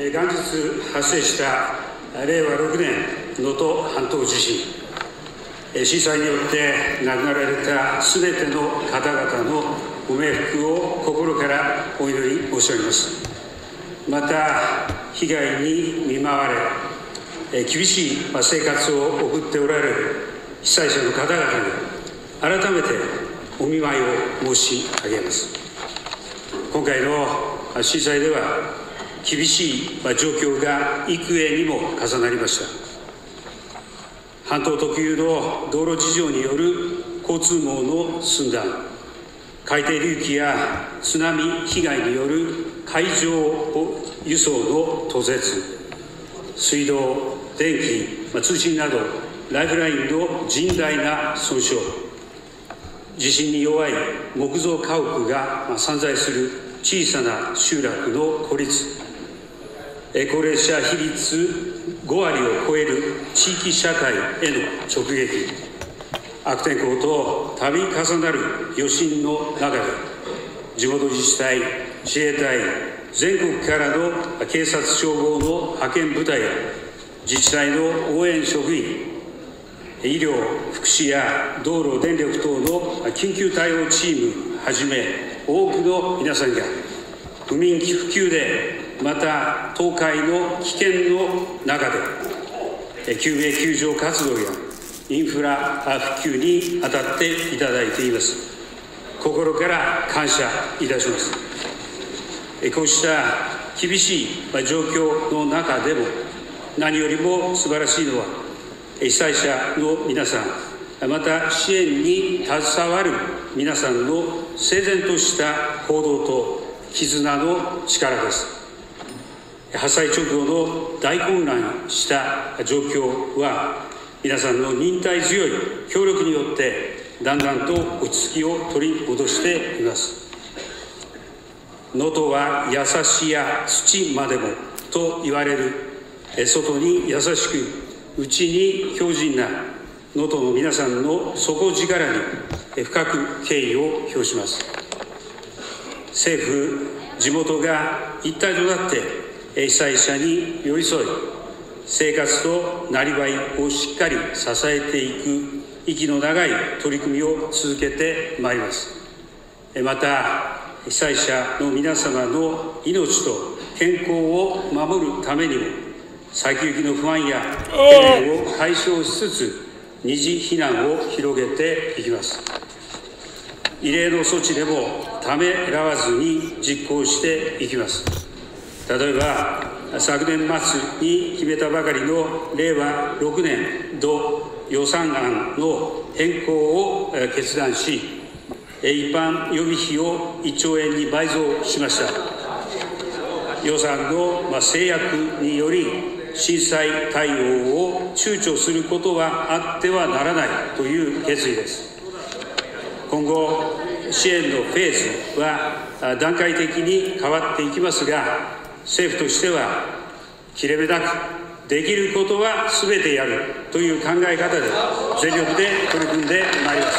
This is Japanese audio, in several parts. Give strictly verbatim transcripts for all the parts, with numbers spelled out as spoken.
元日発生したれいわろくねん能登半島地震、震災によって亡くなられたすべての方々のご冥福を心からお祈り申し上げます。また、被害に見舞われ、厳しい生活を送っておられる被災者の方々に改めてお見舞いを申し上げます。今回の震災では、厳しい状況が幾重にも重なりました。半島特有の道路事情による交通網の寸断、海底隆起や津波被害による海上輸送の途絶、水道、電気、通信などライフラインの甚大な損傷、地震に弱い木造家屋が散在する小さな集落の孤立、高齢者比率ごわりを超える地域社会への直撃、悪天候と度重なる余震の中で、地元自治体、自衛隊、全国からの警察消防の派遣部隊や自治体の応援職員、医療、福祉や道路、電力等の緊急対応チームはじめ、多くの皆さんが不眠不休で、また倒壊の危険の中で救命救助活動やインフラ復旧に当たっていただいています。心から感謝いたします。こうした厳しい状況の中でも、何よりも素晴らしいのは被災者の皆さん、また支援に携わる皆さんの整然とした行動と絆の力です。発災直後の大混乱した状況は、皆さんの忍耐強い協力によってだんだんと落ち着きを取り戻しています。能登は優しや土までもと言われる、外に優しく内に強靭な能登の皆さんの底力に深く敬意を表します。政府、地元が一体となって被災者に寄り添い、生活となりわいをしっかり支えていく息の長い取り組みを続けてまいります。また、被災者の皆様の命と健康を守るためにも、先行きの不安や懸念を解消しつつ、二次避難を広げていきます。異例の措置でもためらわずに実行していきます。例えば、昨年末に決めたばかりのれいわろくねん度予算案の変更を決断し、一般予備費をいっちょうえんに倍増しました。予算の制約により、震災対応を躊躇することはあってはならないという決意です。今後、支援のフェーズは段階的に変わっていきますが、政府としては切れ目なくできることはすべてやるという考え方で全力で取り組んでまいります。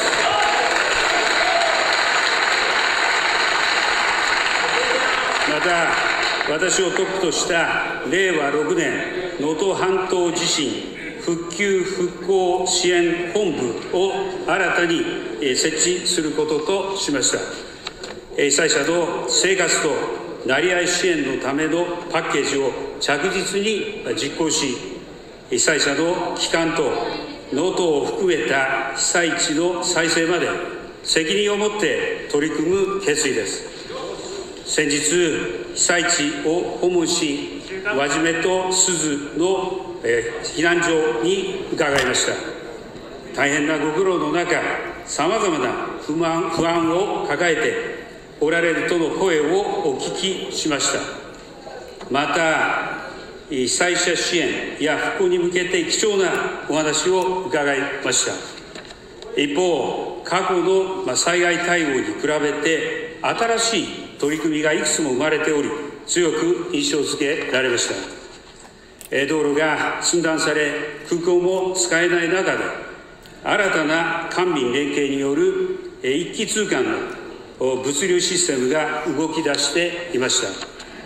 また、私をトップとしたれいわろくねん能登半島地震復旧復興支援本部を新たに設置することとしました。被災者の生活となりわい支援のためのパッケージを着実に実行し、被災者の帰還と能登を含めた被災地の再生まで責任を持って取り組む決意です。先日、被災地を訪問し、輪締めと珠洲の避難所に伺いました。大変なご苦労の中、さまざまな不満、不安を抱えておられるとの声をお聞きしました。また、被災者支援や復興に向けて貴重なお話を伺いました。一方、過去の災害対応に比べて新しい取り組みがいくつも生まれており、強く印象付けられました。道路が寸断され、空港も使えない中で、新たな官民連携による一気通貫の物流システムが動き出していました。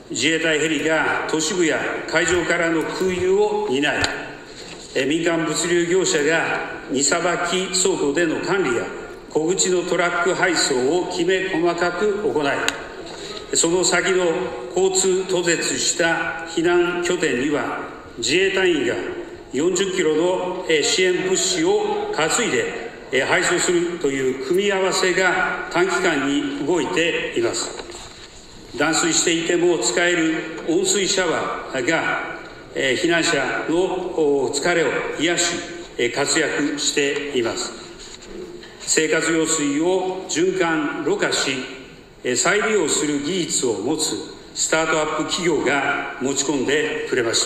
自衛隊ヘリが都市部や海上からの空輸を担い、民間物流業者が荷さばき倉庫での管理や小口のトラック配送をきめ細かく行い、その先の交通途絶した避難拠点には、自衛隊員がよんじゅっキロの支援物資を担いで配送するという組み合わせが短期間に動いています。断水していても使える温水シャワーが避難者の疲れを癒し、活躍しています。生活用水を循環ろ過し、再利用する技術を持つスタートアップ企業が持ち込んでくれました。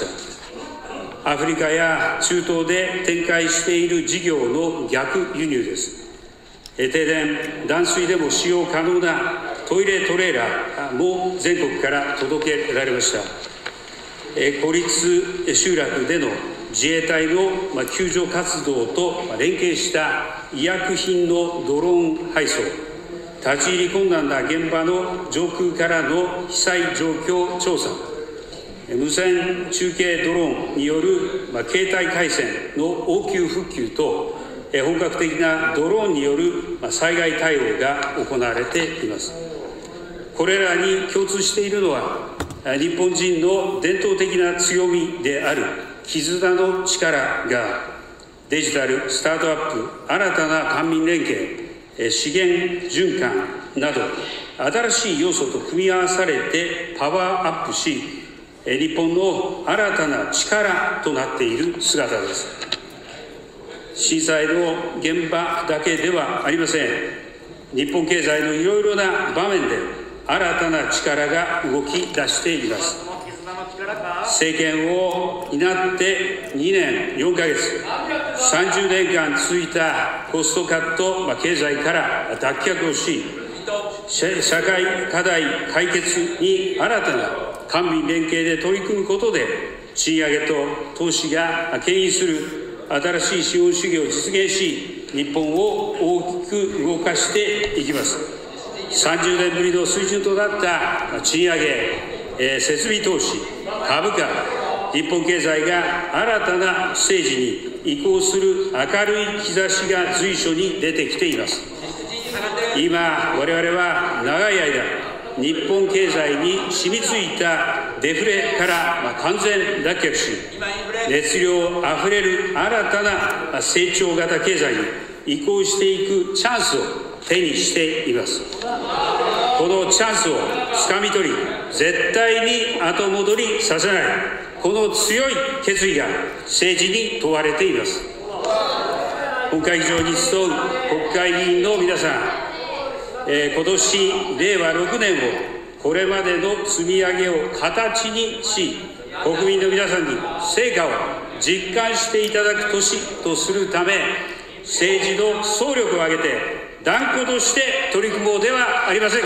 アフリカや中東で展開している事業の逆輸入です。停電、断水でも使用可能なトイレトレーラーも全国から届けられました。孤立集落での自衛隊の救助活動と連携した医薬品のドローン配送、立ち入り困難な現場の上空からの被災状況調査、無線中継ドローンによる携帯回線の応急復旧と、本格的なドローンによる災害対応が行われています。これらに共通しているのは、日本人の伝統的な強みである絆の力が、デジタル、スタートアップ、新たな官民連携、資源循環など、新しい要素と組み合わされてパワーアップし、日本の新たな力となっている姿です。震災の現場だけではありません。日本経済のいろいろな場面で新たな力が動き出しています。政権を担ってにねんよんかげつ、さんじゅうねんかん続いたコストカット経済から脱却をし、社会課題解決に新たな官民連携で取り組むことで、賃上げと投資が牽引する新しい資本主義を実現し、日本を大きく動かしていきます。さんじゅうねんぶりの水準となった賃上げ、設備投資、株価、日本経済が新たなステージに移行する明るい兆しが随所に出てきています。今、我々は長い間、日本経済に染みついたデフレから完全脱却し、熱量あふれる新たな成長型経済に移行していくチャンスを手にしています。このチャンスをつかみ取り、絶対に後戻りさせない、この強い決意が政治に問われています。本会議場に集う国会議員の皆さん、えー、今年れいわろくねんをこれまでの積み上げを形にし、国民の皆さんに成果を実感していただく年とするため、政治の総力を挙げて断固として取り組もうではありませんか。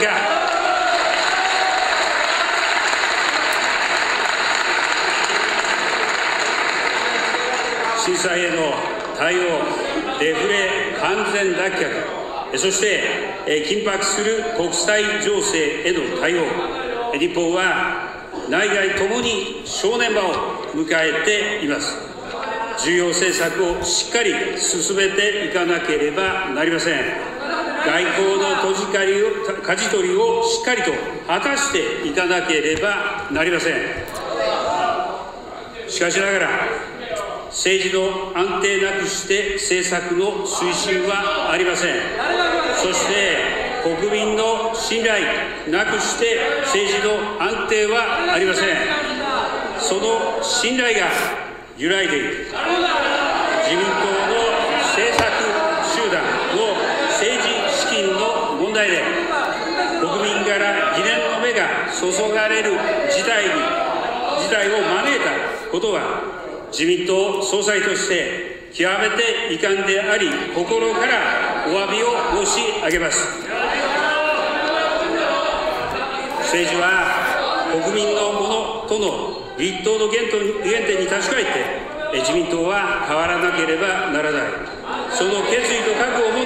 震災への対応、デフレ完全脱却、そして緊迫する国際情勢への対応、日本は内外ともに正念場を迎えています。重要政策をしっかり進めていかなければなりません。外交の戸締まりを、舵取りをしっかりと果たしていかなければなりません。しかしながら、政治の安定なくして政策の推進はありません。そして国民の信頼なくして政治の安定はありません。その信頼が揺らいでいる自民党の政策集団の政治資金の問題で、国民から疑念の目が注がれる事態に事態を招いたことは、自民党総裁として極めて遺憾であり、心からお詫びを申し上げます。政治は国民のものとの立党の原点に立ち返って、自民党は変わらなければならない。その決意と覚悟を持って、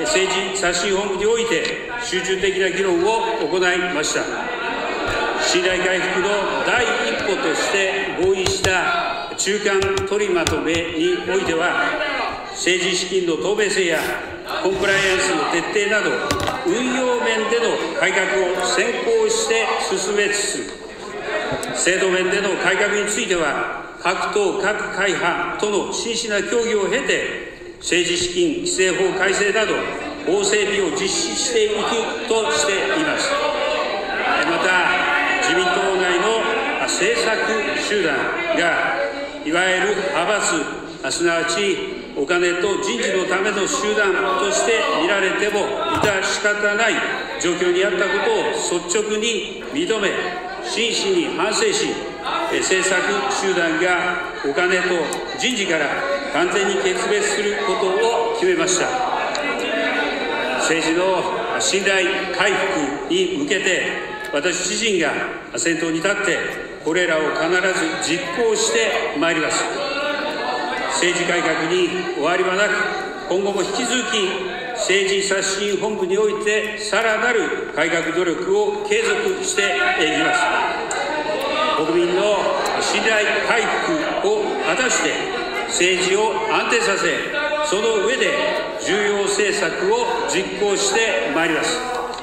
政治刷新本部において集中的な議論を行いました。 信頼回復の第一歩として合意した中間取りまとめにおいては、政治資金の透明性やコンプライアンスの徹底など、運用面での改革を先行して進めつつ、制度面での改革については、各党各会派との真摯な協議を経て、政治資金規正法改正など、法整備を実施していくとしています。また、自民党内の政策集団が、いわゆる派閥、すなわちお金と人事のための集団として見られても致し方ない状況にあったことを率直に認め、真摯に反省し、政策集団がお金と人事から完全に決別することを決めました。政治の信頼回復に向けて、私自身が先頭に立って、これらを必ず実行してまいります。政治改革に終わりはなく、今後も引き続き、政治刷新本部において、さらなる改革努力を継続していきます。国民の信頼回復を果たして、政治を安定させ、その上で重要政策を実行してまいります。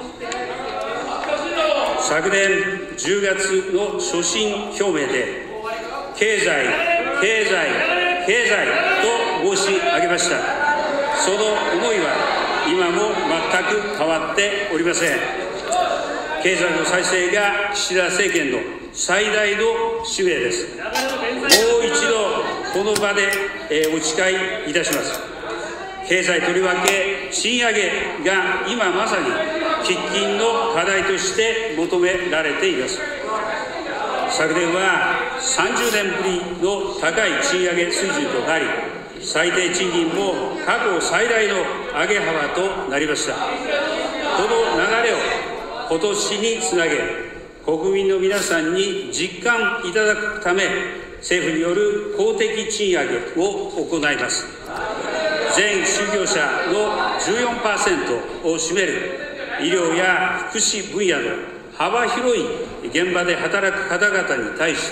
昨年じゅうがつの所信表明で、経済、経済、経済と申し上げました。その思いは今も全く変わっておりません。経済の再生が岸田政権の最大の使命です。もう一度この場で、えー、お誓いいたします。経済とりわけ賃上げが今まさに喫緊の課題として求められています。昨年はさんじゅうねんぶりの高い賃上げ水準となり、最低賃金も過去最大の上げ幅となりました。この流れを今年につなげ、国民の皆さんに実感いただくため、政府による公的賃上げを行います。全就業者の じゅうよんパーセント を占める医療や福祉分野の幅広い現場で働く方々に対して、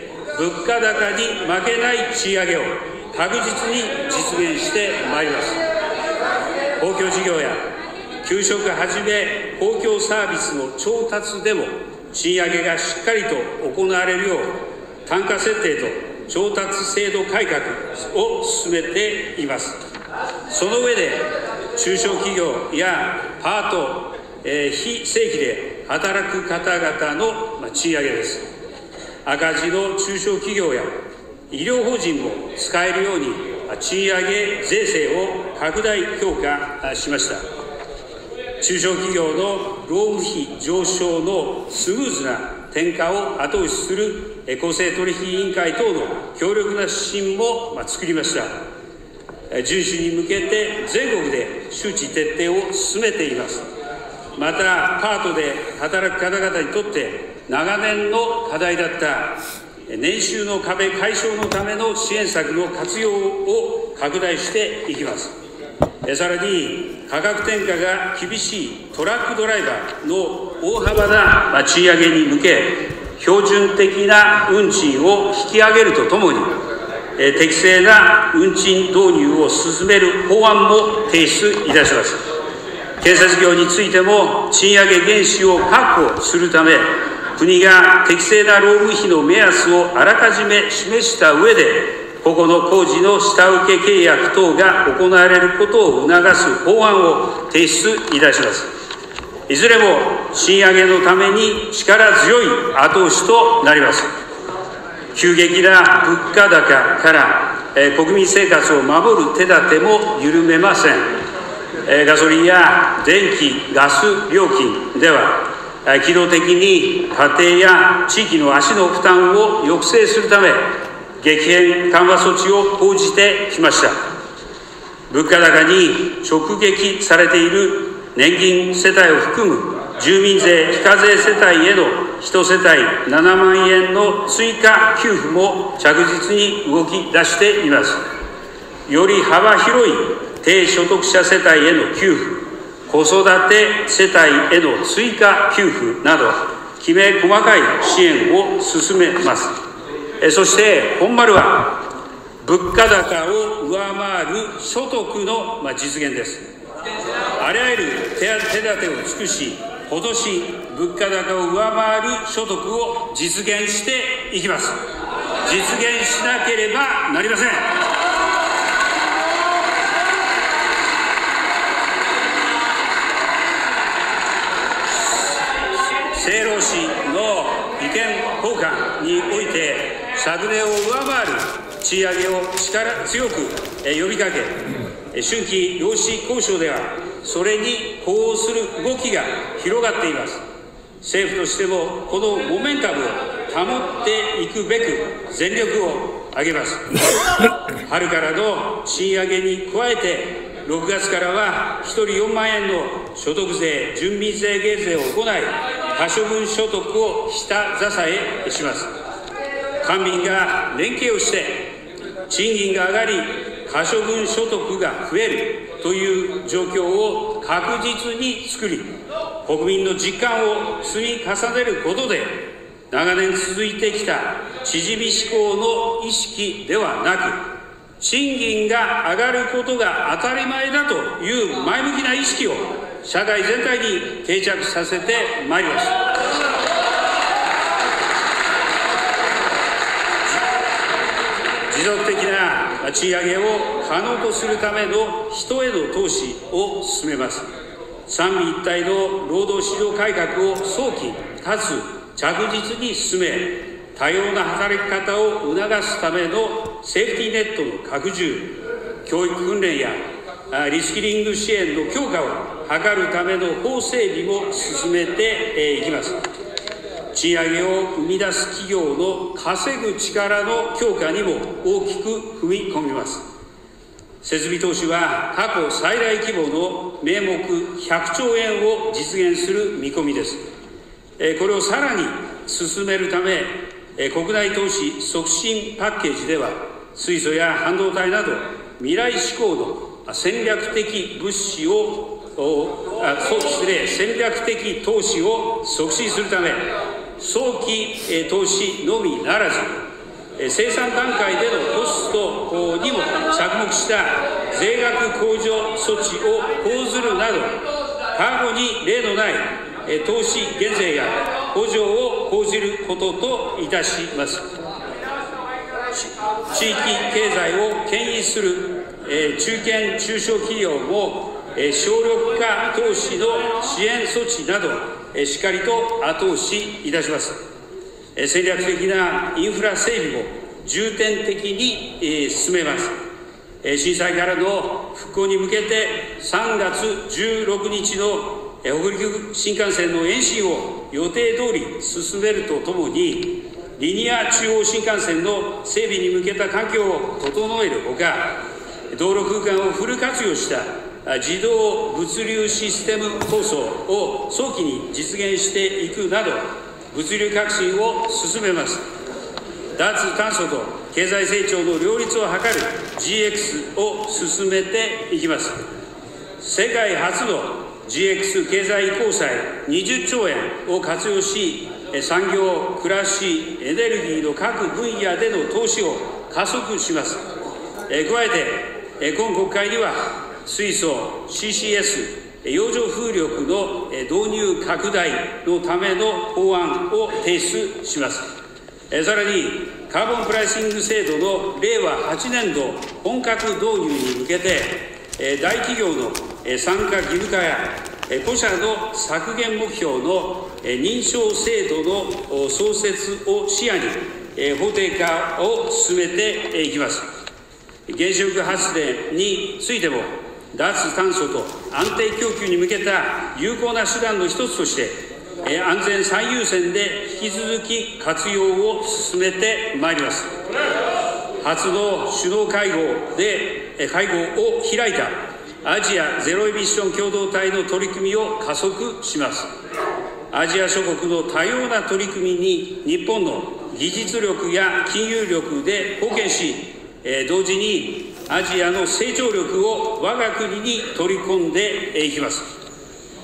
物価高に負けない賃上げを確実に実現してまいります。公共事業や給食はじめ公共サービスの調達でも賃上げがしっかりと行われるよう、単価設定と調達制度改革を進めています。その上で、中小企業やパート、えー、非正規で働く方々の賃上げです。赤字の中小企業や医療法人も使えるように賃上げ税制を拡大強化しました。中小企業の労務費上昇のスムーズな転嫁を後押しする公正取引委員会等の強力な指針も作りました。遵守に向けて全国で周知徹底を進めています。また、パートで働く方々にとって長年の課題だった年収の壁解消のための支援策の活用を拡大していきます。さらに、価格転嫁が厳しいトラックドライバーの大幅な賃上げに向け、標準的な運賃を引き上げるとともに、適正な運賃導入を進める法案も提出いたします。建設業についても賃上げ原資を確保するため、国が適正な労務費の目安をあらかじめ示した上で、個々の工事の下請け契約等が行われることを促す法案を提出いたします。いずれも賃上げのために力強い後押しとなります。急激な物価高から、えー、国民生活を守る手立ても緩めません。えー、ガソリンや電気・ガス料金では、機動的に家庭や地域の足の負担を抑制するため、激変緩和措置を講じてきました。物価高に直撃されている年金世帯を含む住民税非課税世帯へのいち世帯ななまんえんの追加給付も着実に動き出しています。より幅広い低所得者世帯への給付、子育て世帯への追加給付など、 きめ細かい支援を進めます。そして本丸は、物価高を上回る所得の実現です。あらゆる手立てを尽くし、今年、物価高を上回る所得を実現していきます。実現しなければなりません。政労使の意見交換において、昨年を上回る賃上げを力強く呼びかけ、春季労使交渉では、それに呼応する動きが広がっています。政府としても、このモメンタムを保っていくべく全力を挙げます。春からの賃上げに加えて、ろくがつからはひとりよんまんえんの所得税、住民税減税を行い、可処分所得を下支えします。官民が連携をして、賃金が上がり、可処分所得が増えるという状況を確実に作り、国民の実感を積み重ねることで、長年続いてきた縮み志向の意識ではなく、賃金が上がることが当たり前だという前向きな意識を社会全体に定着させてまいります。持続的な賃上げを可能とするための人への投資を進めます。三位一体の労働市場改革を早期かつ着実に進め、多様な働き方を促すためのセーフティーネットの拡充、教育訓練やリスキリング支援の強化を図るための法整備も進めていきます。賃上げを生み出す企業の稼ぐ力の強化にも大きく踏み込みます。設備投資は過去最大規模の名目ひゃくちょうえんを実現する見込みです。これをさらに進めるため、国内投資促進パッケージでは、水素や半導体など未来志向の戦略的物資を、あそう失礼、戦略的投資を促進するため、早期投資のみならず、生産段階でのコストにも着目した税額控除措置を講ずるなど、過去に例のない投資減税や補助を講じることといたします。地域経済を牽引する中堅・中小企業も省力化投資の支援措置など、しっかりと後押しいたします。戦略的なインフラ整備も重点的に進めます。震災からの復興に向けて、さんがつじゅうろくにちの北陸新幹線の延伸を予定通り進めるとともに、リニア中央新幹線の整備に向けた環境を整えるほか、道路空間をフル活用した自動物流システム構想を早期に実現していくなど、物流革新を進めます。脱炭素と経済成長の両立を図る ジーエックス を進めていきます。世界初の ジーエックス 経済移行債にじゅっちょうえんを活用し、産業、暮らし、エネルギーの各分野での投資を加速します。加えて、今国会には水素、シーシーエス、洋上風力の導入拡大のための法案を提出します。さらに、カーボンプライシング制度のれいわはちねんど本格導入に向けて、大企業の参加義務化や、個社の削減目標の認証制度の創設を視野に、法定化を進めていきます。原子力発電についても、脱炭素と安定供給に向けた有効な手段の一つとして、安全最優先で引き続き活用を進めてまいります。初の首脳会合で会合を開いたアジアゼロエミッション共同体の取り組みを加速します。アジア諸国の多様な取り組みに日本の技術力や金融力で貢献し、同時にアジアの成長力を我が国に取り込んでいきます。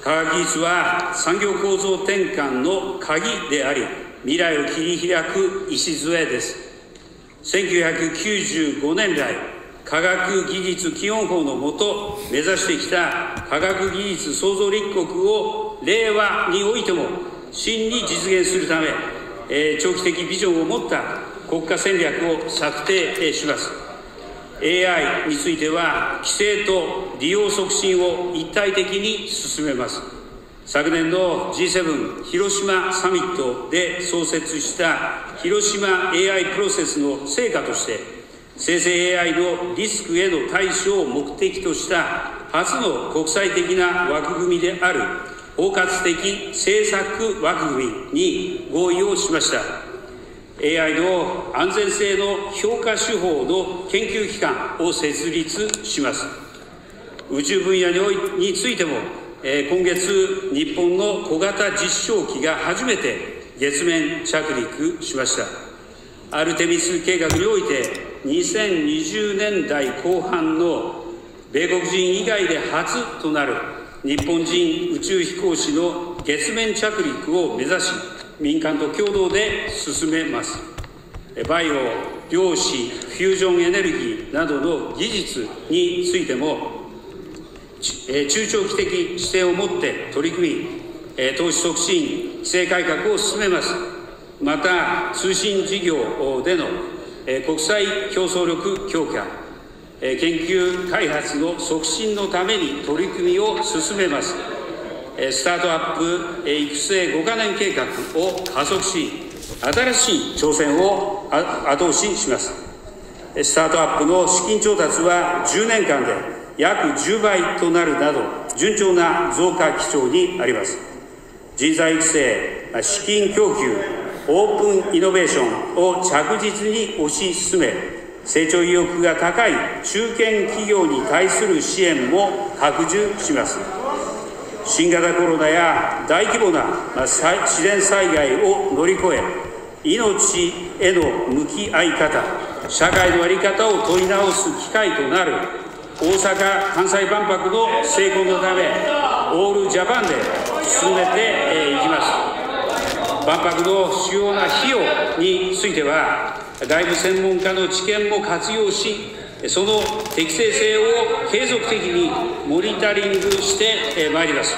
科学技術は産業構造転換の鍵であり、未来を切り開く礎です。せんきゅうひゃくきゅうじゅうごねん来、科学技術基本法の下、目指してきた科学技術創造立国を令和においても真に実現するため、えー、長期的ビジョンを持った国家戦略を策定します。エーアイ については、規制と利用促進を一体的に進めます。昨年の ジーセブン 広島サミットで創設した広島 エーアイ プロセスの成果として、生成 エーアイ のリスクへの対処を目的とした初の国際的な枠組みである包括的政策枠組みに合意をしました。エーアイ の安全性の評価手法の研究機関を設立します。宇宙分野においについても、えー、今月、日本の小型実証機が初めて月面着陸しました。アルテミス計画において、にせんにじゅうねんだいこう半の米国人以外で初となる日本人宇宙飛行士の月面着陸を目指し、民間と共同で進めます。バイオ、量子、フュージョンエネルギーなどの技術についても、中長期的視点を持って取り組み、投資促進、規制改革を進めます。また、通信事業での国際競争力強化、研究開発の促進のために取り組みを進めます。スタートアップ育成ごかねん計画を加速し、新しい挑戦を後押しします。スタートアップの資金調達はじゅうねんかんで約じゅうばいとなるなど、順調な増加基調にあります。人材育成、資金供給、オープンイノベーションを着実に推し進め、成長意欲が高い中堅企業に対する支援も拡充します。新型コロナや大規模な自然災害を乗り越え、命への向き合い方、社会の在り方を問い直す機会となる大阪・関西万博の成功のため、オールジャパンで進めていきます。万博の主要な費用については、外部専門家の知見も活用し、その適正性を継続的にモニタリングしてまいります。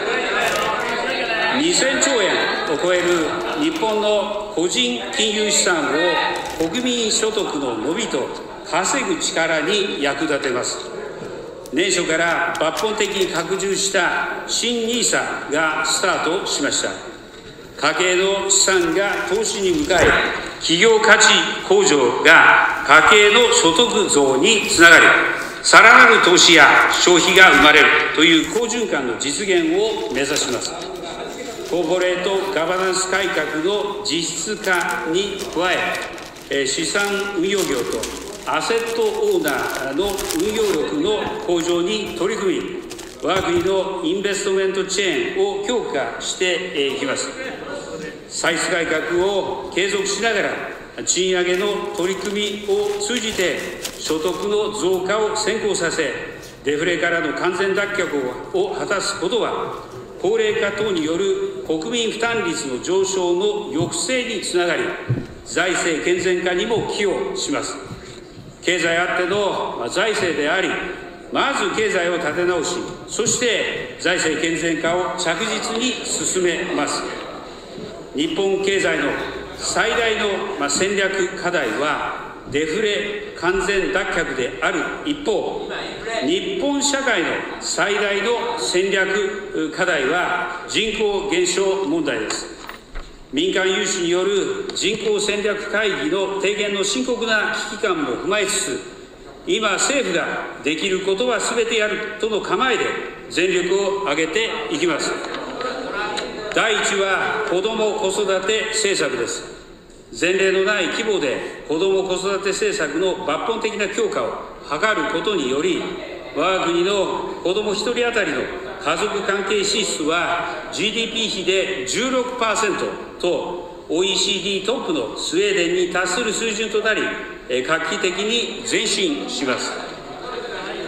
にせんちょうえんを超える日本の個人金融資産を国民所得の伸びと稼ぐ力に役立てます。年初から抜本的に拡充した新ニーサがスタートしました。家計の資産が投資に向かい、企業価値向上が家計の所得増につながり、さらなる投資や消費が生まれるという好循環の実現を目指します。コーポレートガバナンス改革の実質化に加え、資産運用業とアセットオーナーの運用力の向上に取り組み、我が国のインベストメントチェーンを強化していきます。歳出改革を継続しながら、賃上げの取り組みを通じて所得の増加を先行させ、デフレからの完全脱却を果たすことは、高齢化等による国民負担率の上昇の抑制につながり、財政健全化にも寄与します。経済あっての財政であり、まず経済を立て直し、そして財政健全化を着実に進めます。日本経済の最大の戦略課題は、デフレ完全脱却である一方、日本社会の最大の戦略課題は人口減少問題です。民間有志による人口戦略会議の提言の深刻な危機感も踏まえつつ、今、政府ができることはすべてやるとの構えで全力を挙げていきます。第一は子ども・子育て政策です。前例のない規模で子ども・子育て政策の抜本的な強化を図ることにより、我が国の子どもひとり当たりの家族関係支出は ジーディーピー 比で じゅうろくパーセント と オーイーシーディー トップのスウェーデンに達する水準となり、画期的に前進します。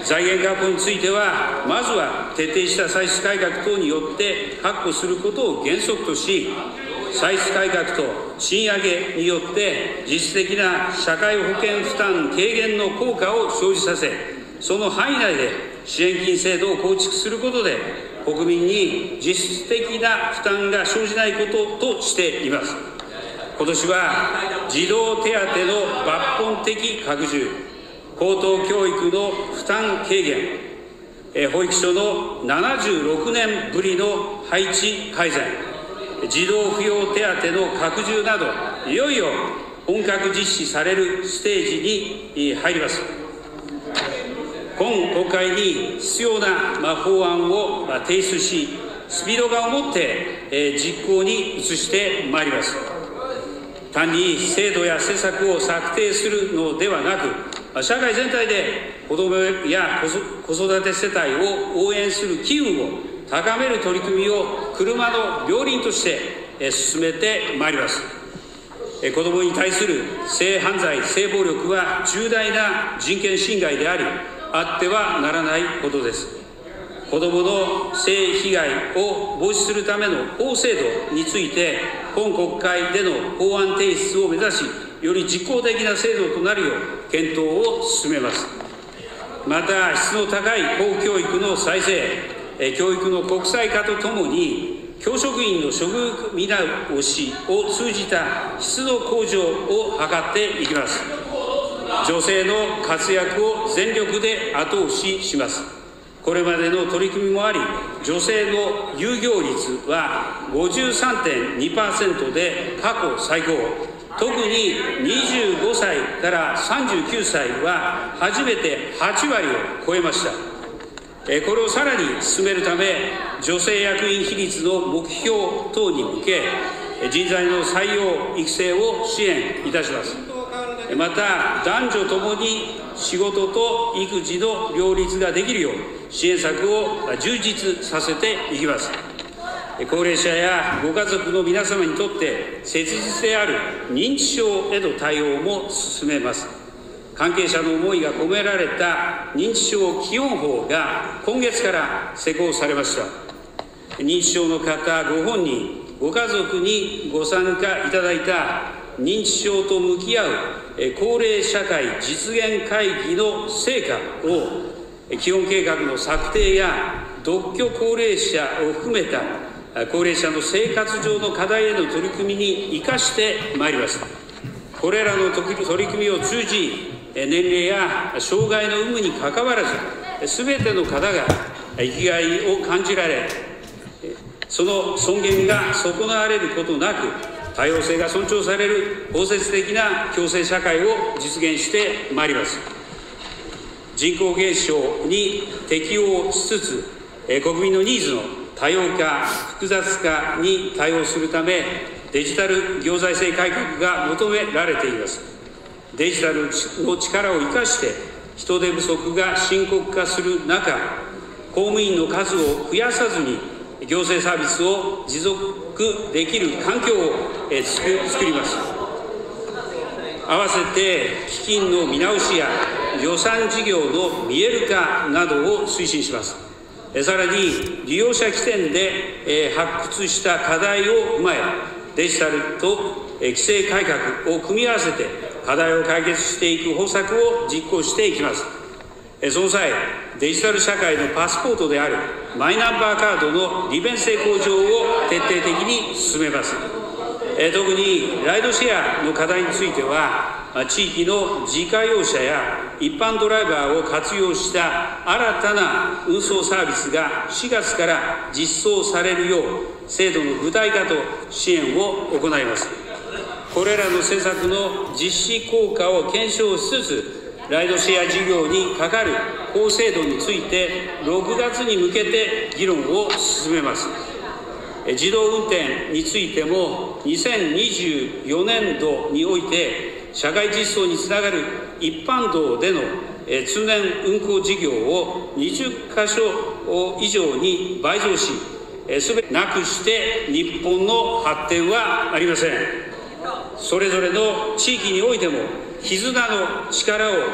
財源確保については、まずは徹底した歳出改革等によって確保することを原則とし、歳出改革と賃上げによって実質的な社会保険負担軽減の効果を生じさせ、その範囲内で支援金制度を構築することで、国民に実質的な負担が生じないこととしています。今年は児童手当の抜本的拡充、高等教育の負担軽減、保育所のななじゅうろくねんぶりの配置改善、児童扶養手当の拡充など、いよいよ本格実施されるステージに入ります。今国会に必要な法案を提出し、スピード感を持って実行に移してまいります。単に制度や施策を策定するのではなく、社会全体で子どもや子育て世帯を応援する機運を高める取り組みを車の両輪として進めてまいります。子どもに対する性犯罪、性暴力は重大な人権侵害であり、あってはならないことです。子どもの性被害を防止するための法制度について、今国会での法案提出を目指し、より実効的な制度となるよう検討を進めます。また、質の高い公教育の再生、教育の国際化とともに、教職員の処遇見直しを通じた質の向上を図っていきます。女性の活躍を全力で後押しします。これまでの取り組みもあり、女性の有業率は ごじゅうさんてんにパーセント で過去最高。特ににじゅうごさいからさんじゅうきゅうさいは初めてはちわりを超えました。これをさらに進めるため、女性役員比率の目標等に向け、人材の採用・育成を支援いたします。また、男女ともに仕事と育児の両立ができるよう、支援策を充実させていきます。高齢者やご家族の皆様にとって切実である認知症への対応も進めます。関係者の思いが込められた認知症基本法が今月から施行されました。認知症の方ご本人、ご家族にご参加いただいた認知症と向き合う高齢社会実現会議の成果を基本計画の策定や独居高齢者を含めた高齢者の生活上の課題への取り組みに生かしてまいります。これらの取り組みを通じ、年齢や障害の有無にかかわらず、すべての方が生きがいを感じられ、その尊厳が損なわれることなく、多様性が尊重される包摂的な共生社会を実現してまいります。人口減少に適応しつつ、国民のニーズの多様化、複雑化に対応するため、デジタル行財政改革が求められています。デジタルの力を生かして、人手不足が深刻化する中、公務員の数を増やさずに、行政サービスを持続できる環境を作ります。合わせて基金の見直しや予算事業の見える化などを推進します。さらに利用者起点で発掘した課題を踏まえ、デジタルと規制改革を組み合わせて課題を解決していく方策を実行していきます。その際、デジタル社会のパスポートであるマイナンバーカードの利便性向上を徹底的に進めます。特にライドシェアの課題については、地域の自家用車や一般ドライバーを活用した新たな運送サービスがしがつから実装されるよう、制度の具体化と支援を行います。これらの施策の実施効果を検証しつつ、ライドシェア事業にかかる法制度についてろくがつに向けて議論を進めます。自動運転についてもにせんにじゅうよねんどにおいて社会実装につながる一般道での通年運行事業をにじゅっかしょ以上に倍増し、すべてなくして日本の発展はありません。それぞれの地域においても絆の力を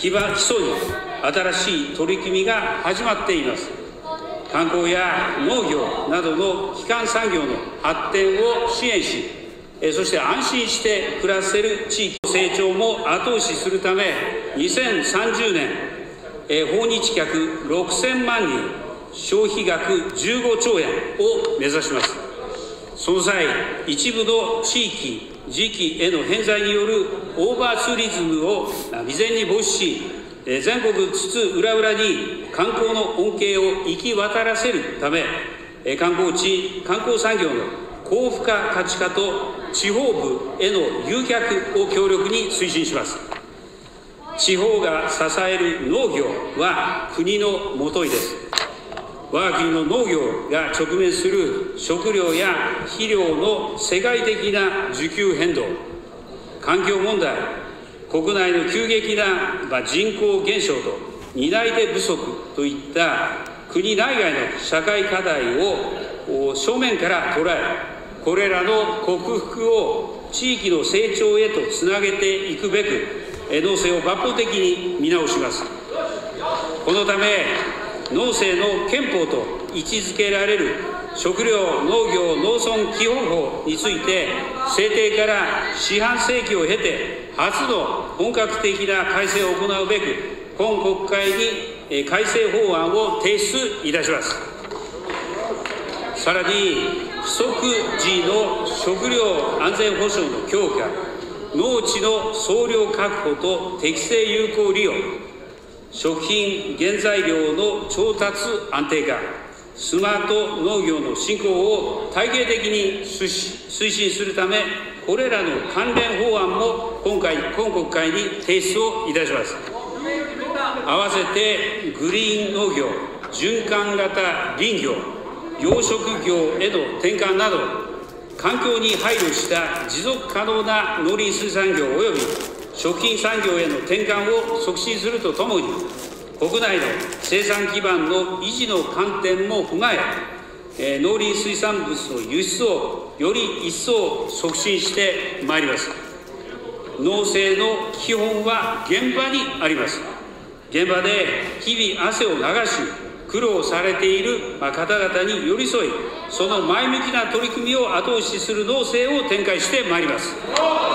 基盤基礎に新しい取り組みが始まっています。観光や農業などの基幹産業の発展を支援し、そして安心して暮らせる地域の成長も後押しするため、にせんさんじゅうねん、訪日客ろくせんまんにん、消費額じゅうごちょうえんを目指します。その際、一部の地域、時期への偏在によるオーバーツーリズムを未然に防止し、全国津々浦々に観光の恩恵を行き渡らせるため、観光地、観光産業の高付加価値化と地方部への誘客を強力に推進します。地方が支える農業は国の基です。我が国の農業が直面する食料や肥料の世界的な需給変動、環境問題、国内の急激な人口減少と担い手不足といった国内外の社会課題を正面から捉え、これらの克服を地域の成長へとつなげていくべく、農政を抜本的に見直します。このため、農政の憲法と位置づけられる食料農業農村基本法について、制定から四半世紀を経て、初の本格的な改正を行うべく、今国会に改正法案を提出いたします。さらに、不測時の食料安全保障の強化、農地の総量確保と適正有効利用、食品原材料の調達安定化、スマート農業の振興を体系的に推進するため、これらの関連法案も今回、今国会に提出をいたします。合わせてグリーン農業、循環型林業、養殖業への転換など、環境に配慮した持続可能な農林水産業及び食品産業への転換を促進するとともに、国内の生産基盤の維持の観点も踏まえ、農林水産物の輸出をより一層促進してまいります。農政の基本は現場にあります。現場で日々汗を流し、苦労されている方々に寄り添い、その前向きな取り組みを後押しする農政を展開してまいります。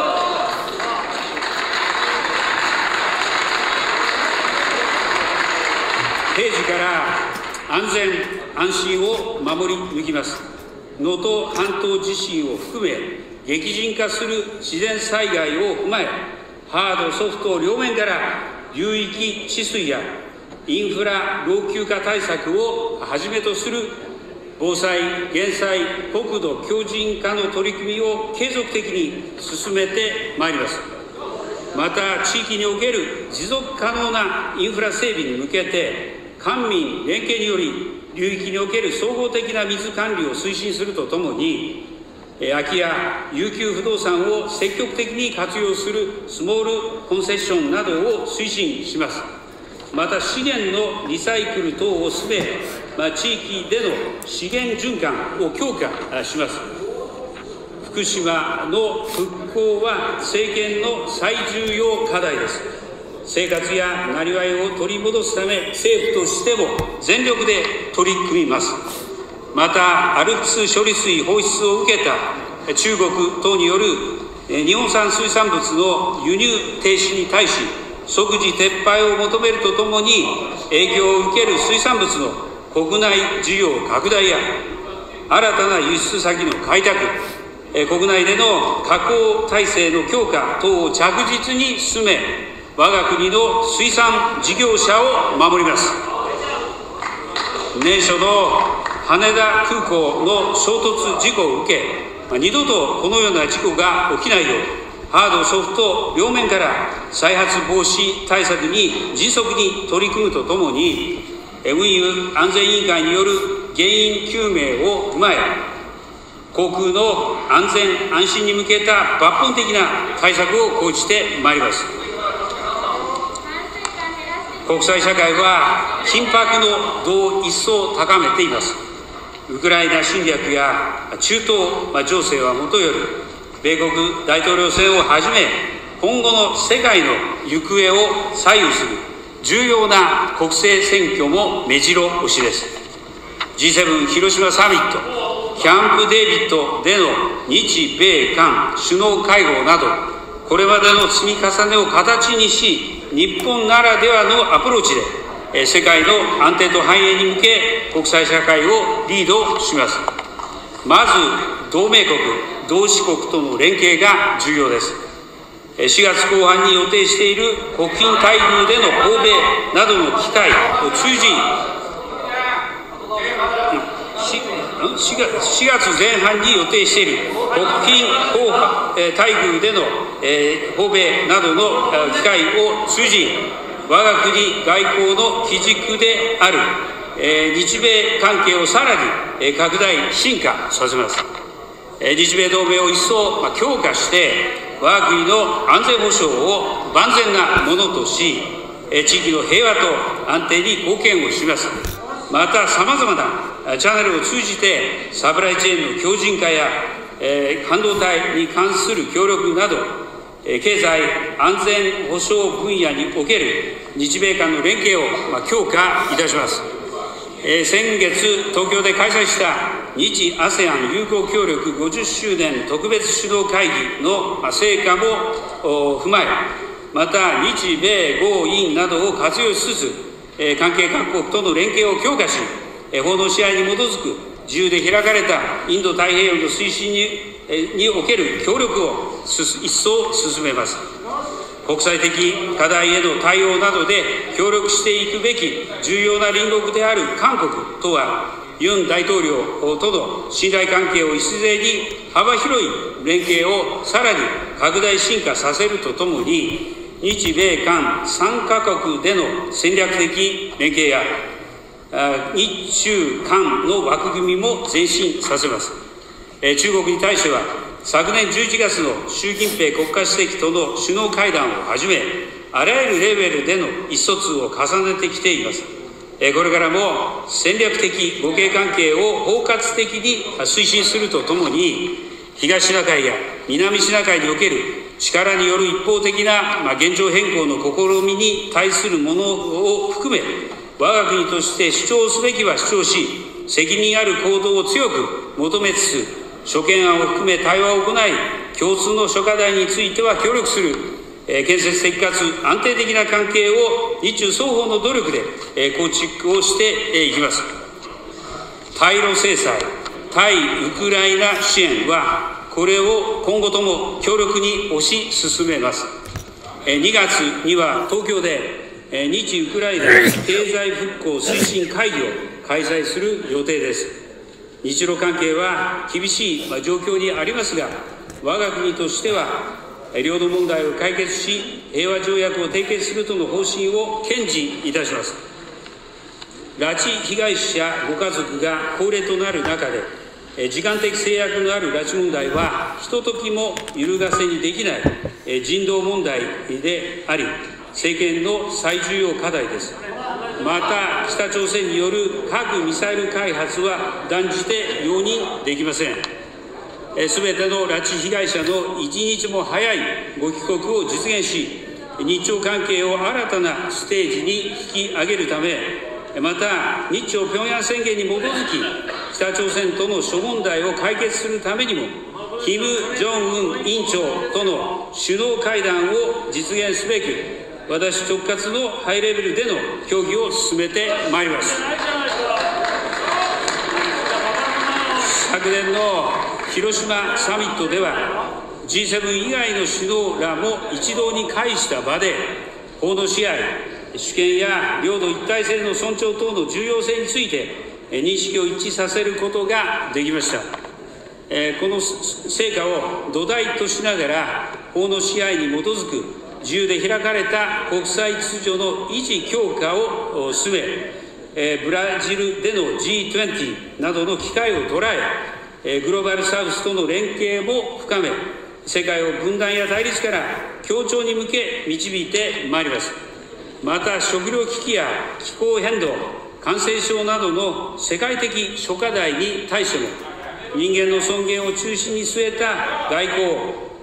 平時から安全安心を守り抜きます。能登半島地震を含め、激甚化する自然災害を踏まえ、ハード、ソフト両面から流域治水やインフラ老朽化対策をはじめとする防災・減災・国土強靭化の取り組みを継続的に進めてまいります。また、地域における持続可能なインフラ整備に向けて、官民連携により、流域における総合的な水管理を推進するとともに、空き家、遊休不動産を積極的に活用するスモールコンセッションなどを推進します。また、資源のリサイクル等を進め、まあ、地域での資源循環を強化します。福島の復興は政権の最重要課題です。生活やなりわいを取り戻すため、政府としても全力で取り組みます。また、アルプス処理水放出を受けた中国等による日本産水産物の輸入停止に対し、即時撤廃を求めるとともに、影響を受ける水産物の国内需要拡大や、新たな輸出先の開拓、国内での加工体制の強化等を着実に進め、我が国の水産事業者を守ります。年初の羽田空港の衝突事故を受け、二度とこのような事故が起きないよう、ハード、ソフト両面から再発防止対策に迅速に取り組むとともに、運輸安全委員会による原因究明を踏まえ、航空の安全安心に向けた抜本的な対策を講じてまいります。国際社会は緊迫の度を一層高めています。ウクライナ侵略や中東情勢はもとより、米国大統領選をはじめ、 今後の世界の行方を左右する重要な国政選挙も目白押しです。ジーセブン 広島サミット、キャンプデービッドでの日米韓首脳会合など、これまでの積み重ねを形にし、日本ならではのアプローチで、世界の安定と繁栄に向け、国際社会をリードします。まず、同盟国、同志国との連携が重要です。しがつこう半に予定している国賓待遇での訪米などの機会を通じ、しがつぜん半に予定している国賓待遇での訪米などの機会を通じ、我が国外交の基軸である日米関係をさらに拡大、進化させます。日米同盟を一層強化して、我が国の安全保障を万全なものとし、地域の平和と安定に貢献をします。また、さまざまなチャンネルを通じて、サプライチェーンの強靭化や、えー、半導体に関する協力など、経済安全保障分野における日米間の連携を、まあ、強化いたします。えー、先月、東京で開催した日 アセアン 友好協力ごじゅっしゅうねん特別首脳会議の成果も踏まえ、また日米豪印などを活用しつつ、えー、関係各国との連携を強化し、えー、法の支配に基づく自由で開かれたインド太平洋の推進に、えー、における協力を一層進めます。国際的課題への対応などで協力していくべき重要な隣国である韓国とは、ユン大統領との信頼関係を礎に幅広い連携をさらに拡大進化させるとともに、日米韓さんカ国での戦略的連携や日中韓の枠組みも前進させます。中国に対しては、昨年じゅういちがつの習近平国家主席との首脳会談をはじめ、あらゆるレベルでの意思疎通を重ねてきています。これからも戦略的互恵関係を包括的に推進するとともに、東シナ海や南シナ海における力による一方的な現状変更の試みに対するものを含め、我が国として主張すべきは主張し、責任ある行動を強く求めつつ、諸懸案を含め対話を行い、共通の諸課題については協力する、えー、建設的かつ安定的な関係を日中双方の努力で、えー、構築をしていきます。対ロ制裁、対ウクライナ支援は、これを今後とも強力に推し進めます。えー、にがつには東京で、えー、日ウクライナ経済復興推進会議を開催する予定です。日露関係は厳しい状況にありますが、我が国としては、領土問題を解決し、平和条約を締結するとの方針を堅持いたします。拉致被害者ご家族が高齢となる中で、時間的制約のある拉致問題は、ひとときも揺るがせにできない人道問題であり、政権の最重要課題です。また、北朝鮮による核・ミサイル開発は断じて容認できません。すべての拉致被害者の一日も早いご帰国を実現し、日朝関係を新たなステージに引き上げるため、また、日朝平壌宣言に基づき、北朝鮮との諸問題を解決するためにも、キム・ジョンウン委員長との首脳会談を実現すべく、私直轄のハイレベルでの協議を進めてまいります。昨年の広島サミットでは、ジーセブン 以外の首脳らも一堂に会した場で、法の支配、主権や領土一体性の尊重等の重要性について認識を一致させることができました。この成果を土台としながら、法の支配に基づく自由で開かれた国際秩序の維持強化を進め、ブラジルでの ジーにじゅう などの機会を捉え、グローバルサウスとの連携も深め、世界を分断や対立から協調に向け導いてまいります。また、食糧危機や気候変動、感染症などの世界的諸課題に対しても、人間の尊厳を中心に据えた外交、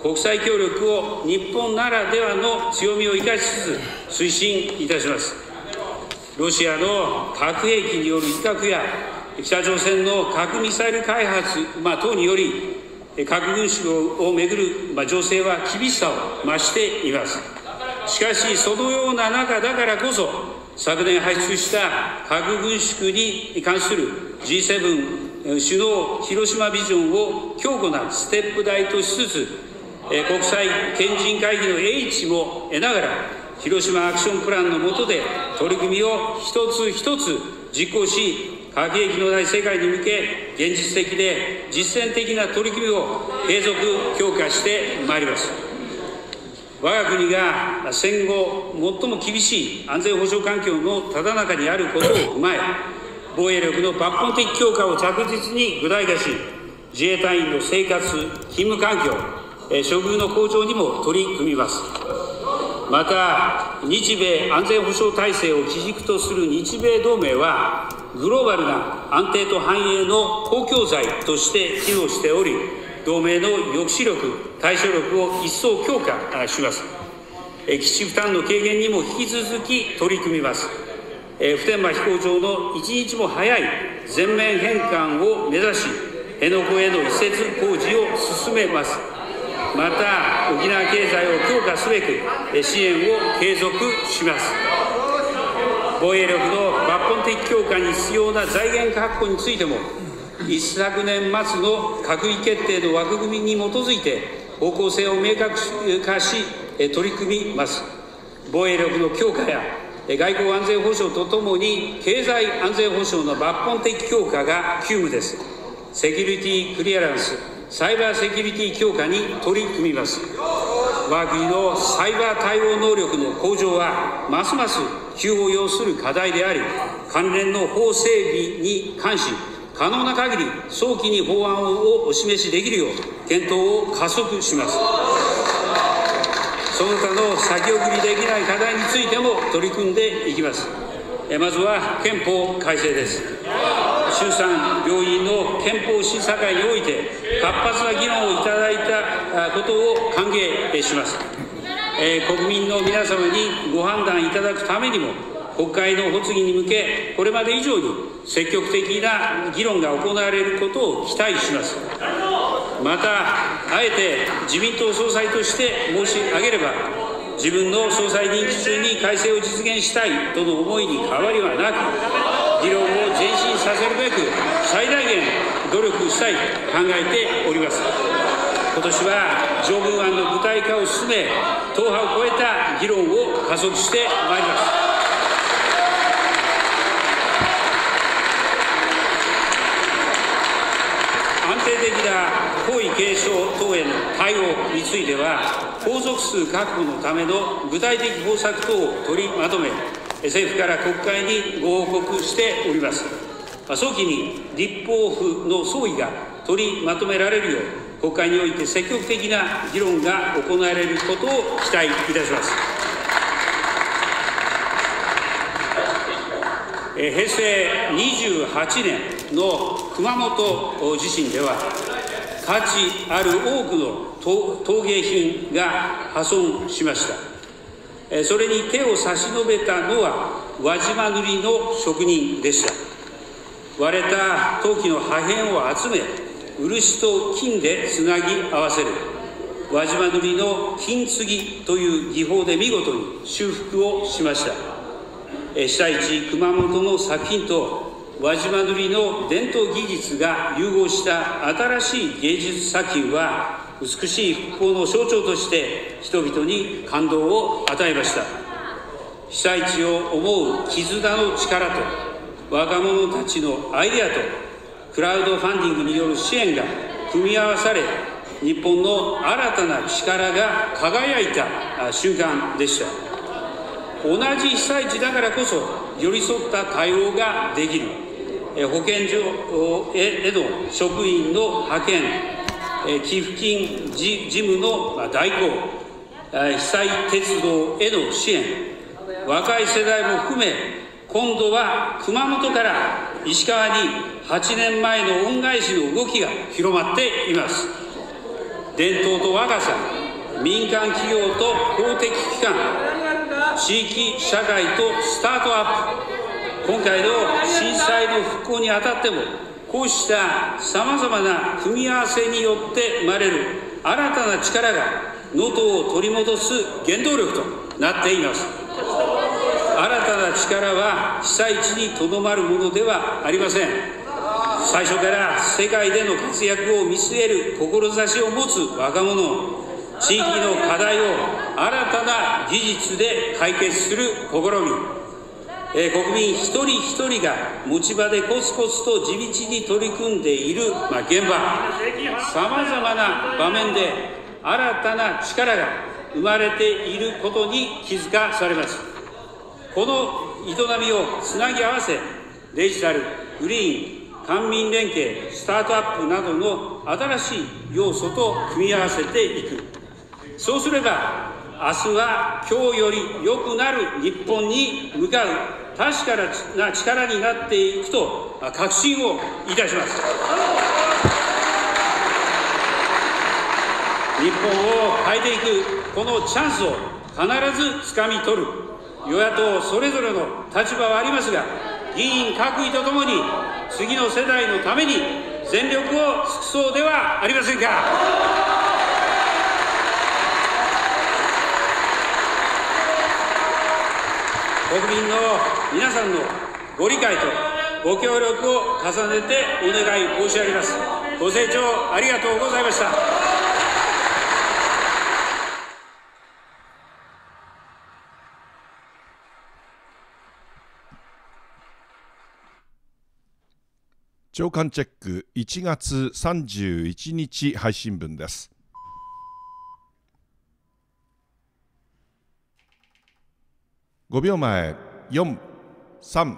国際協力を日本ならではの強みを生かしつつ推進いたします。ロシアの核兵器による威嚇や北朝鮮の核ミサイル開発、まあ、等により核軍縮をめぐる、まあ、情勢は厳しさを増しています。しかし、そのような中だからこそ、昨年発出した核軍縮に関する ジーセブン 首脳広島ビジョンを強固なステップ台としつつ、国際賢人会議の英知も得ながら、広島アクションプランの下で取り組みを一つ一つ実行し、核兵器のない世界に向け、現実的で実践的な取り組みを継続強化してまいります。我が国が戦後最も厳しい安全保障環境のただ中にあることを踏まえ、防衛力の抜本的強化を着実に具体化し、自衛隊員の生活、勤務環境、処遇の向上にも取り組みます。また、日米安全保障体制を基軸とする日米同盟は、グローバルな安定と繁栄の公共財として機能しており、同盟の抑止力、対処力を一層強化します。基地負担の軽減にも引き続き取り組みます。普天間飛行場の一日も早い全面返還を目指し、辺野古への移設工事を進めます。また、沖縄経済を強化すべく支援を継続します。防衛力の抜本的強化に必要な財源確保についても、一昨年末の閣議決定の枠組みに基づいて、方向性を明確化し、取り組みます。防衛力の強化や外交安全保障とともに、経済安全保障の抜本的強化が急務です。セキュリティクリアランス、サイバーセキュリティ強化に取り組みます。我が国のサイバー対応能力の向上は、ますます急を要する課題であり、関連の法整備に関し、可能な限り早期に法案をお示しできるよう、検討を加速します。その他の先送りできない課題についても取り組んでいきます。まずは憲法改正です。衆参両院の憲法審査会において、活発な議論をいただいたことを歓迎します。国民の皆様にご判断いただくためにも、国会の発議に向け、これまで以上に積極的な議論が行われることを期待します。また、あえて自民党総裁として申し上げれば、自分の総裁任期中に改正を実現したいとの思いに変わりはなく、議論を前進させるべく、最大限努力したいと考えております。今年は条文案の具体化を進め、党派を超えた議論を加速してまいります。安定的な皇位継承等への対応については、皇族数確保のための具体的方策等を取りまとめ、政府から国会にご報告しております。早期に立法府の総意が取りまとめられるよう、国会において積極的な議論が行われることを期待いたします。平成にじゅうはちねんの熊本地震では、価値ある多くの陶芸品が破損しました。それに手を差し伸べたのは輪島塗の職人でした。割れた陶器の破片を集め、漆と金でつなぎ合わせる輪島塗の金継ぎという技法で見事に修復をしました。被災地熊本の作品と輪島塗の伝統技術が融合した新しい芸術作品は、美しい復興の象徴として人々に感動を与えました。被災地を思う絆の力と若者たちのアイデアとクラウドファンディングによる支援が組み合わされ、日本の新たな力が輝いた瞬間でした。同じ被災地だからこそ寄り添った対応ができる、保健所への職員の派遣、寄付金事務の代行、被災鉄道への支援、若い世代も含め、今度は熊本から石川にはちねんまえの恩返しの動きが広まっています。 伝統と若さ、民間企業と公的機関、地域社会とスタートアップ、今回の震災の復興にあたっても、こうしたさまざまな組み合わせによって生まれる新たな力が能登を取り戻す原動力となっています。新たな力は被災地にとどまるものではありません。最初から世界での活躍を見据える志を持つ若者、地域の課題を新たな技術で解決する試み、えー、国民一人一人が持ち場でコツコツと地道に取り組んでいる、まあ、現場、さまざまな場面で新たな力が生まれていることに気づかされます。この営みをつなぎ合わせ、デジタル、グリーン、官民連携、スタートアップなどの新しい要素と組み合わせていく。そうすれば、明日は今日より良くなる日本に向かう確かな力になっていくと確信をいたします。日本を変えていくこのチャンスを必ずつかみ取る。与野党それぞれの立場はありますが、議員各位とともに次の世代のために全力を尽くそうではありませんか。国民の皆さんのご理解とご協力を重ねてお願い申し上げます。ご清聴ありがとうございました。 朝刊チェックいちがつさんじゅういちにち配信分です。ごびょうまえ、よん、さん。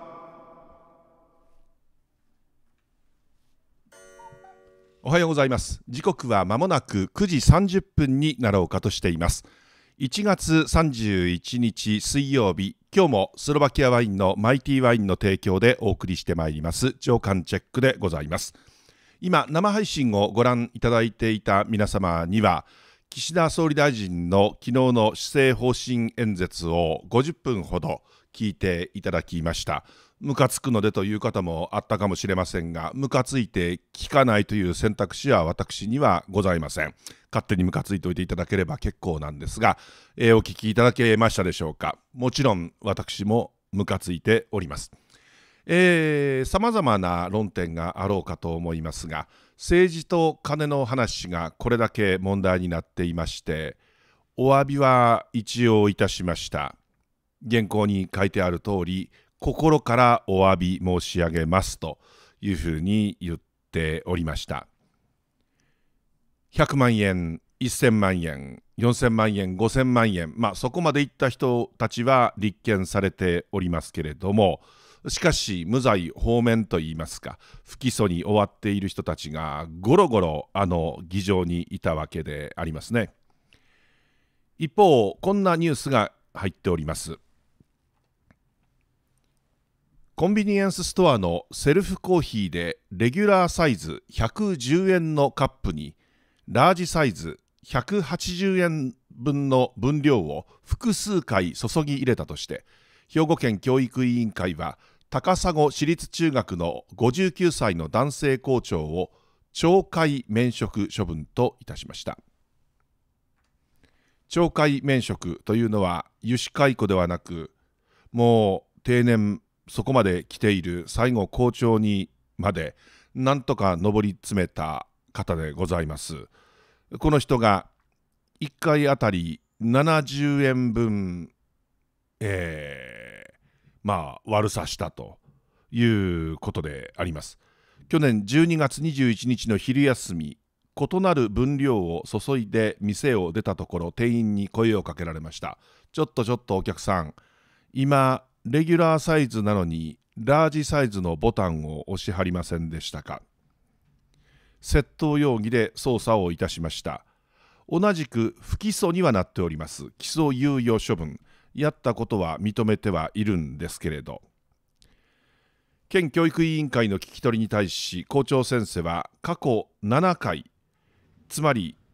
おはようございます。時刻はまもなくくじさんじゅっぷんになろうかとしています。いちがつさんじゅういちにち水曜日、今日もスロバキアワインのマイティワインの提供でお送りしてまいります朝刊チェックでございます。今生配信をご覧いただいていた皆様には、岸田総理大臣の昨日の施政方針演説をごじゅっぷんほど聞いていただきました。ムカつくのでという方もあったかもしれませんが、ムカついて聞かないという選択肢は私にはございません。勝手にムカついておいていただければ結構なんですが、えー、お聞きいただけましたでしょうか。もちろん私もムカついております。さまざまな論点があろうかと思いますが、政治と金の話がこれだけ問題になっていまして、お詫びは一応いたしました。原稿に書いてある通り、心からお詫び申し上げますというふうに言っておりました。ひゃくまんえん、せんまんえん、よんせんまんえん、ごせんまんえん、まあそこまでいった人たちは立件されておりますけれども、しかし無罪放免といいますか、不起訴に終わっている人たちがゴロゴロあの議場にいたわけでありますね。一方、こんなニュースが入っております。コンビニエンスストアのセルフコーヒーでレギュラーサイズひゃくじゅうえんのカップにラージサイズひゃくはちじゅうえんぶんの分量を複数回注ぎ入れたとして、兵庫県教育委員会は高砂市立中学のごじゅうきゅうさいの男性校長を懲戒免職処分といたしました。懲戒免職というのは諭旨解雇ではなく、もう定年そこまで来ている最後校長にまでなんとか上り詰めた方でございます。この人がいっかいあたりななじゅうえんぶん、えー、まあ悪さしたということであります。去年じゅうにがつにじゅういちにちの昼休み、異なる分量を注いで店を出たところ、店員に声をかけられました。ちょっとちょっとお客さん、今レギュラーサイズなのにラージサイズのボタンを押しはりませんでしたか。窃盗容疑で捜査をいたしました。同じく不起訴にはなっております。起訴猶予処分、やったことは認めてはいるんですけれど、県教育委員会の聞き取りに対し校長先生は過去ななかい、つまり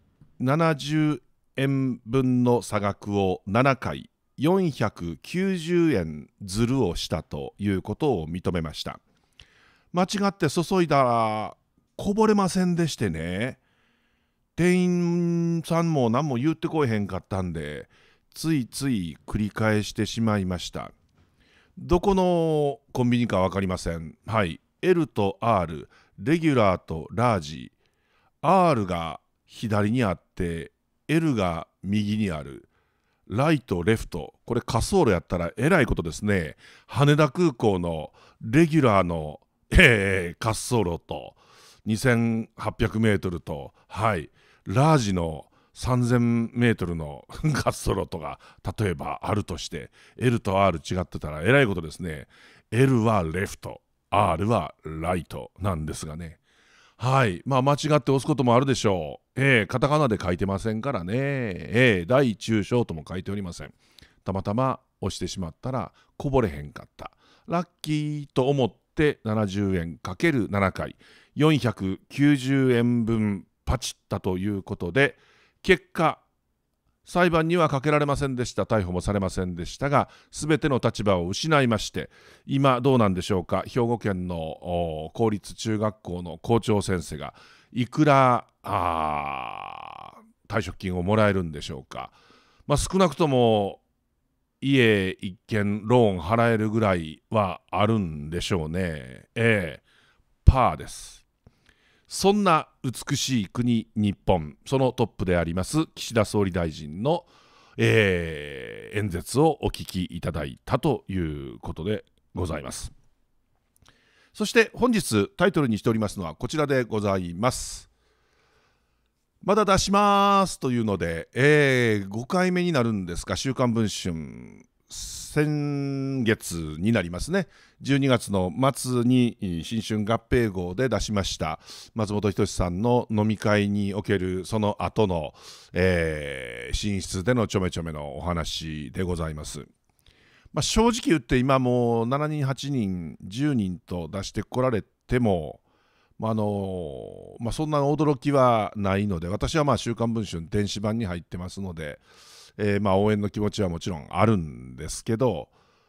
ななじゅうえんぶんの差額をななかいよんひゃくきゅうじゅうえんずるをしたということを認めました。間違って注いだらこぼれませんでしてね、店員さんも何も言ってこえへんかったんで、ついつい繰り返してしまいました。どこのコンビニか分かりません。はい、エル と アール、レギュラーとラージ、アール が左にあって エル が右にある、ライトレフト、これ滑走路やったらえらいことですね。羽田空港のレギュラーの、えー、滑走路とにせんはっぴゃくメートルと、はい、ラージのさんぜんメートルの滑走路とか例えばあるとして、 エル と アール 違ってたらえらいことですね。 エル はレフト、 アール はライトなんですがね。はい、まあ間違って押すこともあるでしょう。えー、カタカナで書いてませんからね。えー、大中小とも書いておりません。たまたま押してしまったらこぼれへんかった、ラッキーと思ってななじゅうえんかけるななかいよんひゃくきゅうじゅうえんぶんパチったということで、結果裁判にはかけられませんでした。逮捕もされませんでしたが、すべての立場を失いまして、今どうなんでしょうか。兵庫県の公立中学校の校長先生がいくらあ退職金をもらえるんでしょうか。まあ、少なくとも家一軒ローン払えるぐらいはあるんでしょうね。ええ、パーです。そんな美しい国日本、そのトップであります岸田総理大臣の、えー演説をお聞きいただいたということでございます。そして本日タイトルにしておりますのはこちらでございます。まだ出しますというので、えーごかいめになるんですか。週刊文春、先月になりますね。じゅうにがつの末に新春合併号で出しました松本人志さんの飲み会におけるその後の、えー寝室でのちょめちょめのお話でございます。まあ、正直言って今もうしちにんはちにんじゅうにんと出してこられても、まああのまあ、そんな驚きはないので、私はまあ週刊文春電子版に入ってますので、えーまあ応援の気持ちはもちろんあるんですけど、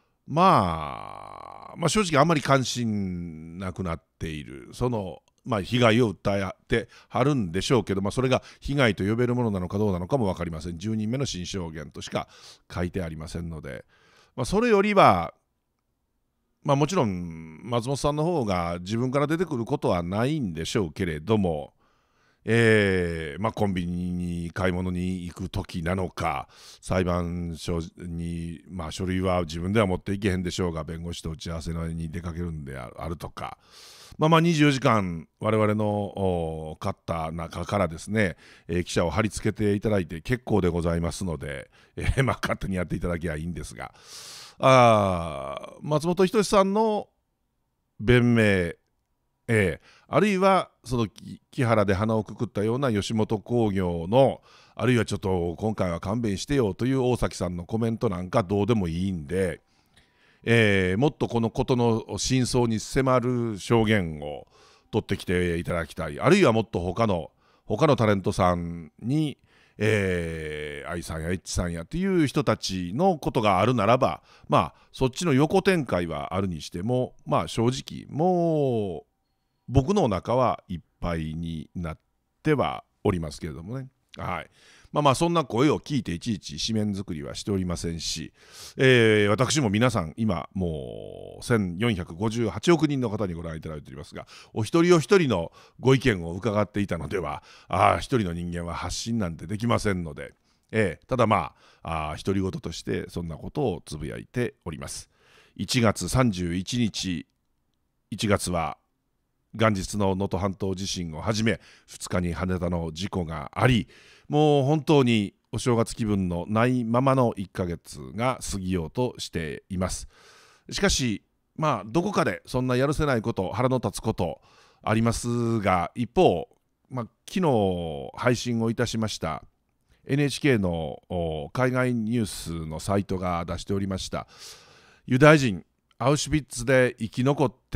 まあ、まあ正直あんまり関心なくなっている、その、まあ、被害を訴えてはるんでしょうけど、まあ、それが被害と呼べるものなのかどうなのかも分かりません。じゅうにんめの新証言としか書いてありませんので、まあ、それよりは、まあ、もちろん松本さんの方が自分から出てくることはないんでしょうけれども、えーまあ、コンビニに買い物に行く時なのか、裁判所に、まあ、書類は自分では持っていけへんでしょうが弁護士と打ち合わせに出かけるんであるとか、まあ、まあにじゅうよじかん我々の買った中からですね、えー、記者を貼り付けていただいて結構でございますので、えーまあ、勝手にやっていただきゃいいんですが、あ松本人志さんの弁明、えー、あるいはその木原で鼻をくくったような吉本興業の、あるいはちょっと今回は勘弁してよという大崎さんのコメントなんかどうでもいいんで、えー、もっとこのことの真相に迫る証言を取ってきていただきたい。あるいはもっと他の他のタレントさんに、えー、愛さんやエッチさんやっていう人たちのことがあるならば、まあそっちの横展開はあるにしても、まあ正直もう僕のお腹はいっぱいになってはおりますけれどもね。はい。まあまあそんな声を聞いていちいち紙面作りはしておりませんし、えー、私も皆さん今もうせんよんひゃくごじゅうはちおくにんの方にご覧いただいておりますが、お一人お一人のご意見を伺っていたのでは、あ一人の人間は発信なんてできませんので、えー、ただまあ独り言としてそんなことをつぶやいております。いちがつさんじゅういちにち、いちがつは元日の能登半島地震をはじめふつかに羽田の事故があり、もう本当にお正月気分のないままのいっかげつが過ぎようとしています。しかしまあどこかでそんなやるせないこと、腹の立つことありますが、一方、まあ、昨日配信をいたしました エヌエイチケー の海外ニュースのサイトが出しておりましたユダヤ人アウシュビッツで生き残って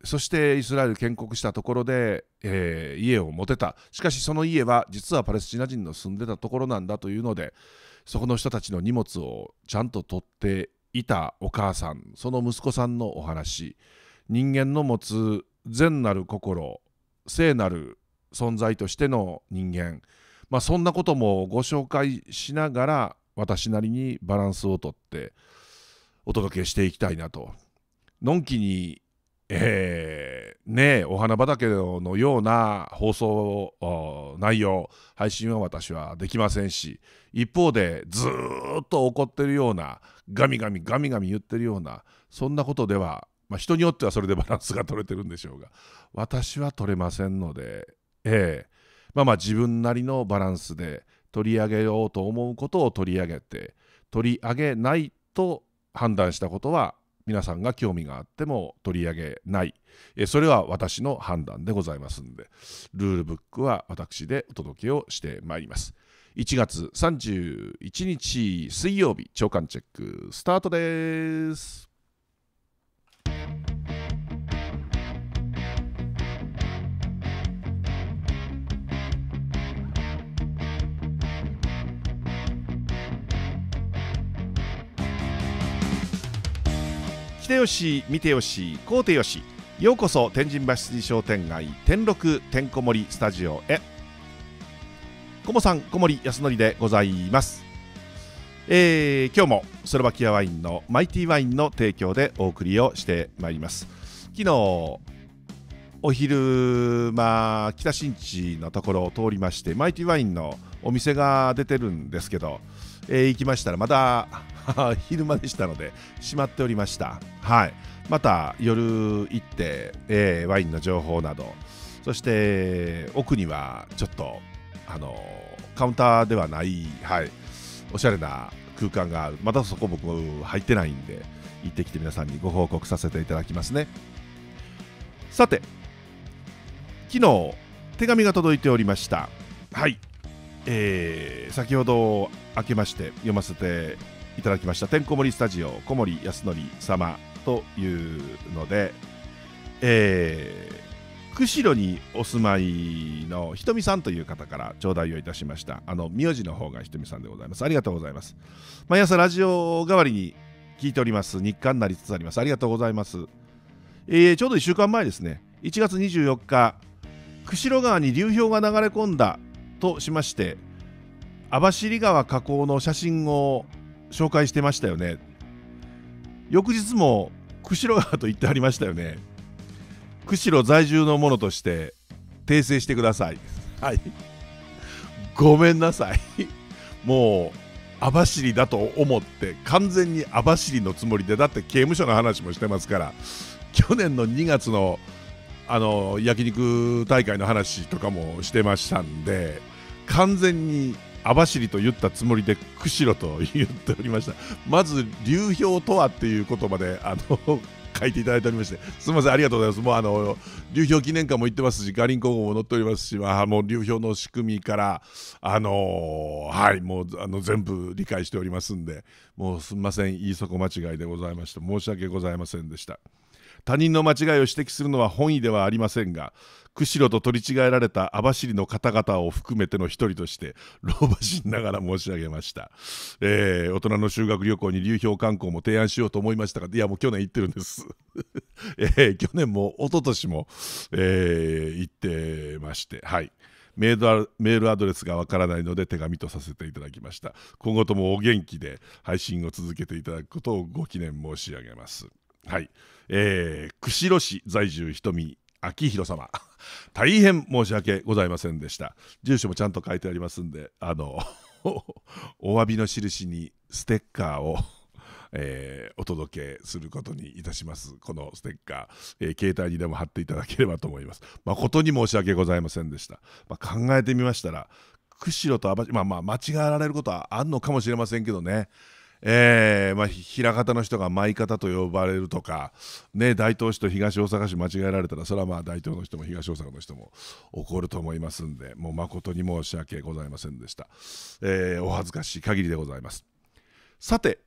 そしてイスラエル建国したところで、えー、家を持てた。しかしその家は実はパレスチナ人の住んでたところなんだというので、そこの人たちの荷物をちゃんと取っていたお母さん、その息子さんのお話、人間の持つ善なる心、聖なる存在としての人間、まあ、そんなこともご紹介しながら、私なりにバランスをとってお届けしていきたいなと。のんきにえー、ねえお花畑のような放送内容配信は私はできませんし、一方でずーっと怒ってるようなガミガミガミガミ言ってるようなそんなことでは、まあ、人によってはそれでバランスが取れてるんでしょうが、私は取れませんので、えー、まあまあ自分なりのバランスで取り上げようと思うことを取り上げて、取り上げないと判断したことは皆さんが興味があっても取り上げない、えそれは私の判断でございますので、ルールブックは私でお届けをしてまいります。いちがつさんじゅういちにち水曜日、朝刊チェックスタートです。来てよし見てよし買うてよし、ようこそ天神橋筋商店街天禄てんこ盛りスタジオへ。こもさん小森康則でございます。えー、今日もスロバキアワインのマイティワインの提供でお送りをしてまいります。昨日お昼間北新地のところを通りまして、マイティワインのお店が出てるんですけど、えー、行きましたらまだ昼間でしたので閉まっておりました。はい、また夜行って、えー、ワインの情報など、そして奥にはちょっとあのカウンターではない、はい、おしゃれな空間がある。まだそこ僕入ってないんで行ってきて皆さんにご報告させていただきますね。さて、昨日手紙が届いておりました。はい、えー、先ほど明けまして読ませていただきました。てんこ盛りスタジオ小森康則様というので、えー、釧路にお住まいのひとみさんという方から頂戴をいたしました。あの名字の方がひとみさんでございます。ありがとうございます。毎朝ラジオ代わりに聞いております。日課になりつつあります。ありがとうございます。えー、ちょうどいっしゅうかんまえですね、いちがつにじゅうよっか、釧路川に流氷が流れ込んだとしまして、網走川河口の写真を紹介してましたよね。翌日も釧路川と言ってありましたよね。釧路在住の者として訂正してください。はい、ごめんなさい。もう網走だと思って完全に網走のつもりで、だって刑務所の話もしてますから、去年のにがつのあの焼肉大会の話とかもしてましたんで、完全に網走と言ったつもりで釧路と言っておりました。まず流氷とはっていう言葉であの書いていただいておりまして、すみません、ありがとうございます。もうあの流氷記念館も行ってますし、ガリンコ号も乗っておりますし、まあ、もう流氷の仕組みからあのー、はい、もうあの全部理解しておりますんで、もうすみません、言い損間違いでございました。申し訳ございませんでした。他人の間違いを指摘するのは本意ではありませんが、釧路と取り違えられた網走の方々を含めての一人として老婆心ながら申し上げました。えー、大人の修学旅行に流氷観光も提案しようと思いましたが、いやもう去年行ってるんです、えー、去年も一昨年も、えー、行ってまして、はい、メール、メールアドレスがわからないので手紙とさせていただきました。今後ともお元気で配信を続けていただくことをご記念申し上げます。はい、えー、釧路市在住ひとみ明弘様、大変申し訳ございませんでした。住所もちゃんと書いてありますんで、あのお詫びの印にステッカーを、えー、お届けすることにいたします。このステッカー、えー、携帯にでも貼っていただければと思います。誠に申し訳ございませんでした。まあ、考えてみましたら釧路と網走、まあまあ間違えられることはあるのかもしれませんけどね、えーまあ、枚方の人が舞方と呼ばれるとか、ね、大東市と東大阪市間違えられたら、それはまあ大東の人も東大阪の人も怒ると思いますんで、もう誠に申し訳ございませんでした。えー、お恥ずかしい限りでございます。さて、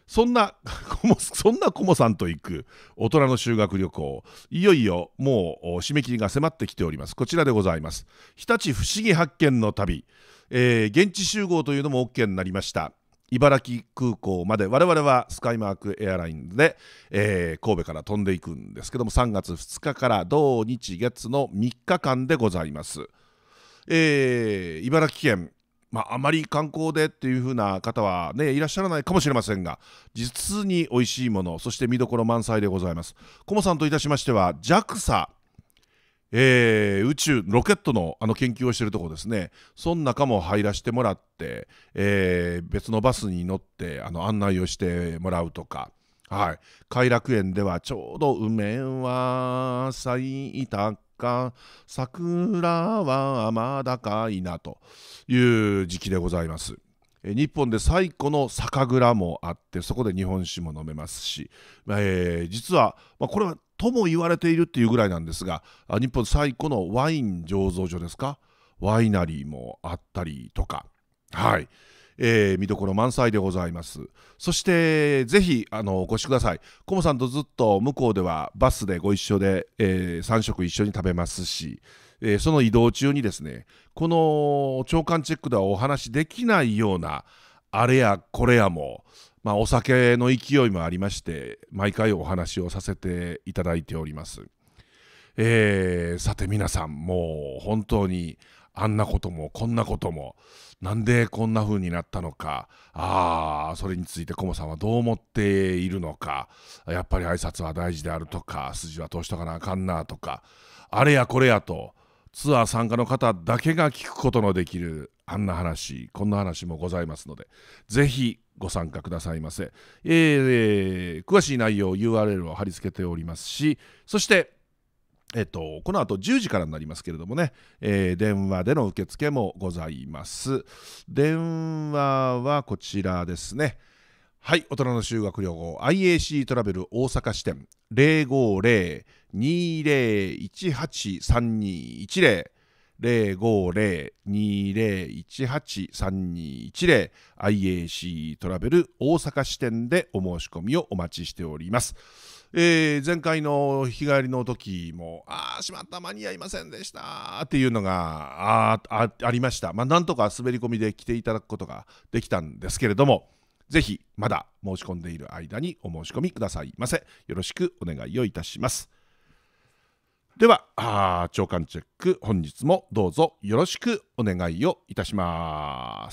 そんなそんなコモさんと行く大人の修学旅行、いよいよもう締め切りが迫ってきております。こちらでございます。日立不思議発見の旅、えー、現地集合というのも OK になりました。茨城空港まで我々はスカイマークエアラインで、えー、神戸から飛んでいくんですけども、さんがつふつかから土日月のみっかかんでございます。えー、茨城県、まあ、あまり観光でっていう風な方は、ね、いらっしゃらないかもしれませんが、実に美味しいもの、そして見どころ満載でございます。コモさんといたしましては ジャクサ、えー、宇宙ロケットのあの研究をしているところですね、その中も入らせてもらって、えー、別のバスに乗ってあの案内をしてもらうとか、はい、偕楽園ではちょうど梅は咲いたか桜はまだかいなという時期でございます。日本で最古の酒蔵もあって、そこで日本酒も飲めますし、えー、実は、まあ、これはとも言われているっていうぐらいなんですが、日本最古のワイン醸造所ですか、ワイナリーもあったりとか、はい、えー、見どころ満載でございます。そしてぜひあのお越しください。コモさんとずっと向こうではバスでご一緒で、えー、さん食一緒に食べますし、えー、その移動中にですね、この朝刊チェックではお話できないようなあれやこれやも、まあ、お酒の勢いもありまして、毎回お話をさせていただいております。えー、さて皆さん、もう本当にあんなこともこんなことも、なんでこんな風になったのか、あー、それについてコモさんはどう思っているのか、やっぱり挨拶は大事であるとか、筋は通しとかなあかんなとか、あれやこれやとツアー参加の方だけが聞くことのできるあんな話、こんな話もございますので、ぜひご参加くださいませ。えー、詳しい内容 ユーアールエル を貼り付けておりますし、そしてえっと、この後じゅうじからになりますけれどもね、えー、電話での受付もございます。電話はこちらですね。はい、大人の修学旅行 アイエーシー トラベル大阪支店 ゼロごゼロ にゼロいちはち さんにいちゼロ ゼロごゼロ にゼロいちはち さんにいちゼロ アイエーシー トラベル大阪支店でお申し込みをお待ちしております。えー、前回の日帰りの時も、あーしまった間に合いませんでしたっていうのが あ, あ, ありました。まあ、なんとか滑り込みで来ていただくことができたんですけれども、ぜひまだ申し込んでいる間にお申し込みくださいませ。よろしくお願いをいたします。ではあ朝刊チェック、本日もどうぞよろしくお願いをいたします。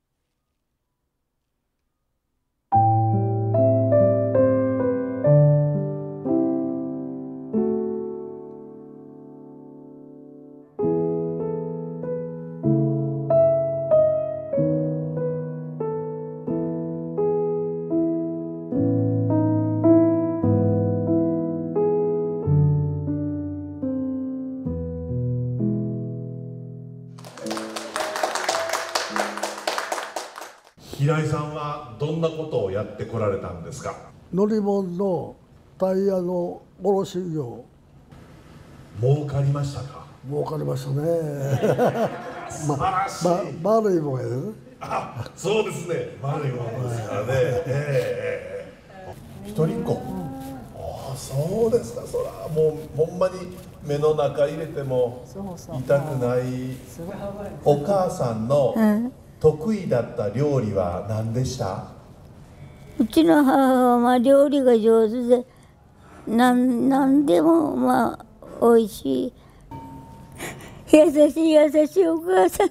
平井さんはどんなことをやってこられたんですか？ 乗り物のタイヤの卸業。 儲かりましたか？ 儲かりましたね。 素晴らしい。 ま、ま、丸いもんやね。 あ、そうですね。丸いもんですからね。えー、えー、一人っ子。うん、ああ、そうですか。そらもうほんまに目の中入れても痛くない。お母さんの、うん得意だった料理は何でした？ うちの母はまあ料理が上手で、なんなんでもまあ美味しい優しい優しいお母さん。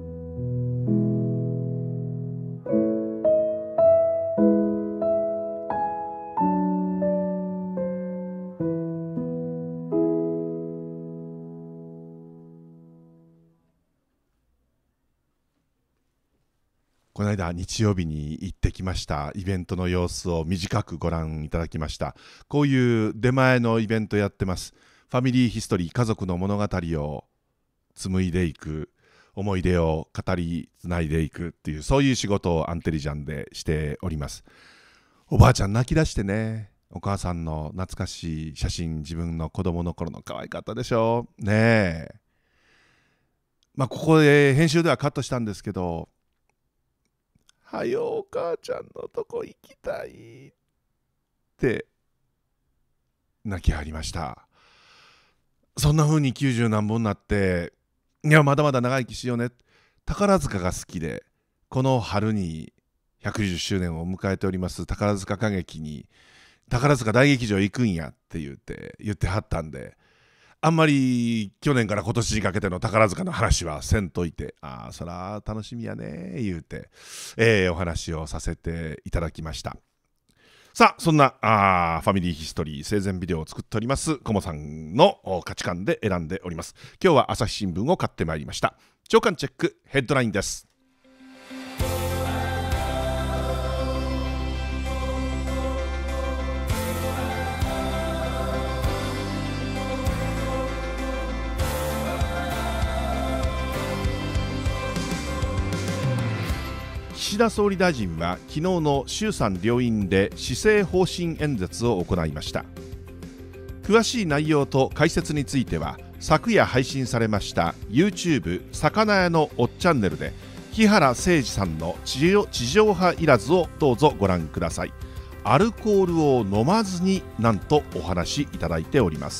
この間日曜日に行ってきましたイベントの様子を短くご覧いただきました。こういう出前のイベントやってます。ファミリーヒストリー、家族の物語を紡いでいく、思い出を語りつないでいくっていう、そういう仕事をアンテリジャンでしております。おばあちゃん泣き出してね、お母さんの懐かしい写真、自分の子供の頃の可愛かったでしょねえ。まあここで編集ではカットしたんですけど、 はよお母ちゃんのとこ行きたいって泣きはりました。そんな風にきゅうじゅう何本になって、いやまだまだ長生きしようね。宝塚が好きで、この春にひゃくじゅっしゅうねんを迎えております宝塚歌劇に宝塚大劇場行くんやって言って言ってはったんで、あんまり去年から今年にかけての宝塚の話はせんといて、ああそら楽しみやね言うて、えー、お話をさせていただきました。さあそんなあファミリーヒストリー生前ビデオを作っておりますコモさんの価値観で選んでおります。今日は朝日新聞を買ってまいりました。朝刊チェックヘッドラインです。岸田総理大臣は昨日の衆参両院で施政方針演説を行いました。詳しい内容と解説については昨夜配信されました YouTube 魚屋のおっチャンネルで木原誠二さんの地上、地上波いらずをどうぞご覧ください。アルコールを飲まずになんとお話しいただいております。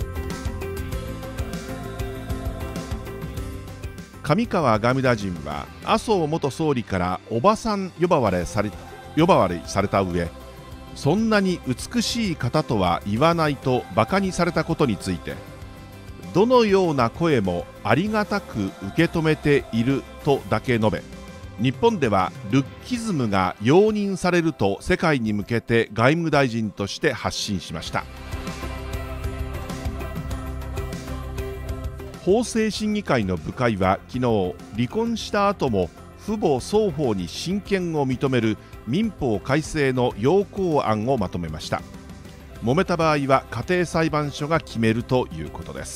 上川外務大臣は麻生元総理からおばさん呼ばわりされ、呼ばわりされた上、そんなに美しい方とは言わないとバカにされたことについて、どのような声もありがたく受け止めているとだけ述べ、日本ではルッキズムが容認されると世界に向けて外務大臣として発信しました。法制審議会の部会は昨日、離婚した後も父母双方に親権を認める民法改正の要綱案をまとめました。揉めた場合は家庭裁判所が決めるということです。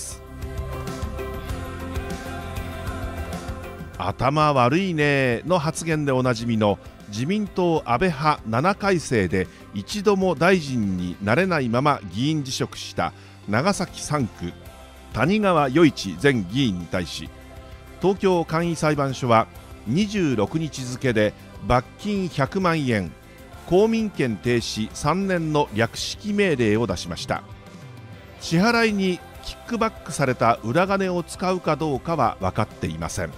頭悪いねの発言でおなじみの自民党安倍派ななかいせいで一度も大臣になれないまま議員辞職した長崎さんく谷川与一前議員に対し、東京簡易裁判所はにじゅうろくにち付で罰金ひゃくまんえん、公民権停止さんねんの略式命令を出しました。支払いにキックバックされた裏金を使うかどうかは分かっていません。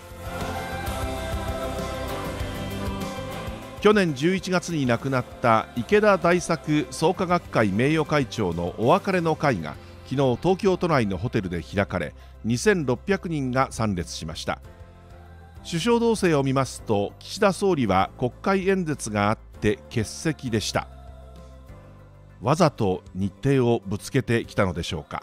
去年じゅういちがつに亡くなった池田大作創価学会名誉会長のお別れの会が昨日東京都内のホテルで開かれ、にせんろっぴゃくにんが参列しました。首相動静を見ますと、岸田総理は国会演説があって欠席でした。わざと日程をぶつけてきたのでしょうか。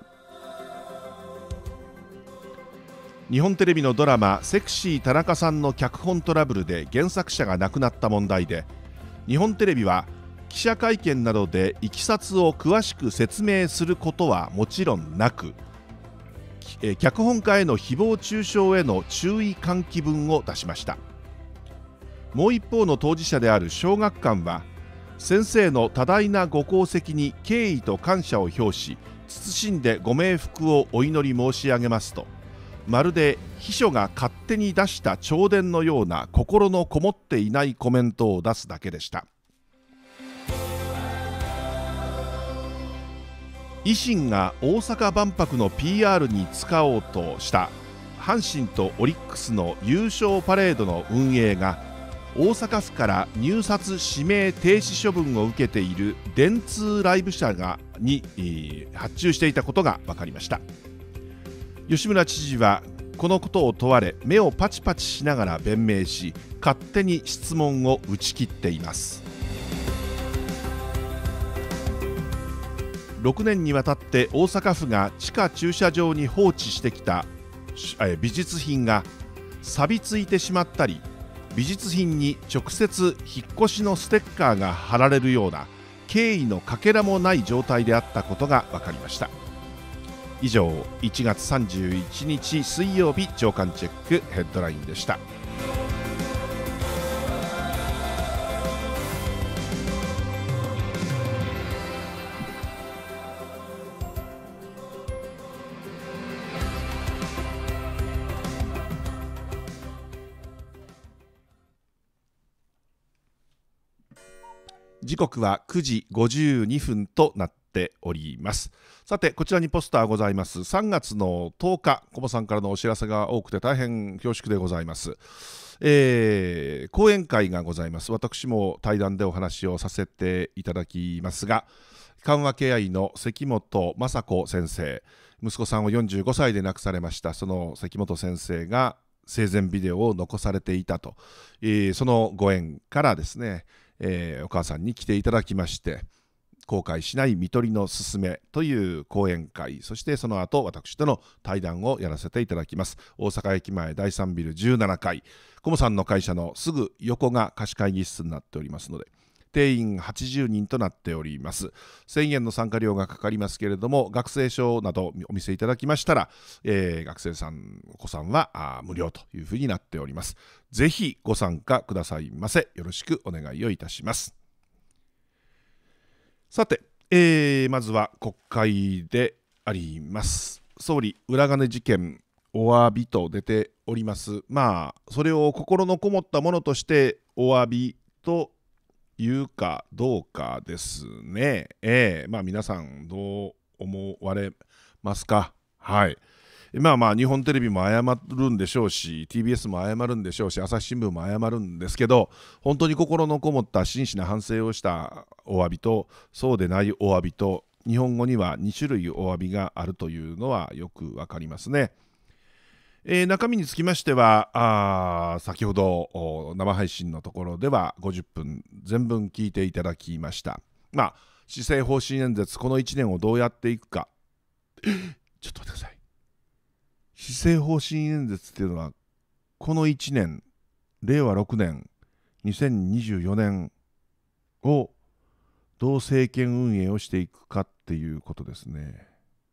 日本テレビのドラマ「セクシー田中さん」の脚本トラブルで原作者が亡くなった問題で、日本テレビは記者会見などでいきさつを詳しく説明することはもちろんなく、脚本家への誹謗中傷への注意喚起文を出しました。もう一方の当事者である小学館は、先生の多大なご功績に敬意と感謝を表し、謹んでご冥福をお祈り申し上げますと、まるで秘書が勝手に出した弔電のような心のこもっていないコメントを出すだけでした。維新が大阪万博の ピーアール に使おうとした阪神とオリックスの優勝パレードの運営が大阪府から入札指名停止処分を受けている電通ライブ社がに発注していたことが分かりました。吉村知事はこのことを問われ、目をパチパチしながら弁明し、勝手に質問を打ち切っています。ろくねんにわたって大阪府が地下駐車場に放置してきた美術品が錆びついてしまったり、美術品に直接引っ越しのステッカーが貼られるような経緯のかけらもない状態であったことが分かりました。以上、いちがつさんじゅういちにち水曜日朝刊チェックヘッドラインでした。 時刻はくじごじゅうにふんとなっております。さて、こちらにポスターございます。さんがつのとおか、コモさんからのお知らせが多くて大変恐縮でございます。えー、講演会がございます。私も対談でお話をさせていただきますが、緩和ケア医の関本雅子先生、息子さんをよんじゅうごさいで亡くされました。その関本先生が生前ビデオを残されていたと、えー、そのご縁からですね、えー、お母さんに来ていただきまして、後悔しない看取りのすすめという講演会、そしてその後私との対談をやらせていただきます。大阪駅前だいさんビルじゅうななかい、コモさんの会社のすぐ横が貸し会議室になっておりますので、定員はちじゅうにんとなっております。せんえんの参加料がかかりますけれども、学生証などお見せいただきましたら、えー、学生さんお子さんは無料というふうになっております。ぜひご参加くださいませ。よろしくお願いをいたします。さて、えー、まずは国会であります。総理裏金事件お詫びと出ております。まあそれを心のこもったものとしてお詫びというかどうかですね。えー、まあ皆さんどう思われますか。はい。まあまあ日本テレビも謝るんでしょうし、 ティービーエス も謝るんでしょうし、朝日新聞も謝るんですけど、本当に心のこもった真摯な反省をしたお詫びと、そうでないお詫びと、日本語にはにしゅるいお詫びがあるというのはよくわかりますね。えー、中身につきましては、あ先ほど生配信のところではごじゅっぷん全文聞いていただきました。まあ施政方針演説、このいちねんをどうやっていくか。ちょっと待ってください。施政方針演説っていうのはこのいちねん、れいわろくねん、にせんにじゅうよねんをどう政権運営をしていくかっていうことですね。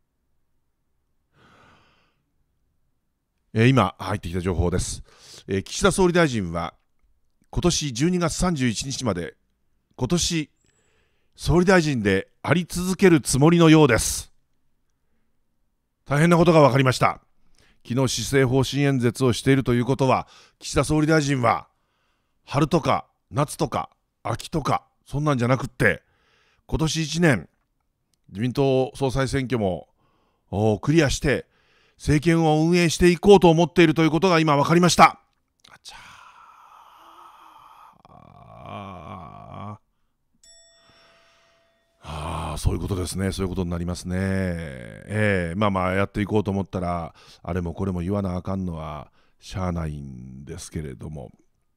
えー、今入ってきた情報です。えー、岸田総理大臣は今年じゅうにがつさんじゅういちにちまで今年総理大臣であり続けるつもりのようです。大変なことが分かりました。昨日施政方針演説をしているということは、岸田総理大臣は春とか夏とか秋とかそんなんじゃなくって、今年いちねん自民党総裁選挙もクリアして政権を運営していこうと思っているということが今分かりました。あちゃああ、そういうことですね。そういうことになりますね。えー、まあまあやっていこうと思ったらあれもこれも言わなあかんのはしゃあないんですけれども、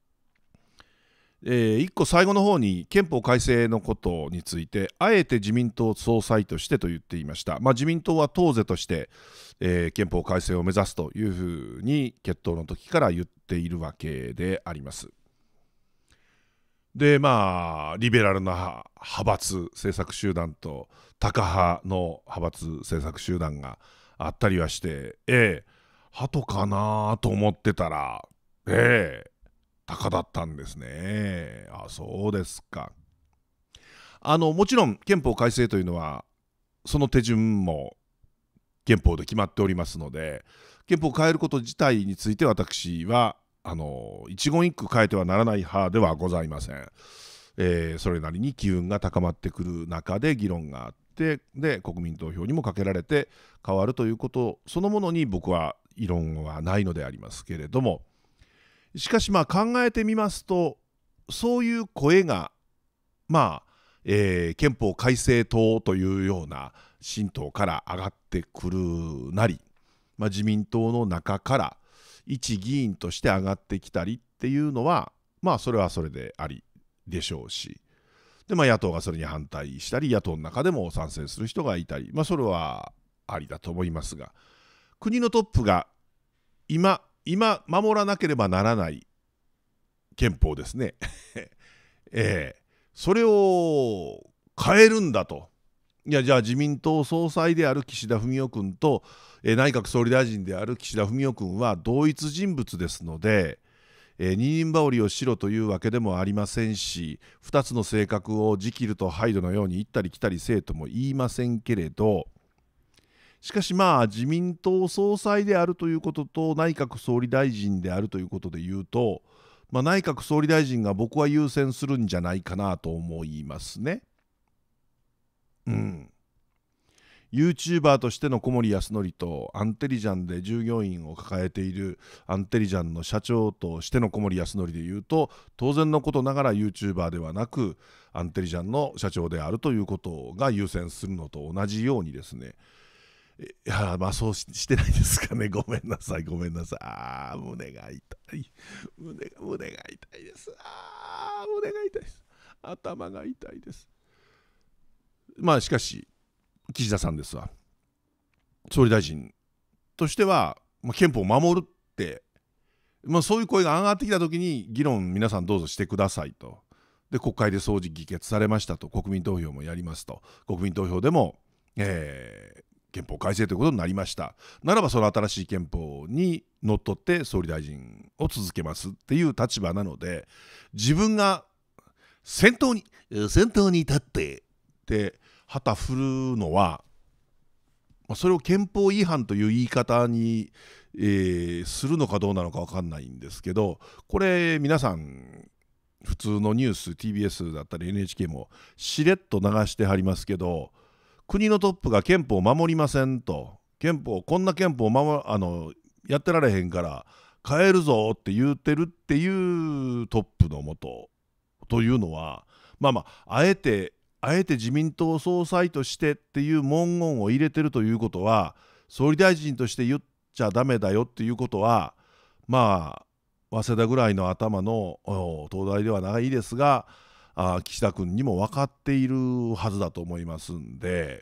えー、一個最後の方に憲法改正のことについてあえて自民党総裁としてと言っていました。まあ、自民党は党是として、えー、憲法改正を目指すというふうに決闘の時から言っているわけであります。でまあリベラルな派閥政策集団とタカ派の派閥政策集団があったりはして、ええ鳩かなと思ってたら、ええタカだったんですね。あ、そうですか。あのもちろん憲法改正というのはその手順も憲法で決まっておりますので、憲法を変えること自体について私はあの一言一句変えてはならない派ではございません。えー、それなりに機運が高まってくる中で議論があって、で国民投票にもかけられて変わるということそのものに僕は異論はないのでありますけれども、しかしまあ考えてみますと、そういう声がまあ、えー、憲法改正党というような新党から上がってくるなり、まあ、自民党の中から一議員として上がってきたりっていうのは、まあそれはそれでありでしょうし、で、まあ、野党がそれに反対したり野党の中でも賛成する人がいたり、まあそれはありだと思いますが、国のトップが今今守らなければならない憲法ですね、えー、それを変えるんだと。いやじゃあ自民党総裁である岸田文雄君と、えー、内閣総理大臣である岸田文雄君は同一人物ですので、えー、二人羽織をしろというわけでもありませんし、ふたつの性格をジキルとハイドのように行ったり来たりせえとも言いませんけれど、しかしまあ自民党総裁であるということと内閣総理大臣であるということで言うと、 まあ、内閣総理大臣が僕は優先するんじゃないかなと思いますね。うん。YouTuber としての小森康則とアンテリジャンで従業員を抱えているアンテリジャンの社長としての小森康則でいうと、当然のことながら YouTuber ではなくアンテリジャンの社長であるということが優先するのと同じようにですね、いやまあそう し, してないですかね。ごめんなさいごめんなさい。あー胸が痛い胸が胸が痛いです。あー胸が痛いです。頭が痛いです。まあしかし岸田さんですわ。総理大臣としては、まあ、憲法を守るって、まあ、そういう声が上がってきたときに議論皆さんどうぞしてくださいと。で国会で総じ議決されましたと。国民投票もやりますと。国民投票でも、えー、憲法改正ということになりました。ならばその新しい憲法にのっとって総理大臣を続けますっていう立場なので、自分が先頭に先頭に立ってって旗振るのは、それを憲法違反という言い方に、えー、するのかどうなのか分かんないんですけど、これ皆さん普通のニュース ティービーエス だったり エヌエイチケー もしれっと流してはりますけど、国のトップが憲法を守りませんと、憲法こんな憲法を守あのやってられへんから変えるぞって言ってるっていうトップのもとというのは、まあまああえてあえて自民党総裁としてっていう文言を入れてるということは、総理大臣として言っちゃダメだよっていうことは、まあ早稲田ぐらいの頭の東大ではないですが、あ岸田君にも分かっているはずだと思いますんで、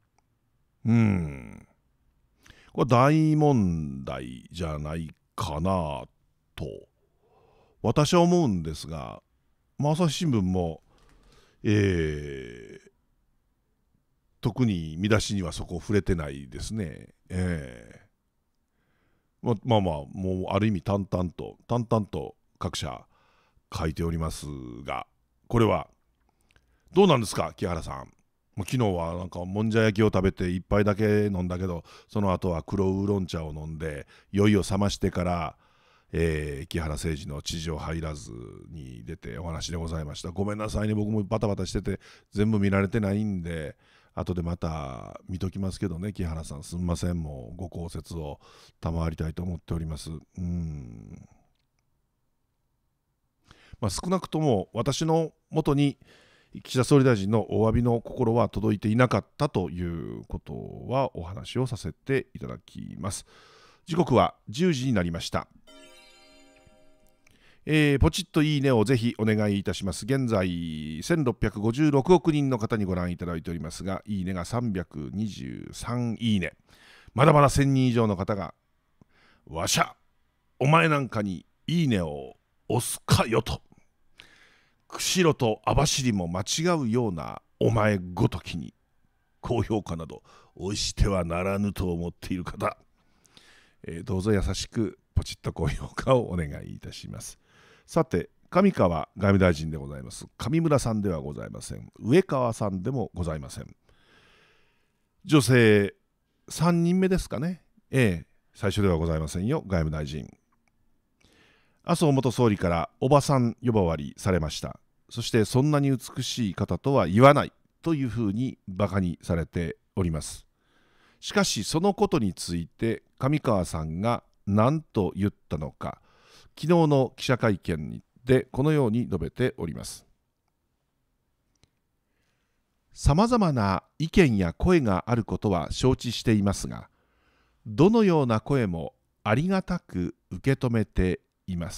うんこれ大問題じゃないかなと私は思うんですが、まあ、朝日新聞もえー、特に見出しにはそこ触れてないですね。えー、ま, まあまあもうある意味淡々と淡々と各社書いておりますが、これはどうなんですか木原さん。もう昨日はなんかもんじゃ焼きを食べて一杯だけ飲んだけど、その後は黒ウーロン茶を飲んで酔いを覚ましてからえー、木原誠二の地上入らずに出てお話でございました。ごめんなさいね、僕もバタバタしてて全部見られてないんで後でまた見ときますけどね。木原さんすんません、もうご高説を賜りたいと思っております。うーん、まあ、少なくとも私のもとに岸田総理大臣のお詫びの心は届いていなかったということはお話をさせていただきます。時刻はじゅうじになりました。えー、ポチッといいねをぜひお願いいたします。現在せんろっぴゃくごじゅうろくおく人の方にご覧いただいておりますが、いいねがさんびゃくにじゅうさんいいね。まだまだせんにん以上の方がわしゃお前なんかにいいねを押すかよと、釧路と網走も間違うようなお前ごときに高評価など押してはならぬと思っている方、えー、どうぞ優しくポチッと高評価をお願いいたします。さて、上川外務大臣でございます。上村さんではございません。上川さんでもございません。女性さんにんめですかね。ええ、最初ではございませんよ。外務大臣。麻生元総理からおばさん呼ばわりされました。そしてそんなに美しい方とは言わないというふうにバカにされております。しかしそのことについて上川さんが何と言ったのか、昨日の記者会見でこのように述べております。さまざまな意見や声があることは承知していますが、どのような声もありがたく受け止めています。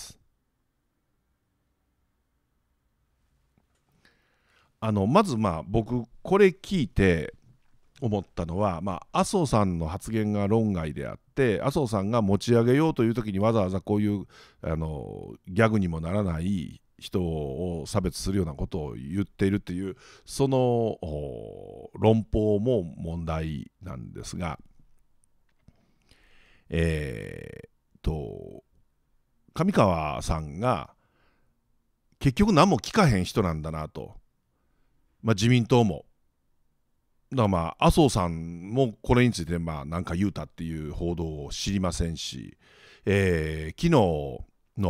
あのまずまあ僕これ聞いて思ったのは、まあ、麻生さんの発言が論外であって、麻生さんが持ち上げようという時にわざわざこういうあのギャグにもならない人を差別するようなことを言っているっていう、その論法も問題なんですが、えー、と上川さんが結局何も聞かへん人なんだなと、まあ、自民党もだからまあ麻生さんもこれについてまあ何か言うたっていう報道を知りませんし、えー、昨日の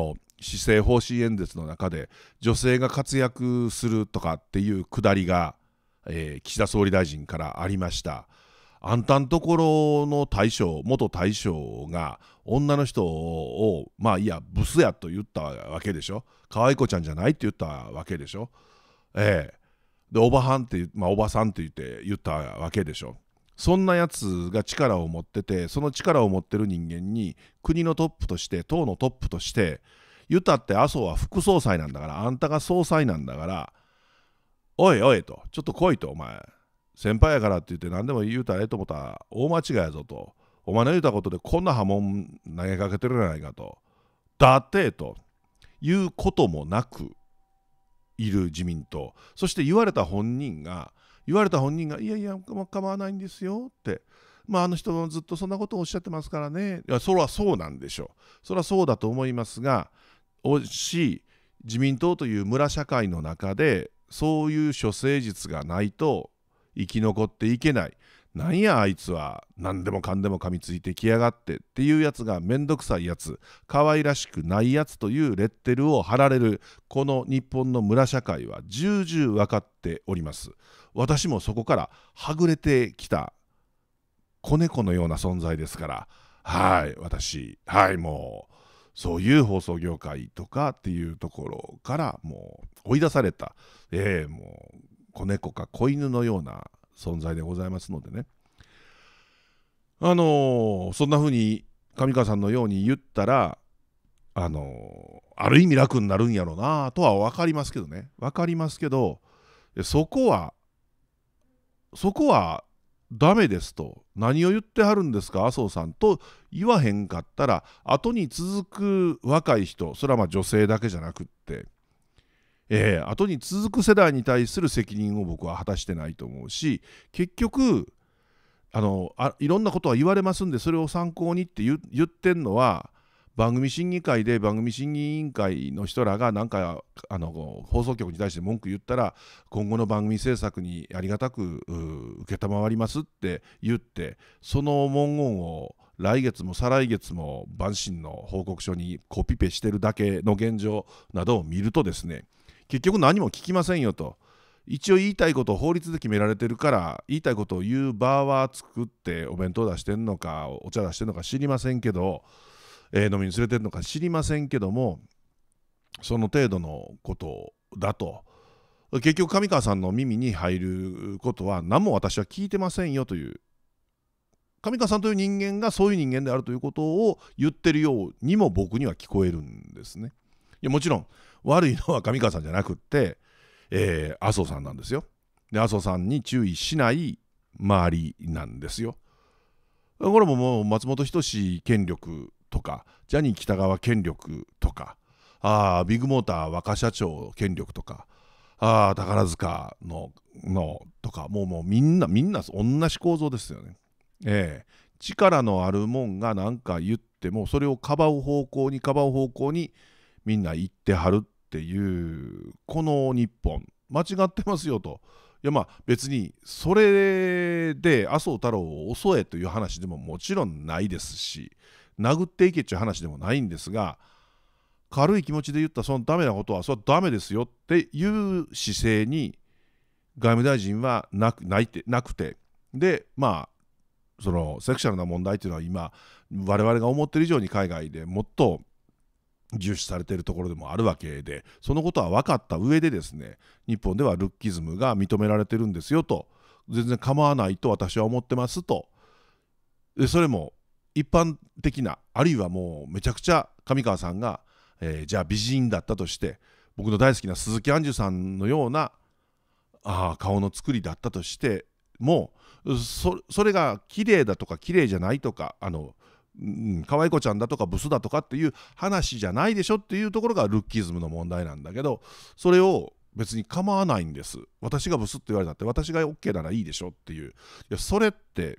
施政方針演説の中で女性が活躍するとかっていうくだりが、えー、岸田総理大臣からありました。あんたんところの大将元大将が女の人をまあいやブスやと言ったわけでしょ。可愛い子ちゃんじゃないって言ったわけでしょ。ええでおばはんって、まあ、おばさんって言って言ったわけでしょ。そんなやつが力を持ってて、その力を持ってる人間に国のトップとして党のトップとして言ったって麻生は副総裁なんだから、あんたが総裁なんだから、おいおいと、ちょっと来いと、お前先輩やからって言って何でも言うたらええと思ったら大間違いやぞと、お前の言うたことでこんな波紋投げかけてるじゃないかと、だってということもなくいる自民党、そして言われた本人が言われた本人がいやいや構わないんですよって、まああの人もずっとそんなことをおっしゃってますからね、いやそれはそうなんでしょう、それはそうだと思いますが、おし自民党という村社会の中でそういう処世術がないと生き残っていけない。なんやあいつは何でもかんでも噛みついてきやがってっていうやつがめんどくさいやつ、可愛らしくないやつというレッテルを貼られるこの日本の村社会は重々分かっております。私もそこからはぐれてきた子猫のような存在ですから、はい私はいもうそういう放送業界とかっていうところからもう追い出された、えー、もう子猫か子犬のような存在でございますのでね、あのー、そんな風に上川さんのように言ったら、あのー、ある意味楽になるんやろうなとは分かりますけどね、分かりますけど、そこはそこはダメですと、何を言ってはるんですか麻生さんと言わへんかったら、後に続く若い人、それはまあ女性だけじゃなくって、えー、後に続く世代に対する責任を僕は果たしてないと思うし、結局あのあいろんなことは言われますんで、それを参考にって 言, 言ってんのは、番組審議会で番組審議委員会の人らがなんかあの放送局に対して文句言ったら、今後の番組制作にありがたく承りますって言って、その文言を来月も再来月も晩神の報告書にコピペしてるだけの現状などを見るとですね、結局何も聞きませんよと。一応言いたいことを法律で決められてるから、言いたいことを言う場は作ってお弁当出してんのかお茶出してんのか知りませんけど、えー、飲みに連れてるのか知りませんけども、その程度のことだと、結局上川さんの耳に入ることは何も私は聞いてませんよという、上川さんという人間がそういう人間であるということを言ってるようにも僕には聞こえるんですね。いやもちろん悪いのは上川さんじゃなくって、えー、麻生さんなんですよ。で麻生さんに注意しない周りなんですよ。これももう松本人志権力とかジャニー喜多川権力とか、あビッグモーター若社長権力とか、あ宝塚 の, のとか、もうもうみんなみんな同じ構造ですよね。えー、力のあるもんが何か言ってもそれをかばう方向にかばう方向にみんな言ってはるっていうこの日本間違ってますよと。いやまあ別にそれで麻生太郎を襲えという話でももちろんないですし、殴っていけっていう話でもないんですが、軽い気持ちで言ったそのダメなことはそれはダメですよっていう姿勢に外務大臣はなく、ないてなくて、でまあそのセクシャルな問題というのは今我々が思ってる以上に海外でもっと重視されているところでもあるわけで、そのことは分かった上でですね、日本ではルッキズムが認められてるんですよと、全然構わないと私は思ってますと。でそれも一般的な、あるいはもうめちゃくちゃ上川さんが、えー、じゃあ美人だったとして、僕の大好きな鈴木杏樹さんのようなあ顔の作りだったとしても、 そ, それが綺麗だとか綺麗じゃないとか、あのうん、可愛い子ちゃんだとかブスだとかっていう話じゃないでしょっていうところがルッキズムの問題なんだけど、それを別に構わないんです。私がブスって言われたって私が OK ならいいでしょっていう。いやそれって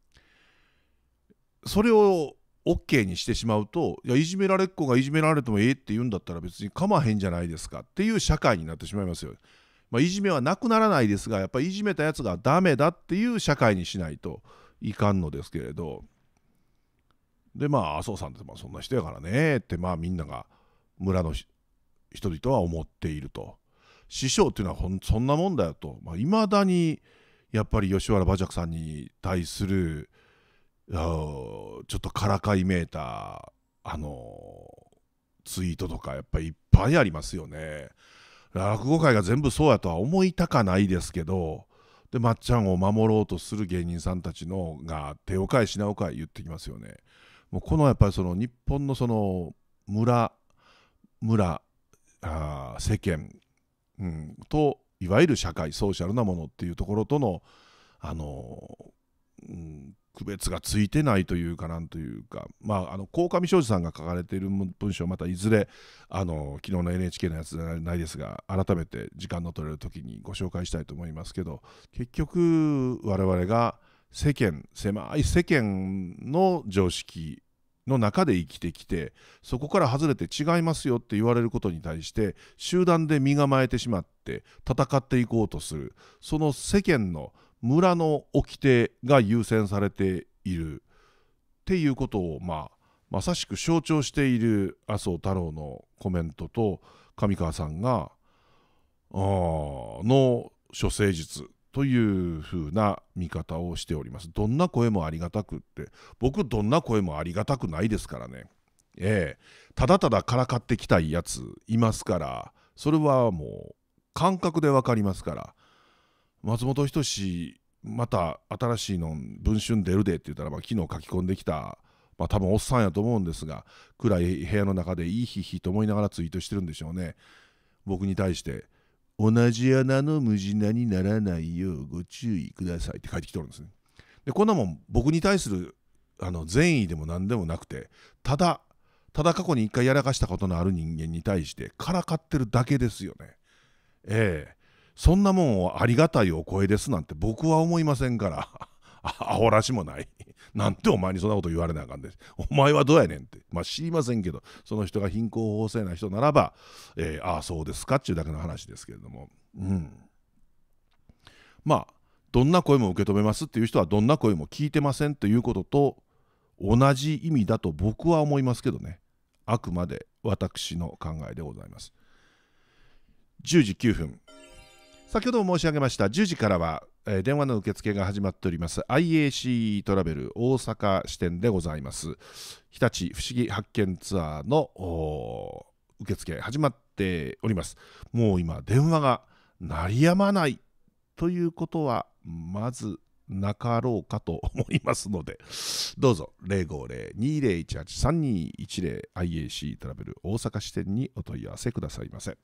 それを OK にしてしまうと、いやいじめられっ子がいじめられてもええって言うんだったら別に構わへんじゃないですかっていう社会になってしまいますよ。まあ、いじめはなくならないですが、やっぱりいじめたやつがダメだっていう社会にしないといかんのですけれど、でまあ麻生さんってまあそんな人やからねってまあみんなが村の人々は思っていると。師匠っていうのはほんそんなもんだよと、いまあ、未だにやっぱり吉原馬雀さんに対するちょっとからかいめいたあのツイートとかやっぱりいっぱいありますよね。落語界が全部そうやとは思いたかないですけど、でまっちゃんを守ろうとする芸人さんたちのが手を変え品を変え言ってきますよね。もうこのやっぱりその日本のその村村あ世間、うん、といわゆる社会ソーシャルなものっていうところとのあの、うん、区別がついてないというかなんというか、まああの鴻上尚史さんが書かれている文章をまたいずれあの昨日の エヌエイチケー のやつじゃないですが、改めて時間の取れる時にご紹介したいと思いますけど、結局我々が世間狭い世間の常識の中で生きてきて、そこから外れて違いますよって言われることに対して集団で身構えてしまって戦っていこうとする、その世間の村の掟が優先されているっていうことを、まあ、まさしく象徴している麻生太郎のコメントと上川さんがあの処世術というふうな見方をしております。どんな声もありがたくって、僕どんな声もありがたくないですからね。ええ、ただただからかってきたいやついますから、それはもう感覚で分かりますから。松本人志また新しいの文春出るでって言ったら、まあ、昨日書き込んできた、まあ、多分おっさんやと思うんですが、暗い部屋の中でいいひひと思いながらツイートしてるんでしょうね。僕に対して同じ穴の無地なにならないようご注意くださいって書いてきてるんですね。でこんなもん僕に対するあの善意でも何でもなくて、ただただ過去に一回やらかしたことのある人間に対してからかってるだけですよね。ええ、そんなもんをありがたいお声ですなんて僕は思いませんからアホらしもない。なんてお前にそんなこと言われなあかんで、お前はどうやねんって、まあ知りませんけど、その人が貧困法制な人ならば、えー、ああそうですかっていうだけの話ですけれども、うん、まあどんな声も受け止めますっていう人はどんな声も聞いてませんということと同じ意味だと僕は思いますけどね。あくまで私の考えでございます。じゅうじきゅうふん、先ほども申し上げましたじゅうじからは、えー、電話の受付が始まっております アイエーシー トラベル大阪支店でございます。日立不思議発見ツアーの受付始まっております。もう今電話が鳴りやまないということはまずなかろうかと思いますので、どうぞ ゼロごゼロ にゼロいちはち さんにいちゼロ アイエーシー トラベル大阪支店にお問い合わせくださいませ。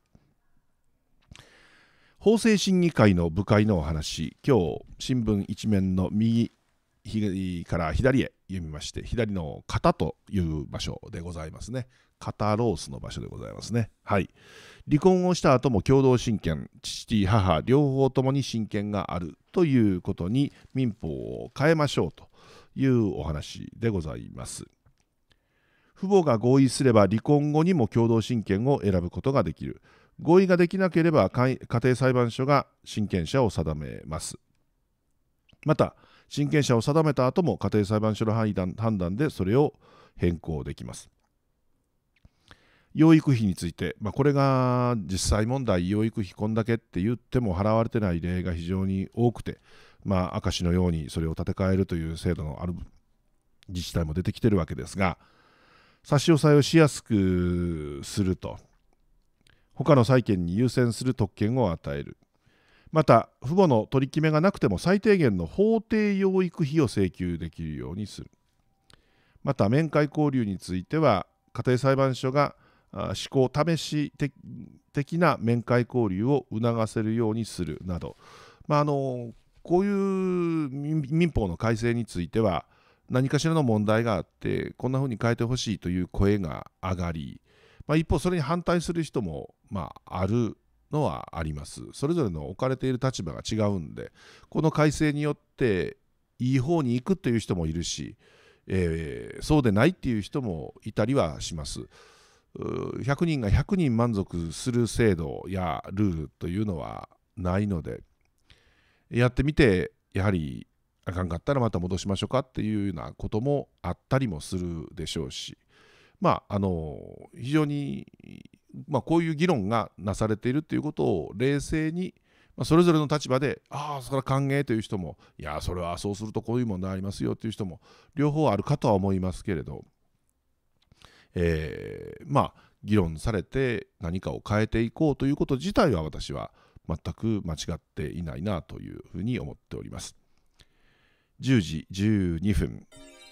法制審議会の部会のお話、今日新聞一面の右から左へ読みまして、左の肩という場所でございますね。肩ロースの場所でございますね。はい。離婚をした後も共同親権、父母両方ともに親権があるということに民法を変えましょうというお話でございます。父母が合意すれば離婚後にも共同親権を選ぶことができる。合意ができなければ家庭裁判所が親権者を定めます。また親権者を定めた後も家庭裁判所の判断でそれを変更できます。養育費について、まあ、これが実際問題、養育費こんだけって言っても払われてない例が非常に多くて、まあ、明石のようにそれを立て替えるという制度のある自治体も出てきてるわけですが、差し押さえをしやすくすると、他の債権に優先する特権を与える。また父母の取り決めがなくても最低限の法定養育費を請求できるようにする。また面会交流については家庭裁判所が施行試し的な面会交流を促せるようにするなど、まあ、あのこういう民法の改正については何かしらの問題があってこんなふうに変えてほしいという声が上がり、まあ、一方それに反対する人も、まあ、あるのはあります。それぞれの置かれている立場が違うんで、この改正によっていい方に行くという人もいるし、えー、そうでないっていう人もいたりはします。ひゃくにんがひゃくにん満足する制度やルールというのはないので、やってみてやはりあかんかったらまた戻しましょうかっていうようなこともあったりもするでしょうし、まああの非常にまあ、こういう議論がなされているということを冷静に、まあ、それぞれの立場で、ああそれは歓迎という人も、いやそれはそうするとこういう問題ありますよという人も両方あるかとは思いますけれど、えー、まあ議論されて何かを変えていこうということ自体は私は全く間違っていないなというふうに思っております。じゅうじじゅうにふん、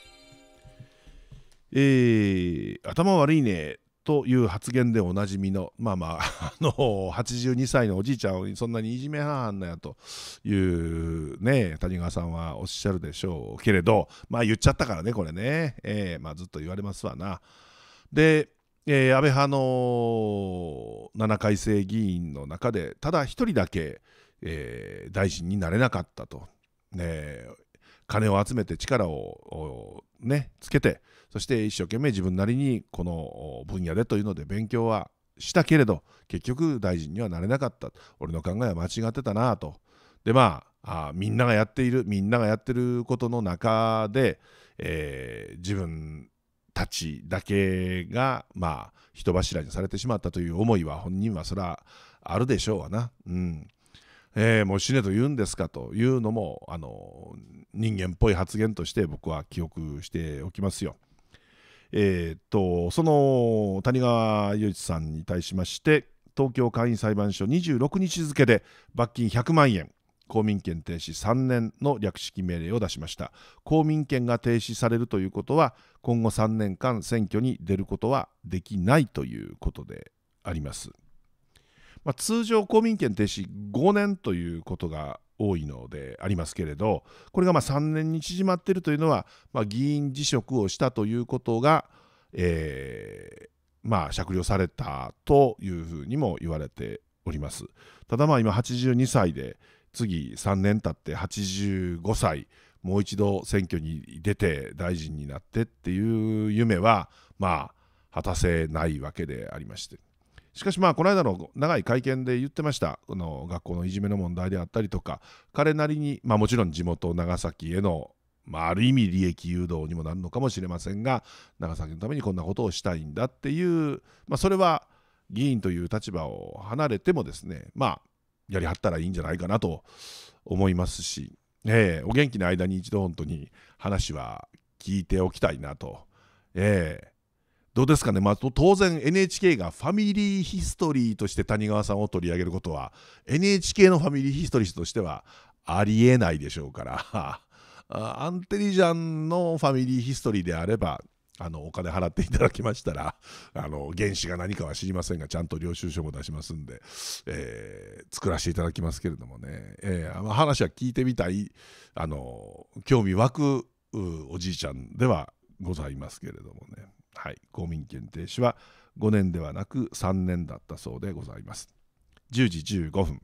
えー、頭悪いねという発言でおなじみの、まあまあ、あのはちじゅうにさいのおじいちゃんをそんなにいじめはんのやというね、谷川さんはおっしゃるでしょうけれど、まあ言っちゃったからね、これね、えーまあ、ずっと言われますわな。で、えー、安倍派のなな改正議員の中でただ一人だけ、えー、大臣になれなかったと、ね、金を集めて力を、ね、つけて、そして一生懸命自分なりにこの分野でというので勉強はしたけれど結局大臣にはなれなかった。俺の考えは間違ってたなと。でまあ、あみんながやっているみんながやってることの中で、えー、自分たちだけがまあ人柱にされてしまったという思いは本人はそれはあるでしょうわな。うんえー、もう死ねと言うんですかというのもあの人間っぽい発言として僕は記憶しておきますよ。えー、っとその谷川雄一さんに対しまして東京簡易裁判所にじゅうろくにち付で罰金ひゃくまんえん、公民権停止さんねんの略式命令を出しました。公民権が停止されるということは今後さんねんかん選挙に出ることはできないということであります。まあ、通常公民権停止ごねんということが多いのでありますけれど、これがまあさんねんに縮まっているというのは、まあ、議員辞職をしたということが、えーまあ、酌量されたというふうにも言われております。ただまあ今はちじゅうにさいで次さんねん経ってはちじゅうごさい、もう一度選挙に出て大臣になってっていう夢はまあ果たせないわけでありまして、しかしまあこの間の長い会見で言ってました。この学校のいじめの問題であったりとか、彼なりに、まあ、もちろん地元長崎への、まあ、ある意味利益誘導にもなるのかもしれませんが、長崎のためにこんなことをしたいんだっていう、まあ、それは議員という立場を離れてもですね、まあやりはったらいいんじゃないかなと思いますし、えー、お元気な間に一度本当に話は聞いておきたいなと。えーどうですかね、まあ、当然 エヌエイチケー がファミリーヒストリーとして谷川さんを取り上げることは エヌエイチケー のファミリーヒストリーとしてはありえないでしょうからアンテリジャンのファミリーヒストリーであればあのお金払っていただきましたらあの原資が何かは知りませんがちゃんと領収書も出しますんで、えー、作らせていただきますけれどもね、えー、話は聞いてみたいあの興味湧くおじいちゃんではございますけれどもね。はい、公民権停止はごねんではなくさんねんだったそうでございます。じゅうじじゅうごふん、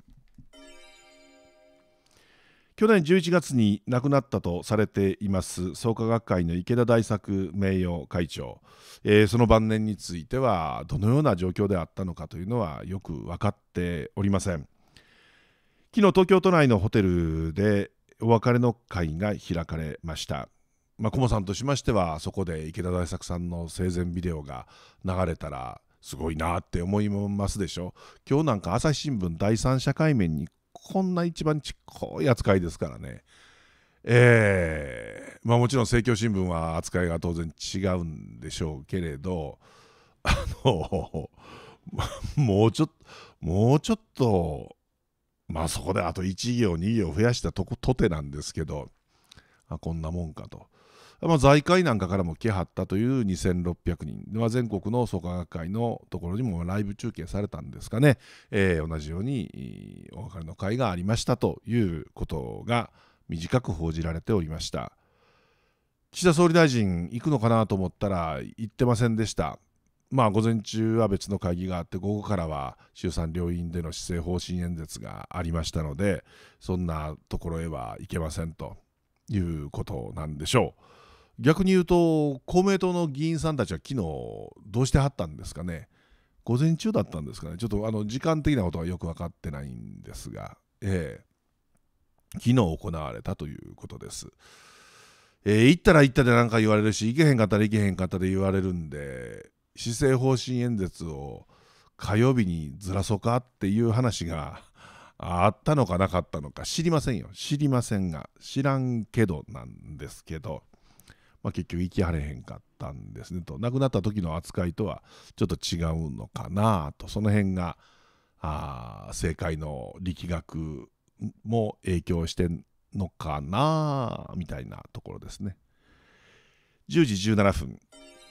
去年じゅういちがつに亡くなったとされています創価学会の池田大作名誉会長、えー、その晩年についてはどのような状況であったのかというのはよく分かっておりません。昨日東京都内のホテルでお別れの会が開かれました。まあ、顧問さんとしましてはそこで池田大作さんの生前ビデオが流れたらすごいなって思いますでしょ。今日なんか朝日新聞第三社会面にこんな一番ちっこい扱いですからね。えー、まあもちろん政教新聞は扱いが当然違うんでしょうけれど、あのもうちょっともうちょっとまあそこであといち行に行増やしたとことてなんですけど、あこんなもんかと。まあ、財界なんかからも来はったというにせんろっぴゃくにん、まあ、全国の創価学会のところにもライブ中継されたんですかね、えー、同じようにお別れの会がありましたということが短く報じられておりました。岸田総理大臣行くのかなと思ったら行ってませんでした。まあ午前中は別の会議があって午後からは衆参両院での施政方針演説がありましたので、そんなところへは行けませんということなんでしょう。逆に言うと公明党の議員さんたちは昨日どうしてはったんですかね。午前中だったんですかね。ちょっとあの時間的なことはよく分かってないんですが、えー、昨日行われたということです。えー、行ったら行ったで何か言われるし、行けへんかったら行けへんかったで言われるんで、施政方針演説を火曜日にずらそうかっていう話があったのかなかったのか知りませんよ。知りませんが、知らんけどなんですけど、まあ、結局行きはれへんかったんですねと。亡くなった時の扱いとはちょっと違うのかなと。その辺があ政界の力学も影響してんのかなみたいなところですね。じゅうじじゅうななふん。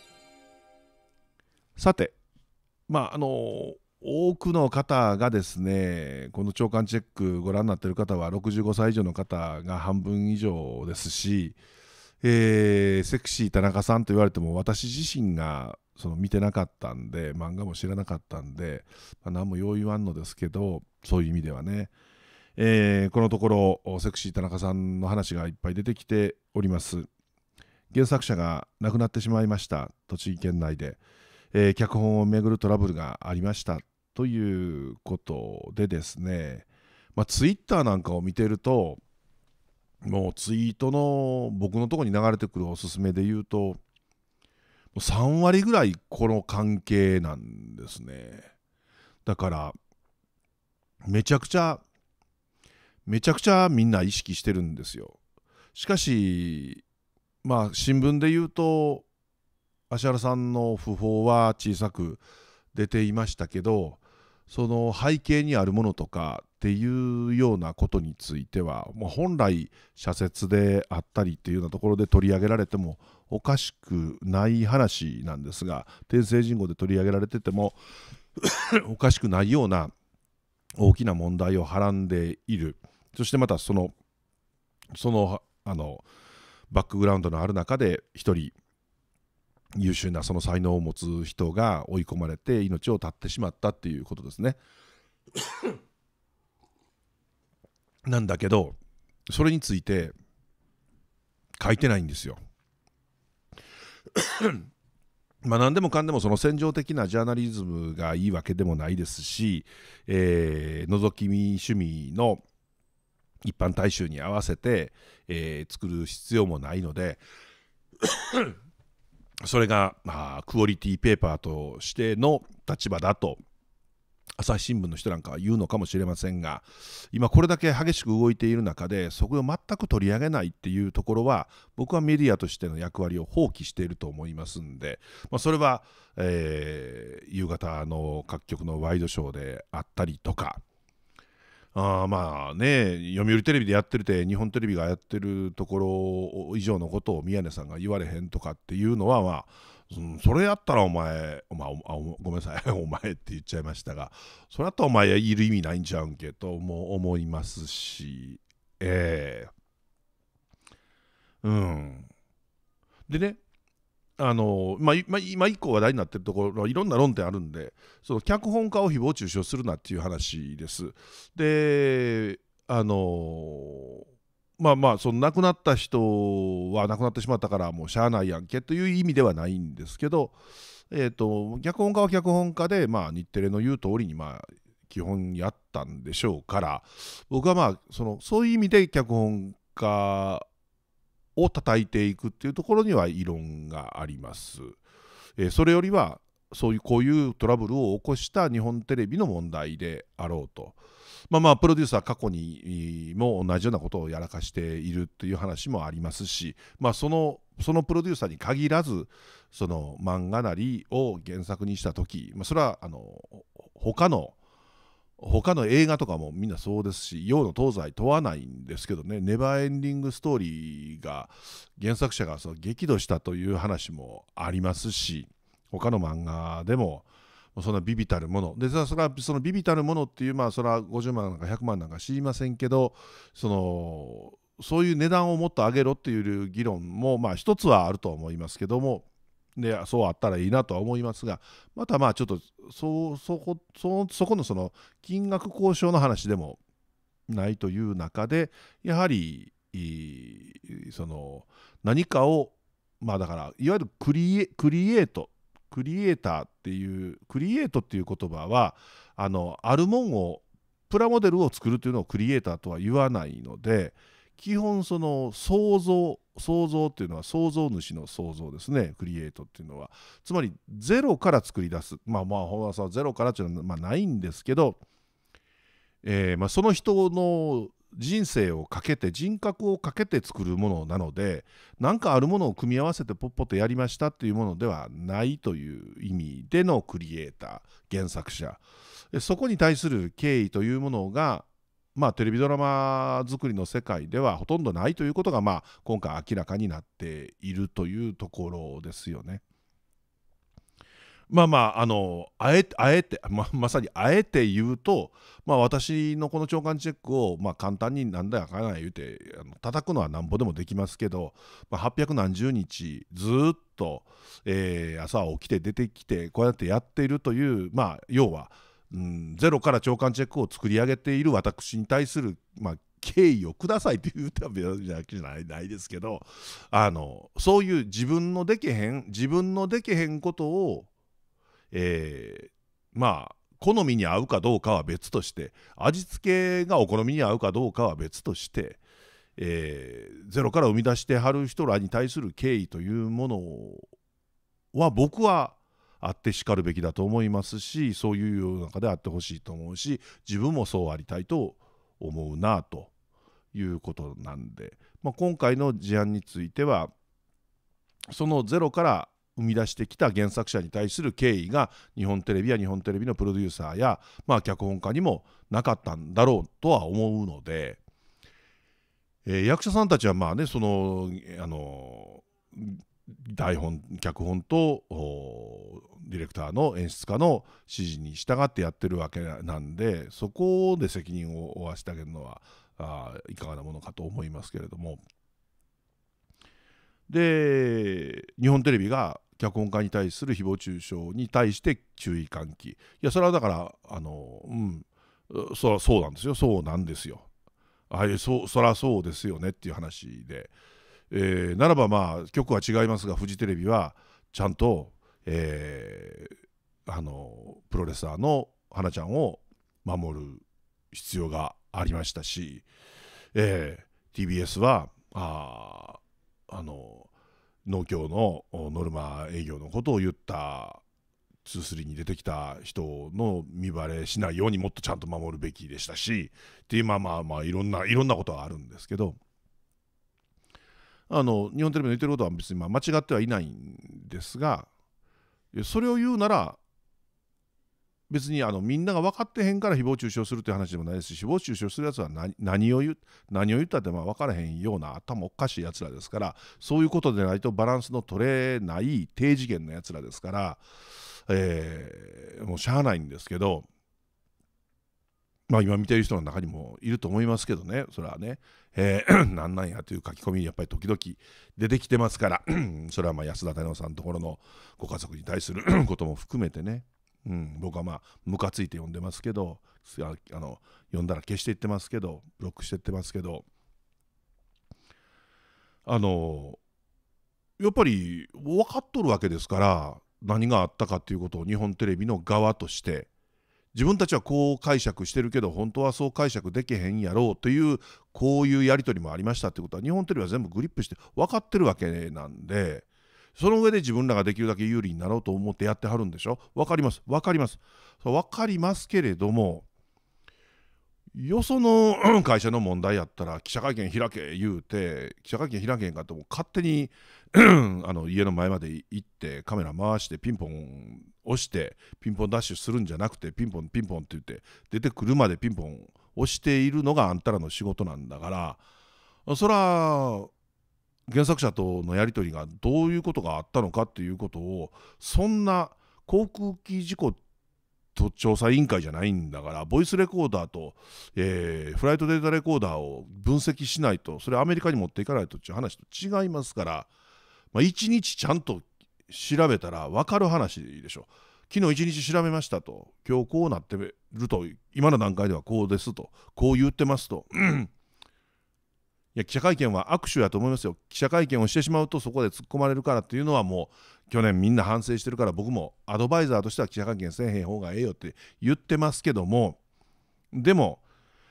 さて、まああの多くの方がですね、この朝刊チェックご覧になっている方はろくじゅうごさい以上の方が半分以上ですし、えー、セクシー田中さんと言われても私自身がその見てなかったんで、漫画も知らなかったんで、まあ、何もよう言わんのですけど、そういう意味ではね、えー、このところセクシー田中さんの話がいっぱい出てきております。原作者が亡くなってしまいました。栃木県内で、えー、脚本をめぐるトラブルがありましたということでですね、まあ、ツイッターなんかを見てると、もうツイートの僕のところに流れてくるおすすめで言うと、さんわりぐらいこの関係なんですね。だからめちゃくちゃめちゃくちゃみんな意識してるんですよ。しかしまあ新聞で言うと芦原さんの訃報は小さく出ていましたけど、その背景にあるものとかっていうようなことについては、まあ、本来社説であったりっていうようなところで取り上げられてもおかしくない話なんですが、天聖人語で取り上げられててもおかしくないような大きな問題をはらんでいる。そしてまたそのそのあのバックグラウンドのある中で一人優秀なその才能を持つ人が追い込まれて命を絶ってしまったっていうことですねなんだけど、それについて書いてないんですよまあ何でもかんでもその戦場的なジャーナリズムがいいわけでもないですし、えー、覗き見趣味の一般大衆に合わせて、えー、作る必要もないのでそれが、まあ、クオリティペーパーとしての立場だと朝日新聞の人なんかは言うのかもしれませんが、今これだけ激しく動いている中でそこを全く取り上げないっていうところは、僕はメディアとしての役割を放棄していると思いますんで、まあ、それは、えー、夕方の各局のワイドショーであったりとか、あまあね、読売テレビでやってるて日本テレビがやってるところ以上のことを宮根さんが言われへんとかっていうのは、まあ、うん、それやったらお前、お前あごめんなさいお前って言っちゃいましたが、それやったらお前いる意味ないんちゃうんけとも思いますし、えー、うんでね、あのまあ、今以降話題になっているところいろんな論点あるんで、その脚本家を誹謗中傷するなっていう話です。であのまあまあその亡くなった人は亡くなってしまったからもうしゃあないやんけという意味ではないんですけど、えーと脚本家は脚本家で、まあ、日テレの言う通りにまあ基本やったんでしょうから、僕はまあそのそういう意味で脚本家を叩いていくっていうところには異論があります。えー、それよりはそういうこういうトラブルを起こした日本テレビの問題であろうと。まあまあプロデューサー過去にも同じようなことをやらかしているという話もありますし、まあそのそのプロデューサーに限らず、その漫画なりを原作にした時、まあ、それはあの他の他の映画とかもみんなそうですし、洋の東西問わないんですけどね、ネバーエンディングストーリーが原作者がその激怒したという話もありますし、他の漫画でもそんなビビたるもので、それはそのビビたるものっていう、まあそれはごじゅうまんなんかひゃくまんなんか知りませんけど、そのそういう値段をもっと上げろっていう議論もまあ一つはあると思いますけども、でそうあったらいいなとは思いますが、またまあちょっとそそこそそこのその金額交渉の話でもないという中で、やはりその何かをまあだからいわゆるクリエクリエイトクリエイターっていうクリエイトっていう言葉はあのあるもんをプラモデルを作るというのをクリエイターとは言わないので、 基本その創造創造っていうのは創造主の創造ですね。クリエイトっていうのはつまりゼロから作り出す、まあまあほらさゼロからっていうのはまあないんですけど、えーまあ、その人の人生をかけて人格をかけて作るものなので、何かあるものを組み合わせてポッポとやりましたっていうものではないという意味でのクリエイター、原作者、そこに対する敬意というものが、まあ、テレビドラマ作りの世界ではほとんどないということが、まあ、今回明らかになっているというところですよね。まあまあ、あの、あえて、あえて、ま、まさにあえて言うと、まあ私のこの長官チェックを、まあ簡単になんだかんだ言うて、あの叩くのはなんぼでもできますけど、まあ、はっぴゃくなんじゅうにちずっと、えー朝起きて出てきて、こうやってやっているという、まあ要は、うん、ゼロから長官チェックを作り上げている私に対する、まあ、敬意をくださいというためじゃないないですけど、あの、そういう自分のできへん、自分のできへんことを、えー、まあ好みに合うかどうかは別として、味付けがお好みに合うかどうかは別として、えー、ゼロから生み出してはる人らに対する敬意というものは僕はあってしかるべきだと思いますし、そういう世の中であってほしいと思うし、自分もそうありたいと思うなということなんで、まあ、今回の事案についてはそのゼロから生み出してきた原作者に対する敬意が日本テレビや日本テレビのプロデューサーや、まあ、脚本家にもなかったんだろうとは思うので、えー、役者さんたちはまあね、そのあの台本脚本とディレクターの演出家の指示に従ってやってるわけなんで、そこで責任を負わせてあげるのはあいかがなものかと思いますけれども、で日本テレビが脚本家に対する誹謗中傷に対して注意喚起、いやそれはだからあのうんそそうなんですよ、そうなんですよ、あいそそらそうですよねっていう話で、えー、ならばまあ局は違いますが、フジテレビはちゃんと、えー、あのプロレスラーの花ちゃんを守る必要がありましたし、えー、ティービーエス はああの農協のノルマ営業のことを言ったにじゅうさんに出てきた人の見バレしないようにもっとちゃんと守るべきでしたしっていう、まあまあまあいろんないろんなことがあるんですけど、あの日本テレビの言ってることは別にまあ間違ってはいないんですが、それを言うなら別にあのみんなが分かってへんから誹謗中傷するという話でもないですし、誹謗中傷するやつは 何, 何を言う何を言ったってまあ分からへんような頭おかしいやつらですから、そういうことでないとバランスの取れない低次元のやつらですから、えー、もうしゃあないんですけど、まあ今見てる人の中にもいると思いますけどね、それはね、えー、なんなんやという書き込みやっぱり時々出てきてますからそれはまあ安田太郎さんのところのご家族に対することも含めてね、うん、僕はまあムカついて読んでますけど、ああの読んだら消していってますけど、ブロックしていってますけど、あのやっぱり分かっとるわけですから、何があったかっていうことを日本テレビの側として自分たちはこう解釈してるけど本当はそう解釈できへんやろうという、こういうやり取りもありましたってことは日本テレビは全部グリップして分かってるわけなんで、その上で自分らができるだけ有利になろうと思ってやってはるんでしょ。分かります分かります分かりますけれども、よその会社の問題やったら記者会見開け言うて記者会見開けへんかっても勝手にあの家の前まで行ってカメラ回してピンポン押してピンポンダッシュするんじゃなくて、ピンポンピンポンって言って出てくるまでピンポン押しているのがあんたらの仕事なんだから、そら原作者とのやり取りがどういうことがあったのかっていうことを、そんな航空機事故調査委員会じゃないんだから、ボイスレコーダーと、えー、フライトデータレコーダーを分析しないと、それアメリカに持っていかないとっていう話と違いますから、まあ、いちにちちゃんと調べたら分かる話でしょ。昨日いちにち調べましたと、今日こうなってると、今の段階ではこうですと、こう言ってますといや記者会見は握手やと思いますよ。記者会見をしてしまうとそこで突っ込まれるからっていうのはもう去年みんな反省してるから、僕もアドバイザーとしては記者会見せえへん方がええよって言ってますけども、でも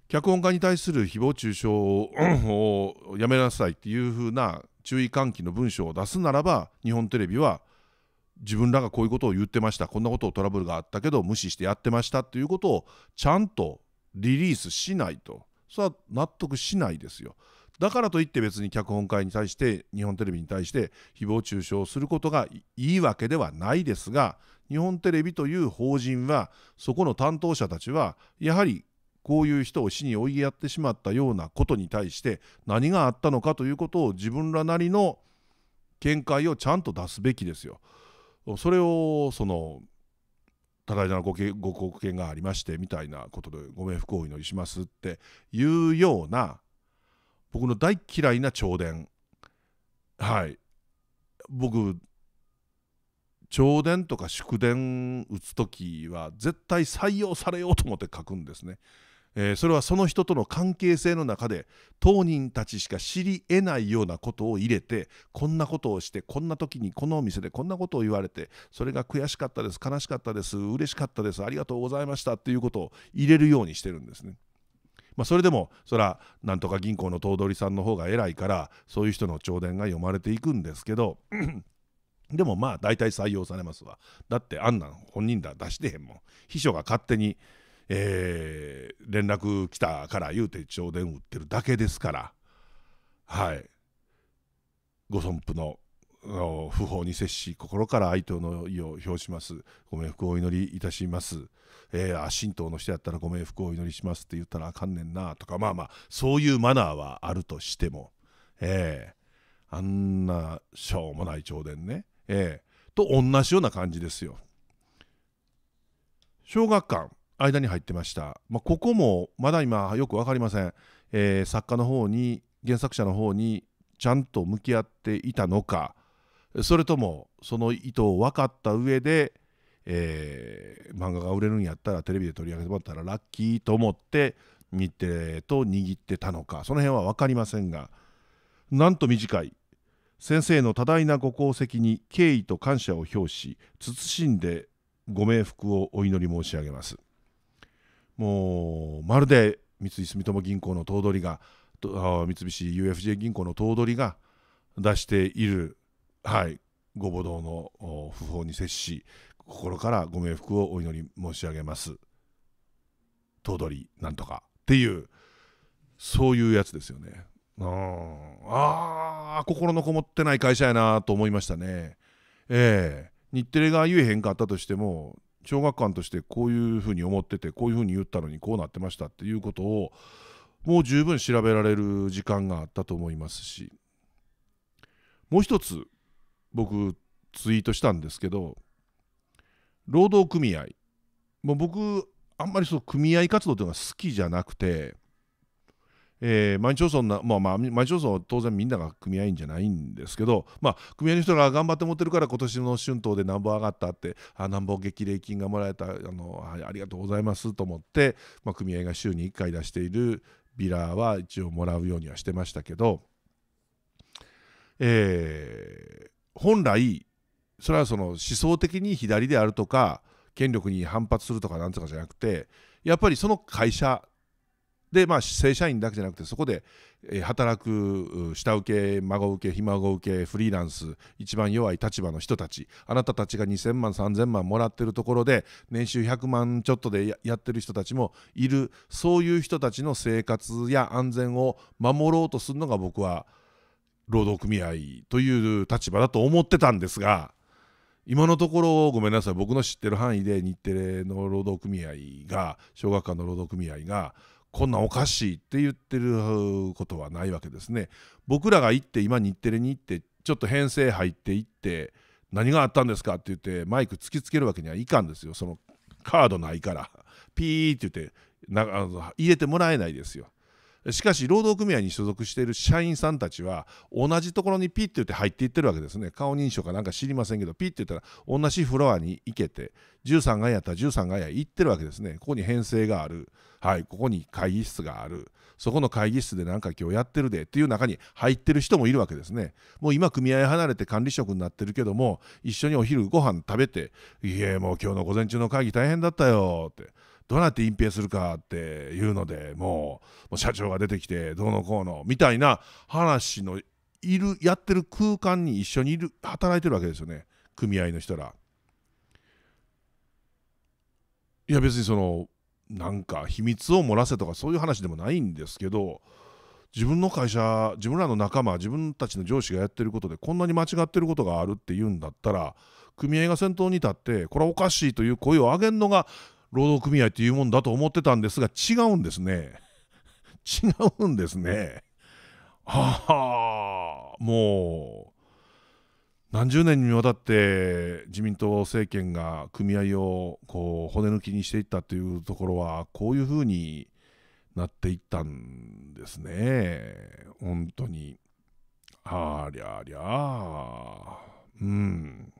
脚本家に対する誹謗中傷をやめなさいっていうふうな注意喚起の文章を出すならば、日本テレビは自分らがこういうことを言ってました、こんなことをトラブルがあったけど無視してやってましたっていうことをちゃんとリリースしないと、それは納得しないですよ。だからといって別に脚本家に対して、日本テレビに対して誹謗中傷することがいいわけではないですが、日本テレビという法人は、そこの担当者たちはやはりこういう人を死に追いやってしまったようなことに対して何があったのかということを自分らなりの見解をちゃんと出すべきですよ。それをその多大なごご国権がありましてみたいなことでご冥福をお祈りしますっていうような、僕の大嫌いな弔電、はい、僕弔電とか祝電打つときは絶対採用されようと思って書くんですね。えー、それはその人との関係性の中で当人たちしか知り得ないようなことを入れて、こんなことをして、こんな時にこのお店でこんなことを言われて、それが悔しかったです、悲しかったです、嬉しかったです、ありがとうございましたっていうことを入れるようにしてるんですね。まあ、それでもそらなんとか銀行の頭取さんの方が偉いからそういう人の弔電が読まれていくんですけどでもまあ大体採用されますわ。だってあんなん本人だ出してへんもん。秘書が勝手に、えー、連絡来たから言うて弔電打ってるだけですから、はい、ご尊父の不法に接し心から哀悼の意を表します、ご冥福をお祈りいたします、えー、あ神道の人やったらご冥福をお祈りしますって言ったらあかんねんなとか、まあまあそういうマナーはあるとしても、えー、あんなしょうもない弔電ね、えー、と同じような感じですよ。小学館間に入ってました、まあ、ここもまだ今よく分かりません、えー、作家の方に原作者の方にちゃんと向き合っていたのか、それともその意図を分かった上で、えー、漫画が売れるんやったらテレビで取り上げてもらったらラッキーと思って日テレと握ってたのか、その辺は分かりませんが、なんと短い先生の多大なご功績に敬意と感謝を表し謹んでご冥福をお祈り申し上げます。もうまるで三井住友銀行の頭取が三菱 ユーエフジェー 銀行の頭取が出している、はい、ご母堂の不法に接し心からご冥福をお祈り申し上げます頭取なんとかっていう、そういうやつですよね。ああ心のこもってない会社やなと思いましたね。ええー、日テレが言えへんかったとしても小学館としてこういうふうに思っててこういうふうに言ったのにこうなってましたっていうことをもう十分調べられる時間があったと思いますし、もう一つ僕ツイートしたんですけど、労働組合、もう僕あんまりそう組合活動というのが好きじゃなくて、えー、毎日放送な、まあまあ毎日放送は当然みんなが組合員じゃないんですけど、まあ組合の人が頑張って持ってるから今年の春闘で何本上がったって、あ何本激励金がもらえた、あの あ, ありがとうございますと思って、まあ、組合が週にいっかい出しているビラは一応もらうようにはしてましたけど、えー、本来それはその思想的に左であるとか権力に反発するとかなんとかじゃなくて、やっぱりその会社で、まあ、正社員だけじゃなくてそこで、えー、働く下請け孫請けひ孫請けフリーランス一番弱い立場の人たち、あなたたちがにせんまんさんぜんまんもらってるところで年収ひゃくまんちょっとで や, やってる人たちもいる、そういう人たちの生活や安全を守ろうとするのが僕は労働組合という立場だと思ってたんですが、今のところごめんなさい、僕の知ってる範囲で日テレの労働組合が小学館の労働組合がこんなんおかしいって言ってることはないわけですね。僕らが行って今日テレに行ってちょっと編成入っていって何があったんですかって言ってマイク突きつけるわけにはいかんですよ。そのカードないからピーって言ってなあの入れてもらえないですよ。しかし労働組合に所属している社員さんたちは同じところにピッて言って入っていってるわけですね。顔認証かなんか知りませんけどピッて言ったら同じフロアに行けてじゅうさんがいやったらじゅうさんがい行ってるわけですね。ここに編成がある、はい、ここに会議室がある、そこの会議室でなんか今日やってるでっていう中に入ってる人もいるわけですね。もう今組合離れて管理職になってるけども一緒にお昼ご飯食べて、いやもう今日の午前中の会議大変だったよって、 どうやって隠蔽するかっていうのでもう、もう社長が出てきてどうのこうのみたいな話のいるやってる空間に一緒にいる働いてるわけですよね、組合の人ら。いや別にそのなんか秘密を漏らせとかそういう話でもないんですけど、自分の会社、自分らの仲間、自分たちの上司がやってることでこんなに間違ってることがあるっていうんだったら、組合が先頭に立ってこれはおかしいという声を上げるのが労働組合っていうもんだと思ってたんですが、違うんですね違うんですね。ははもう何十年にわたって自民党政権が組合をこう骨抜きにしていったというところはこういうふうになっていったんですね、本当に。ありゃりゃうん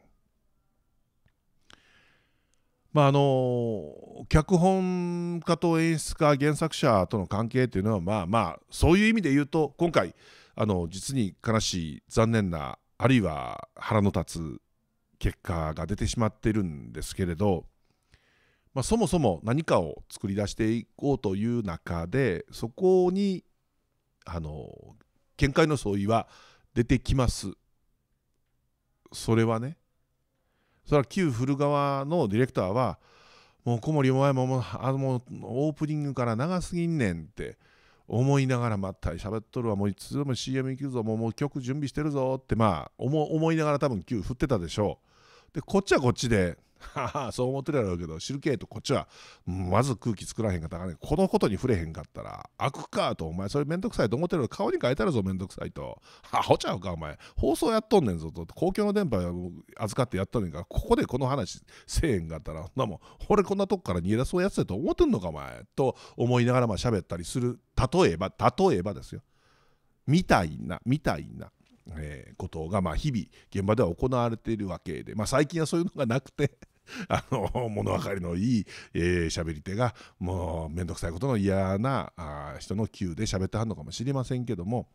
まああの脚本家と演出家、原作者との関係というのはまあまあそういう意味で言うと、今回あの実に悲しい残念な、あるいは腹の立つ結果が出てしまっているんですけれど、まあ、そもそも何かを作り出していこうという中で、そこにあの見解の相違は出てきます。それはね、それは旧古川のディレクターはもう小森お前ももうあのもうオープニングから長すぎんねんって思いながらまったり喋っとるわ、もういつでも シーエム 行くぞ、もうもう曲準備してるぞってまあ思思いながら多分旧振ってたでしょう。でこっちはこっちでははそう思ってるやろうけど、知るけとこっちはまず空気作らへんかったからね、このことに触れへんかったら開くかと、お前それめんどくさいと思ってるの顔に書いてあるぞ、めんどくさいと、アホちゃうかお前放送やっとんねんぞと、公共の電波預かってやっとんねんから、ここでこの話せえへんかったらなもん俺こんなとこから逃げ出そうやつだと思ってんのかお前と思いながらまあ喋ったりする。例えば例えばですよ、みたいなみたいなえー、ことがまあ日々現場では行われているわけで、まあ、最近はそういうのがなくてあの物分かりのいいえー、喋り手がもうめんどくさいことの嫌なあ人の級で喋ってはんのかもしれませんけども、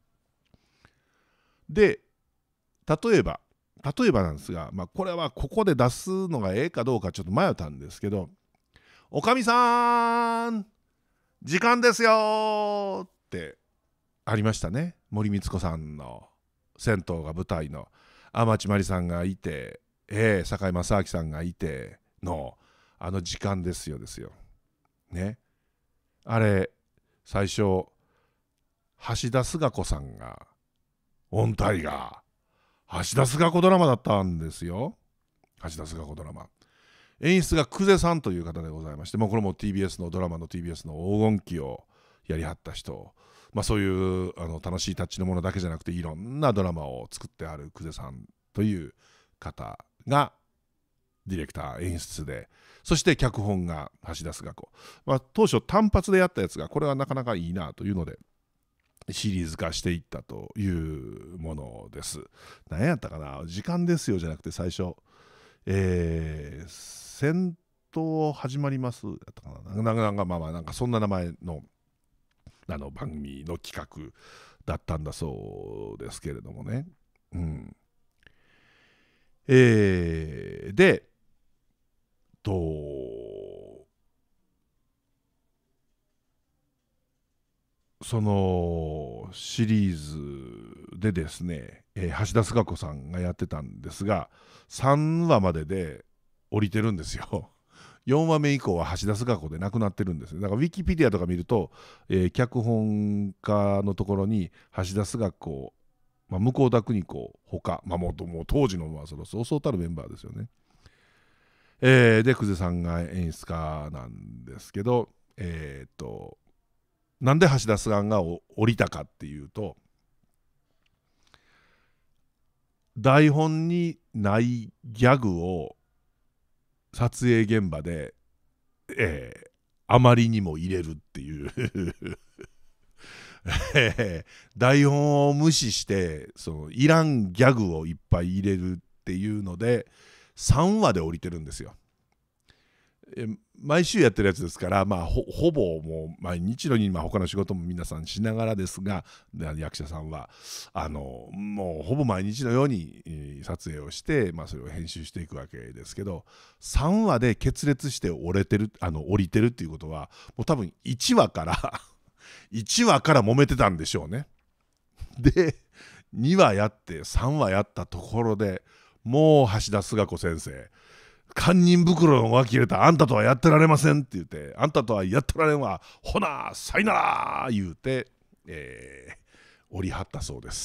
で例えば例えばなんですが、まあ、これはここで出すのがええかどうかちょっと迷ったんですけど、おかみさん時間ですよってありましたね。森光子さんの銭湯が舞台の天地真理さんがいて、えー、堺正明さんがいてのあの時間ですよですよ。ね。あれ最初橋田壽賀子さんが音体が橋田壽賀子ドラマだったんですよ。橋田壽賀子ドラマ。演出が久世さんという方でございまして、もうこれも ティービーエス のドラマの ティービーエス の黄金期をやりはった人。まあ、そういうあの楽しいタッチのものだけじゃなくていろんなドラマを作ってある久世さんという方がディレクター演出で、そして脚本が橋田壽賀子、まあ、当初単発でやったやつがこれはなかなかいいなというのでシリーズ化していったというものです。何やったかな、時間ですよじゃなくて最初、えー、戦闘始まりますやったかな、なんかなんかまあまあなんかそんな名前のあの番組の企画だったんだそうですけれどもね、うん、えー、でとそのシリーズでですね、えー、橋田壽賀子さんがやってたんですがさんわまでで降りてるんですよ。よんわめ以降は橋田壽賀子でなくなってるんです。だからウィキペディアとか見ると、えー、脚本家のところに橋田壽賀子、まあ、向田邦子ほか、まあ、もうもう当時のまあそのそうそうたるメンバーですよね。えー、で久世さんが演出家なんですけど、えー、っとなんで橋田壽賀が降りたかっていうと、台本にないギャグを撮影現場で、えー、あまりにも入れるっていう台本を無視してそのいらんギャグをいっぱい入れるっていうのでさんわで降りてるんですよ。え毎週やってるやつですから、まあ、ほ, ほぼもう毎日のように、まあ、他の仕事も皆さんしながらですが、役者さんはあのもうほぼ毎日のように撮影をして、まあ、それを編集していくわけですけど、さんわで決裂して折れてるあの降りてるっていうことはもう多分いちわからいちわから揉めてたんでしょうね。でにわやってさんわやったところでもう橋田壽賀子先生、堪忍袋の脇入れたあんたとはやってられませんって言って、あんたとはやってられんわ、ほなさいなら言うて、えー、降りはったそうです。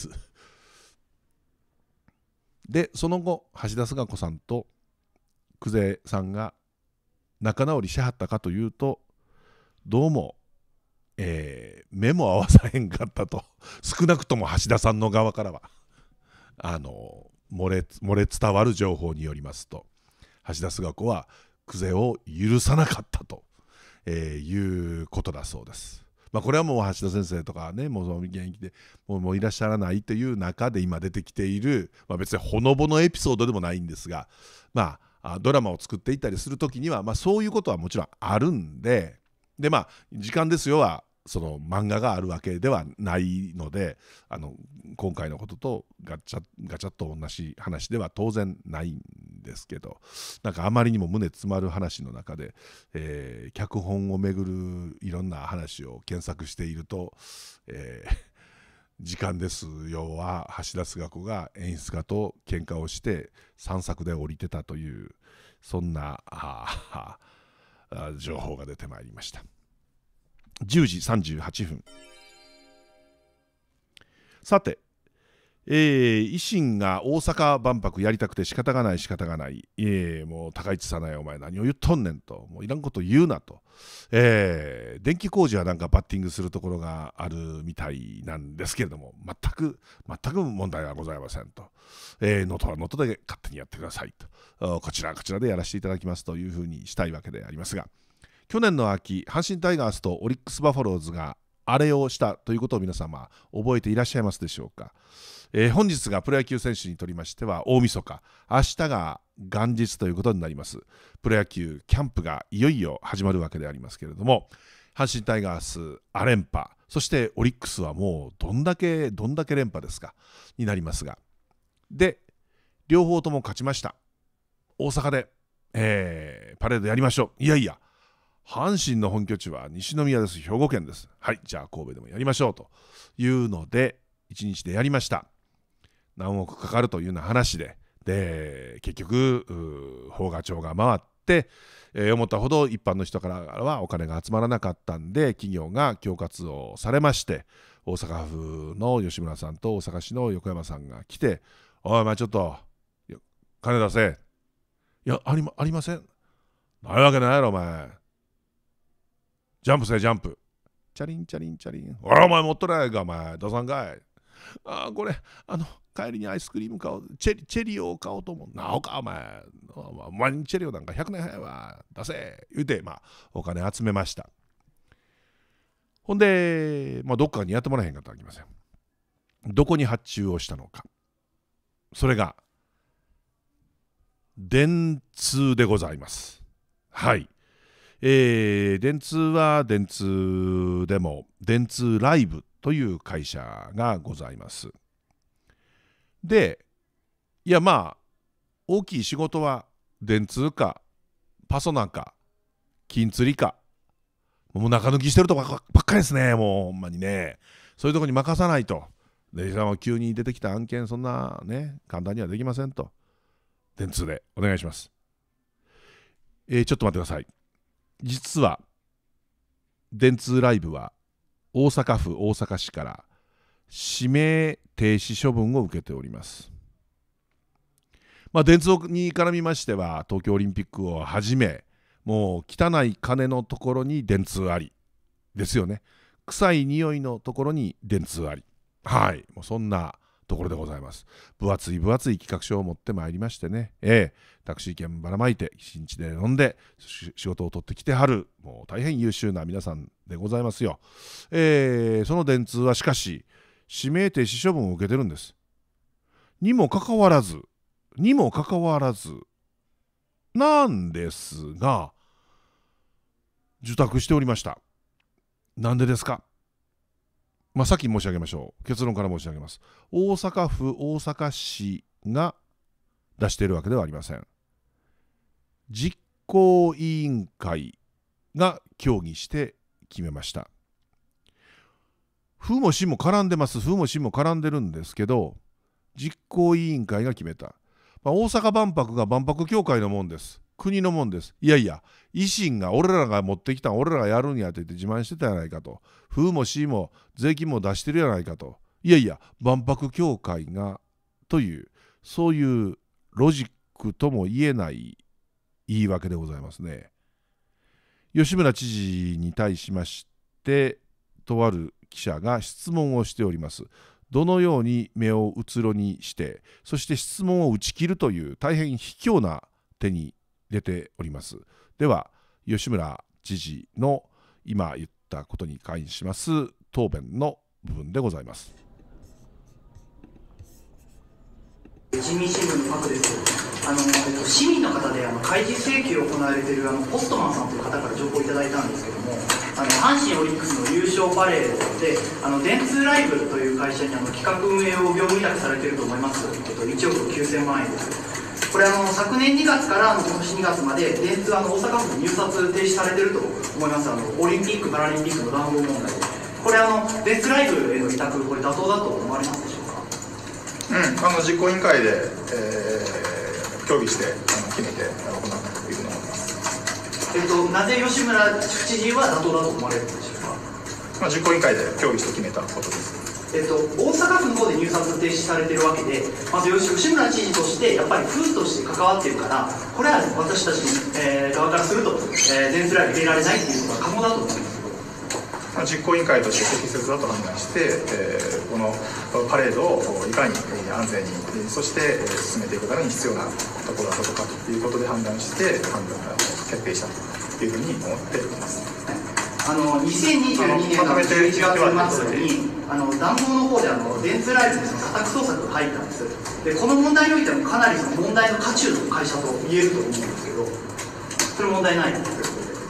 でその後橋田壽賀子さんと久世さんが仲直りしはったかというと、どうも、えー、目も合わさへんかったと、少なくとも橋田さんの側からはあの漏れ、漏れ伝わる情報によりますと、橋田壽賀子は久世を許さなかったと、えー、いうことだそうです。まあ、これはもう橋田先生とかね、もう現役でもう、もういらっしゃらないという中で今出てきている、まあ、別にほのぼのエピソードでもないんですが、まあ、ドラマを作っていったりするときには、まあ、そういうことはもちろんあるんで、でまあ時間ですよはその漫画があるわけではないので、あの今回のこととガチャガチャと同じ話では当然ないんですけど、なんかあまりにも胸詰まる話の中で、えー、脚本をめぐるいろんな話を検索していると、えー、時間ですよは橋田壽賀子が演出家と喧嘩をしてさんさくで降りてたという、そんなああ情報が出てまいりました。じゅうじさんじゅうはっぷん。さて、えー、維新が大阪万博やりたくて仕方がない仕方がない、えー、もう高市早苗お前何を言っとんねんと、もういらんこと言うなと、えー、電気工事はなんかバッティングするところがあるみたいなんですけれども、全く全く問題はございませんと、えー、能登は能登で勝手にやってくださいと、こちらこちらでやらせていただきますというふうにしたいわけでありますが、去年の秋、阪神タイガースとオリックスバファローズがあれをしたということを皆様覚えていらっしゃいますでしょうか。えー、本日がプロ野球選手にとりましては大晦日、明日が元日ということになります。プロ野球キャンプがいよいよ始まるわけでありますけれども、阪神タイガースア連覇、そしてオリックスはもうどんだけどんだけ連覇ですかになりますが、で両方とも勝ちました。大阪で、えー、パレードやりましょう。いやいや、阪神の本拠地は西宮です、兵庫県です。はい、じゃあ神戸でもやりましょうというのでいちにちでやりました。何億かかるというような話で、で結局邦画庁が回って、えー、思ったほど一般の人からはお金が集まらなかったんで、企業が恐喝をされまして、大阪府の吉村さんと大阪市の横山さんが来て、おいお前ちょっと金出せ。いや、ありま、ありません。ないわけないやろお前。ジャンプせジャンプ。チャリンチャリンチャリン。おいお前持っとらないかお前。出さんかい。ああこれあの帰りにアイスクリーム買おう、チェリチェリオを買おうと思う。なおかお前。お前にチェリオなんかひゃくねん早いわ。出せ言うて、まあお金集めました。ほんで、まあ、どっかにやってもらえへんかったらあきません。どこに発注をしたのか。それが電通でございます。はい。えー、電通は電通でも電通ライブという会社がございます。で、いやまあ大きい仕事は電通かパソナか金釣りか、もう中抜きしてるとばっかりですね。もうほんまにね、そういうとこに任さないと。で急に出てきた案件そんなね簡単にはできませんと。電通でお願いします。えー、ちょっと待ってください。実は電通ライブは大阪府大阪市から指名停止処分を受けております。まあ、電通に絡みましては東京オリンピックをはじめ、もう汚い金のところに電通ありですよね。臭い匂いのところに電通あり、はい、もうそんなところでございます。分厚い分厚い企画書を持ってまいりましてね、ええ、タクシー券ばらまいて一日で飲んで仕事を取ってきてはる、もう大変優秀な皆さんでございますよ。えー、その電通はしかし指名停止処分を受けてるんです。にもかかわらずにもかかわらずなんですが、 受託しておりました。なんでですか。まあ、先申し上げましょう。結論から申し上げます。大阪府大阪市が出しているわけではありません。実行委員会が協議して決めました。府も市も絡んでます。府も市も絡んでるんですけど、実行委員会が決めた。まあ、大阪万博が万博協会のもんです。国のもんです。いやいや、維新が俺らが持ってきたん俺らがやるんやって言って自慢してたやないかと。府も市も税金も出してるやないかと。いやいや、万博協会がという、そういうロジックとも言えない言い訳でございますね。吉村知事に対しまして、とある記者が質問をしております。どのように目をうつろにして、そして質問を打ち切るという大変卑怯な手に出ております。では、吉村知事の今言ったことに関します答弁の部分でございます。 人民新聞のパクです。あの、えっと、市民の方であの開示請求を行われているあのポストマンさんという方から情報をいただいたんですけども、あの阪神オリックスの優勝パレードであの電通ライブという会社にあの企画運営を業務委託されていると思います。えっと、いちおくきゅうせんまんえんです。これあの昨年にがつから今年にがつまで電通あの大阪府に入札停止されていると思います。あのオリンピック・パラリンピックの談合問題で、これあの電通ライブへの委託、これ妥当だと思われますでしょうか。 うん、あの実行委員会で、えー、協議してあの決めて行ったというふうに思います。 えっと、なぜ吉村知事は妥当だと思われるんでしょうか。 まあ、実行委員会で協議して決めたことです。 えっと、大阪府の方で入札停止されているわけで、まず吉村知事としてやっぱり府として関わっているから、これは私たちの、えー、側からすると、えー、電通ライブ入れられないっていうのが可能だと思います。 まあ、実行委員会として適切だと判断して、えー、このパレードをいかに安全に、そして進めていくために必要なところだったとかということで判断して判断決定したというふうに思っています。 あのにせんにじゅうにねんのじゅういちがつ末にあの談合の方であの電通ライブにその家宅捜索が入ったんです。でこの問題においてもかなりその問題の渦中の会社と言えると思うんですけど、それ問題ないということで。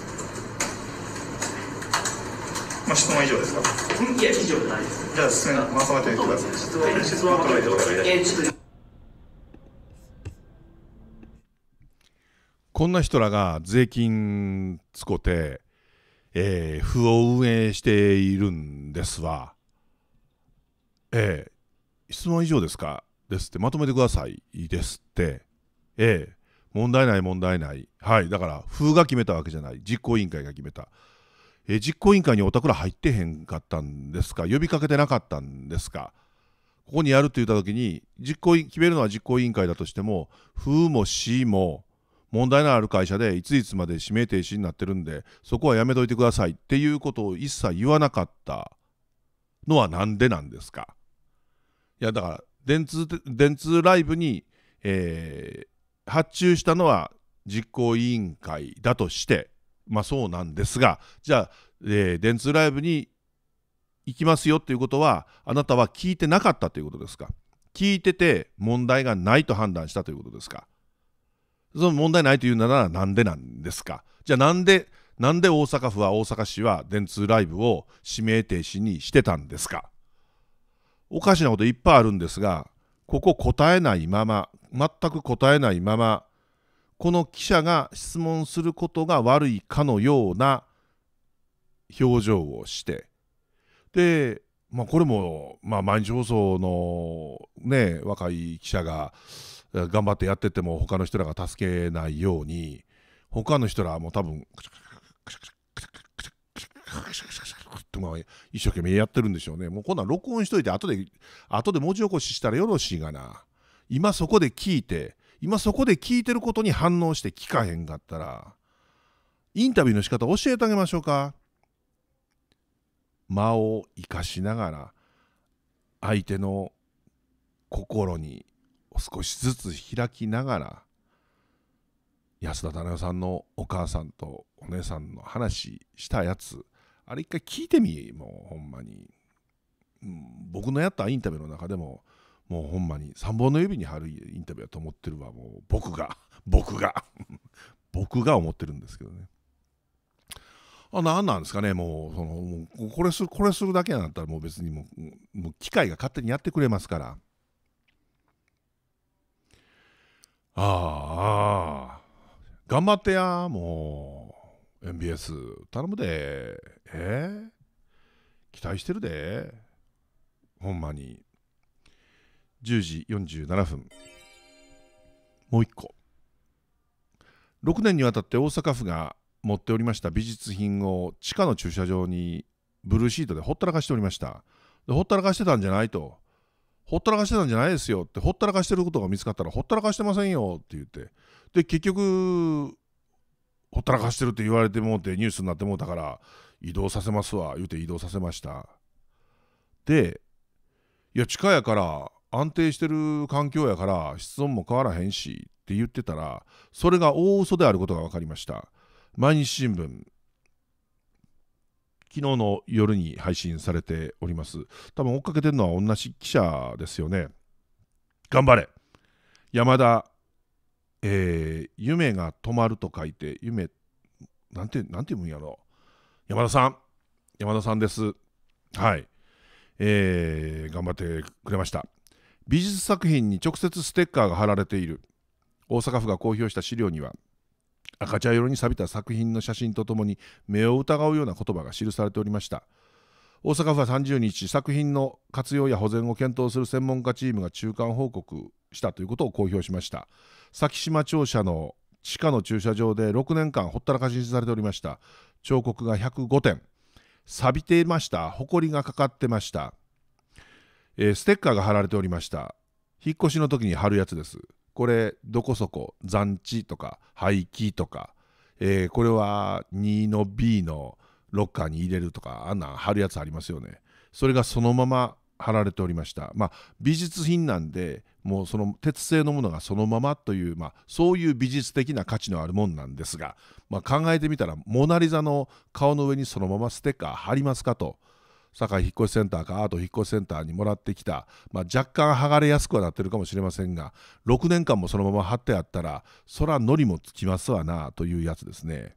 まあ、質問以上ですか。 いや以上じゃないです。 じゃあ進めまとめてください。質問質問をまとめてください。えー、ちょっとこんな人らが税金つこて、えー、府を運営しているんですわ。えー、質問以上ですかですってまとめてくださいですって。えー、問題ない問題ない。はい、だから府が決めたわけじゃない。実行委員会が決めた。えー、実行委員会におたくら入ってへんかったんですか、呼びかけてなかったんですか。ここにやるって言った時に実行決めるのは実行委員会だとしても、府も市も問題のある会社でいついつまで指名停止になってるんで、そこはやめといてくださいっていうことを一切言わなかったのはなんでなんですか。いやだから電通、電通ライブに、えー、発注したのは実行委員会だとして、まあそうなんですが、じゃあ、えー、電通ライブに行きますよっていうことは、あなたは聞いてなかったということですか。聞いてて問題がないと判断したということですか。その問題ないというならなんでなんですか。じゃあなんでなんで大阪府は大阪市は電通ライブを指名停止にしてたんですか。おかしなこといっぱいあるんですが、ここ答えないまま、全く答えないまま、この記者が質問することが悪いかのような表情をして、で、まあ、これも、まあ、毎日放送のね若い記者が頑張ってやってても他の人らが助けないように、他の人らはもう多分一生懸命やってるんでしょうね。もうこんなん録音しといて後で後で文字起こししたらよろしいがな。今そこで聞いて今そこで聞いてることに反応して聞かへんかったら、インタビューの仕方教えてあげましょうか。間を生かしながら相手の心に少しずつ開きながら、安田忠代さんのお母さんとお姉さんの話したやつ、あれ一回聞いてみ。もうほんまに、うん、僕のやったインタビューの中でももうほんまにさんぼんの指に貼るインタビューだと思ってるわ。もう僕が僕が僕が思ってるんですけどね。 あ、なんなんですかね、もうそのもうこれするこれするだけなんだったらもう別にもう、もう機械が勝手にやってくれますから。ああ、頑張ってや、もう エムビーエス 頼むで。えー、期待してるで、ほんまに。じゅうじよんじゅうななふん、もう一個。ろくねんにわたって大阪府が持っておりました美術品を地下の駐車場にブルーシートでほったらかしておりました。でほったらかしてたんじゃないと、ほったらかしてたんじゃないですよって、ほったらかしてることが見つかったらほったらかしてませんよって言って、で結局ほったらかしてるって言われてもうてニュースになってもうたから移動させますわ言うて移動させました。で、いや地下やから安定してる環境やから室温も変わらへんしって言ってたら、それが大嘘であることが分かりました。毎日新聞、昨日の夜に配信されております。多分追っかけてるのは同じ記者ですよね。頑張れ山田、えー、夢が止まると書いて夢なんてなんて言うんやろ、山田さん山田さんです。はい、えー、頑張ってくれました。美術作品に直接ステッカーが貼られている。大阪府が公表した資料には赤茶色に錆びた作品の写真とともに目を疑うような言葉が記されておりました。大阪府はさんじゅうにち、作品の活用や保全を検討する専門家チームが中間報告したということを公表しました。先島庁舎の地下の駐車場でろくねんかんほったらかしにされておりました。彫刻がひゃくごてん、錆びていました。ほこりがかかってました。えー、ステッカーが貼られておりました。引っ越しの時に貼るやつです。これどこそこ残地とか廃棄とか、えー、これはにの ビー のロッカーに入れるとか、あんなん貼るやつありますよね。それがそのまま貼られておりました。まあ美術品なんでもうその鉄製のものがそのままという、まあ、そういう美術的な価値のあるもんなんですが、まあ、考えてみたらモナリザの顔の上にそのままステッカー貼りますかと。堺引っ越しセンターかアート引っ越しセンターにもらってきた、まあ、若干剥がれやすくはなってるかもしれませんが、ろくねんかんもそのまま貼ってあったらそらのりもつきますわなというやつですね。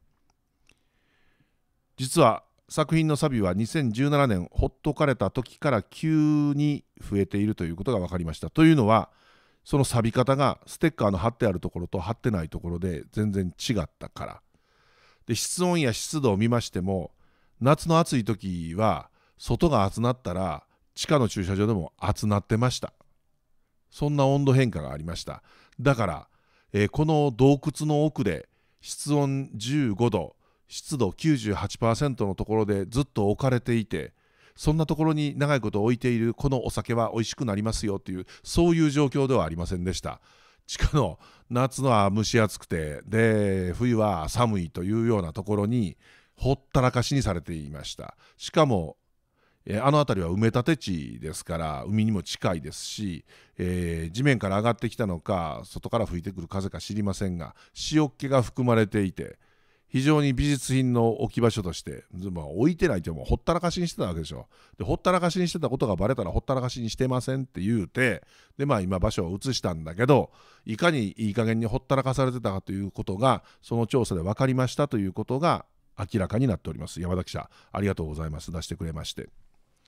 実は作品の錆はにせんじゅうななねんほっとかれた時から急に増えているということが分かりました。というのはその錆び方がステッカーの貼ってあるところと貼ってないところで全然違ったからで、室温や湿度を見ましても夏の暑い時は外が暑なったら地下の駐車場でも暑なってました。そんな温度変化がありました。だから、えー、この洞窟の奥で室温じゅうごど湿度 きゅうじゅうはちパーセント のところでずっと置かれていて、そんなところに長いこと置いているこのお酒は美味しくなりますよという、そういう状況ではありませんでした。地下の夏のは蒸し暑くてで冬は寒いというようなところにほったらかしにされていました。しかもえー、あの辺りは埋め立て地ですから海にも近いですし、えー、地面から上がってきたのか外から吹いてくる風か知りませんが塩っ気が含まれていて、非常に美術品の置き場所として、まあ、置いてないともほったらかしにしてたわけでしょ。でほったらかしにしてたことがバレたらほったらかしにしてませんって言うて、でまあ今場所を移したんだけど、いかにいい加減にほったらかされてたかということがその調査で分かりましたということが明らかになっております。山田記者ありがとうございます。出してくれまして、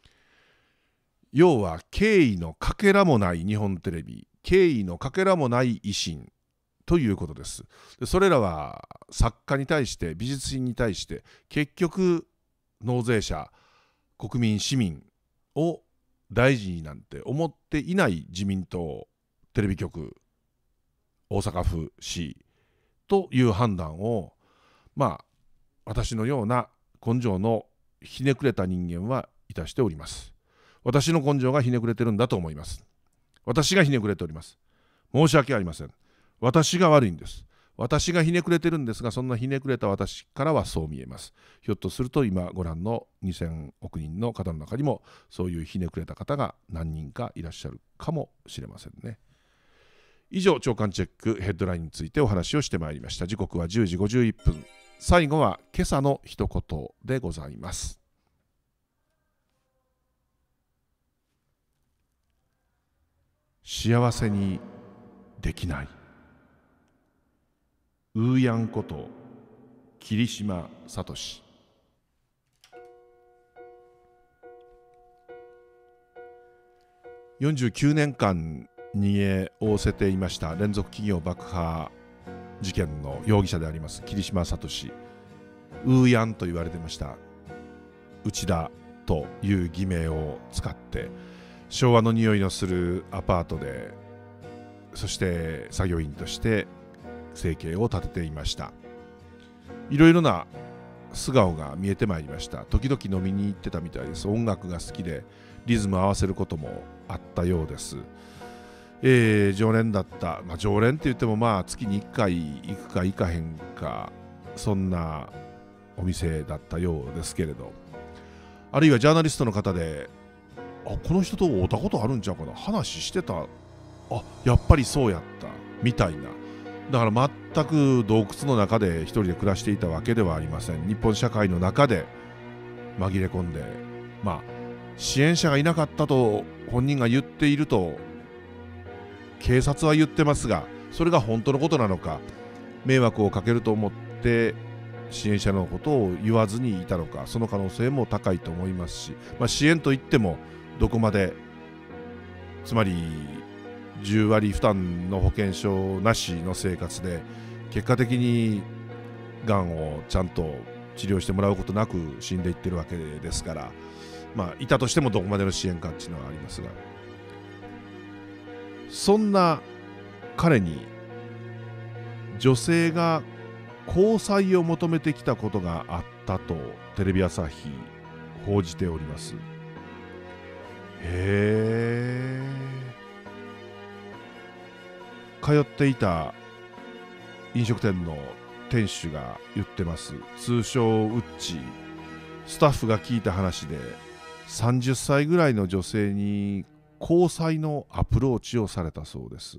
要は敬意のかけらもない日本テレビ、敬意のかけらもない維新ということです。でそれらは作家に対して美術品に対して結局納税者国民市民を大事になんて思っていない自民党テレビ局大阪府市という判断を、まあ私のような根性のひねくれた人間はいたしております。私の根性がひねくれてるんだと思います。私がひねくれております。申し訳ありません。私が悪いんです。私がひねくれてるんですが、そんなひねくれた私からはそう見えます。ひょっとすると今ご覧のにせんおくにんの方の中にもそういうひねくれた方が何人かいらっしゃるかもしれませんね。以上、朝刊チェックヘッドラインについてお話をしてまいりました。時刻はじゅうじごじゅういっぷん。最後は今朝の一言でございます。幸せにできない。ウーヤンこと霧島聡。 よんじゅうきゅうねんかん逃げおおせていました連続企業爆破事件の容疑者であります桐島聡、ウーヤンと言われていました内田という偽名を使って昭和の匂いのするアパートで、そして作業員として生計を立てていました。いろいろな素顔が見えてまいりました。時々飲みに行ってたみたいです。音楽が好きでリズム合わせることもあったようです。えー、常連だった、まあ、常連って言ってもまあ月にいっかい行くか行かへんか、そんなお店だったようですけれど、あるいはジャーナリストの方で、あ、この人と会ったことあるんちゃうかな、話してた、あ、やっぱりそうやったみたいな。だから全く洞窟の中で一人で暮らしていたわけではありません。日本社会の中で紛れ込んで、まあ支援者がいなかったと本人が言っていると警察は言ってますが、それが本当のことなのか、迷惑をかけると思って支援者のことを言わずにいたのか、その可能性も高いと思いますし、まあ、支援といってもどこまで、つまりじゅうわり負担の保険証なしの生活で結果的にがんをちゃんと治療してもらうことなく死んでいってるわけですから、まあいたとしてもどこまでの支援かっていうのはありますが、そんな彼に女性が交際を求めてきたことがあったとテレビ朝日報じております。へー。通っていた飲食店の店主が言ってます。通称ウッチ。スタッフが聞いた話で、さんじゅっさいぐらいの女性に交際のアプローチをされたそうです。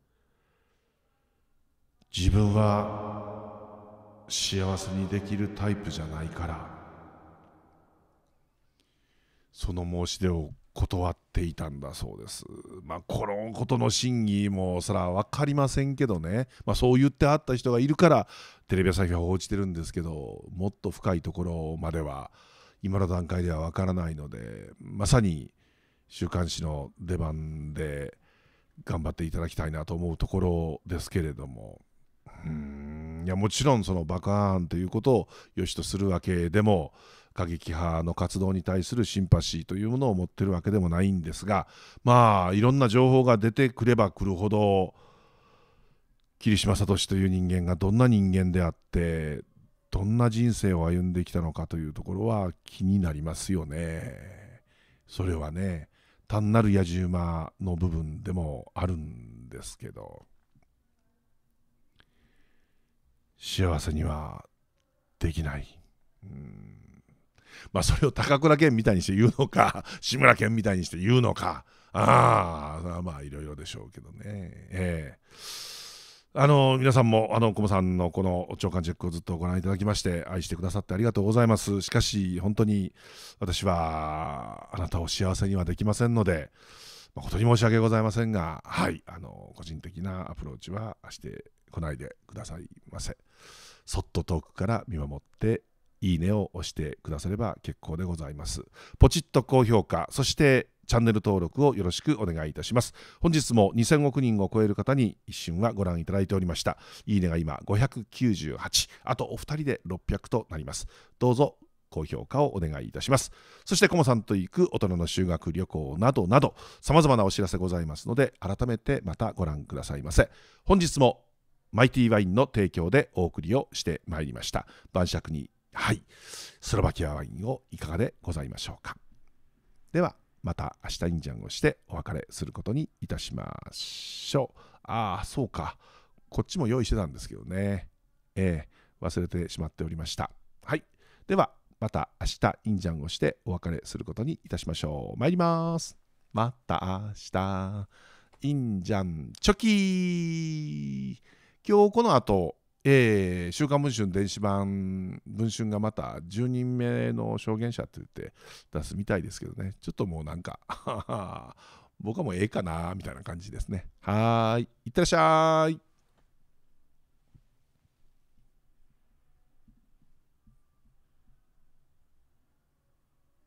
自分は幸せにできるタイプじゃないから、その申し出を断っていたんだそうです。まあこのことの真偽もそら分かりませんけどね、まあ、そう言ってあった人がいるからテレビ朝日は報じてるんですけど、もっと深いところまでは今の段階では分からないので、まさに週刊誌の出番で頑張っていただきたいなと思うところですけれども、うーん、いやもちろんその爆破案ということを良しとするわけでも、過激派の活動に対するシンパシーというものを持ってるわけでもないんですが、まあいろんな情報が出てくればくるほど桐島聡という人間がどんな人間であってどんな人生を歩んできたのかというところは気になりますよね。それはね、単なる野じ馬の部分でもあるんですけど、幸せにはできない。うーん、まあそれを高倉健みたいにして言うのか、志村けんみたいにして言うのか、ああ、まあいろいろでしょうけどね。えー、あの皆さんもあの小茂さんのこの長官チェックをずっとご覧いただきまして愛してくださってありがとうございます。しかし本当に私はあなたを幸せにはできませんので、誠に申し訳ございませんが、はい、あの個人的なアプローチはしてこないでくださいませ。そっと遠くから見守っていいねを押してくだされば結構でございます。ポチッと高評価、そしてチャンネル登録をよろしくお願いいたします。本日もにせんおくにんを超える方に一瞬はご覧いただいておりました。いいねが今ごひゃくきゅうじゅうはち、あとお二人でろっぴゃくとなります。どうぞ高評価をお願いいたします。そしてコモさんと行く大人の修学旅行などなど様々なお知らせございますので、改めてまたご覧くださいませ。本日もマイティワインの提供でお送りをしてまいりました。晩酌に、はい、スロバキアワインをいかがでございましょうか。ではまた明日インジャンをしてお別れすることにいたしましょう。ああ、そうか、こっちも用意してたんですけどね、えー、忘れてしまっておりました。はい、ではまた明日インジャンをしてお別れすることにいたしましょう。参ります。また明日インジャンチョキー。今日この後、えー、週刊文春電子版文春がまたじゅうにんめの証言者と言って出すみたいですけどね、ちょっともうなんか僕はもうええかなみたいな感じですね。はーい、いってらっしゃい。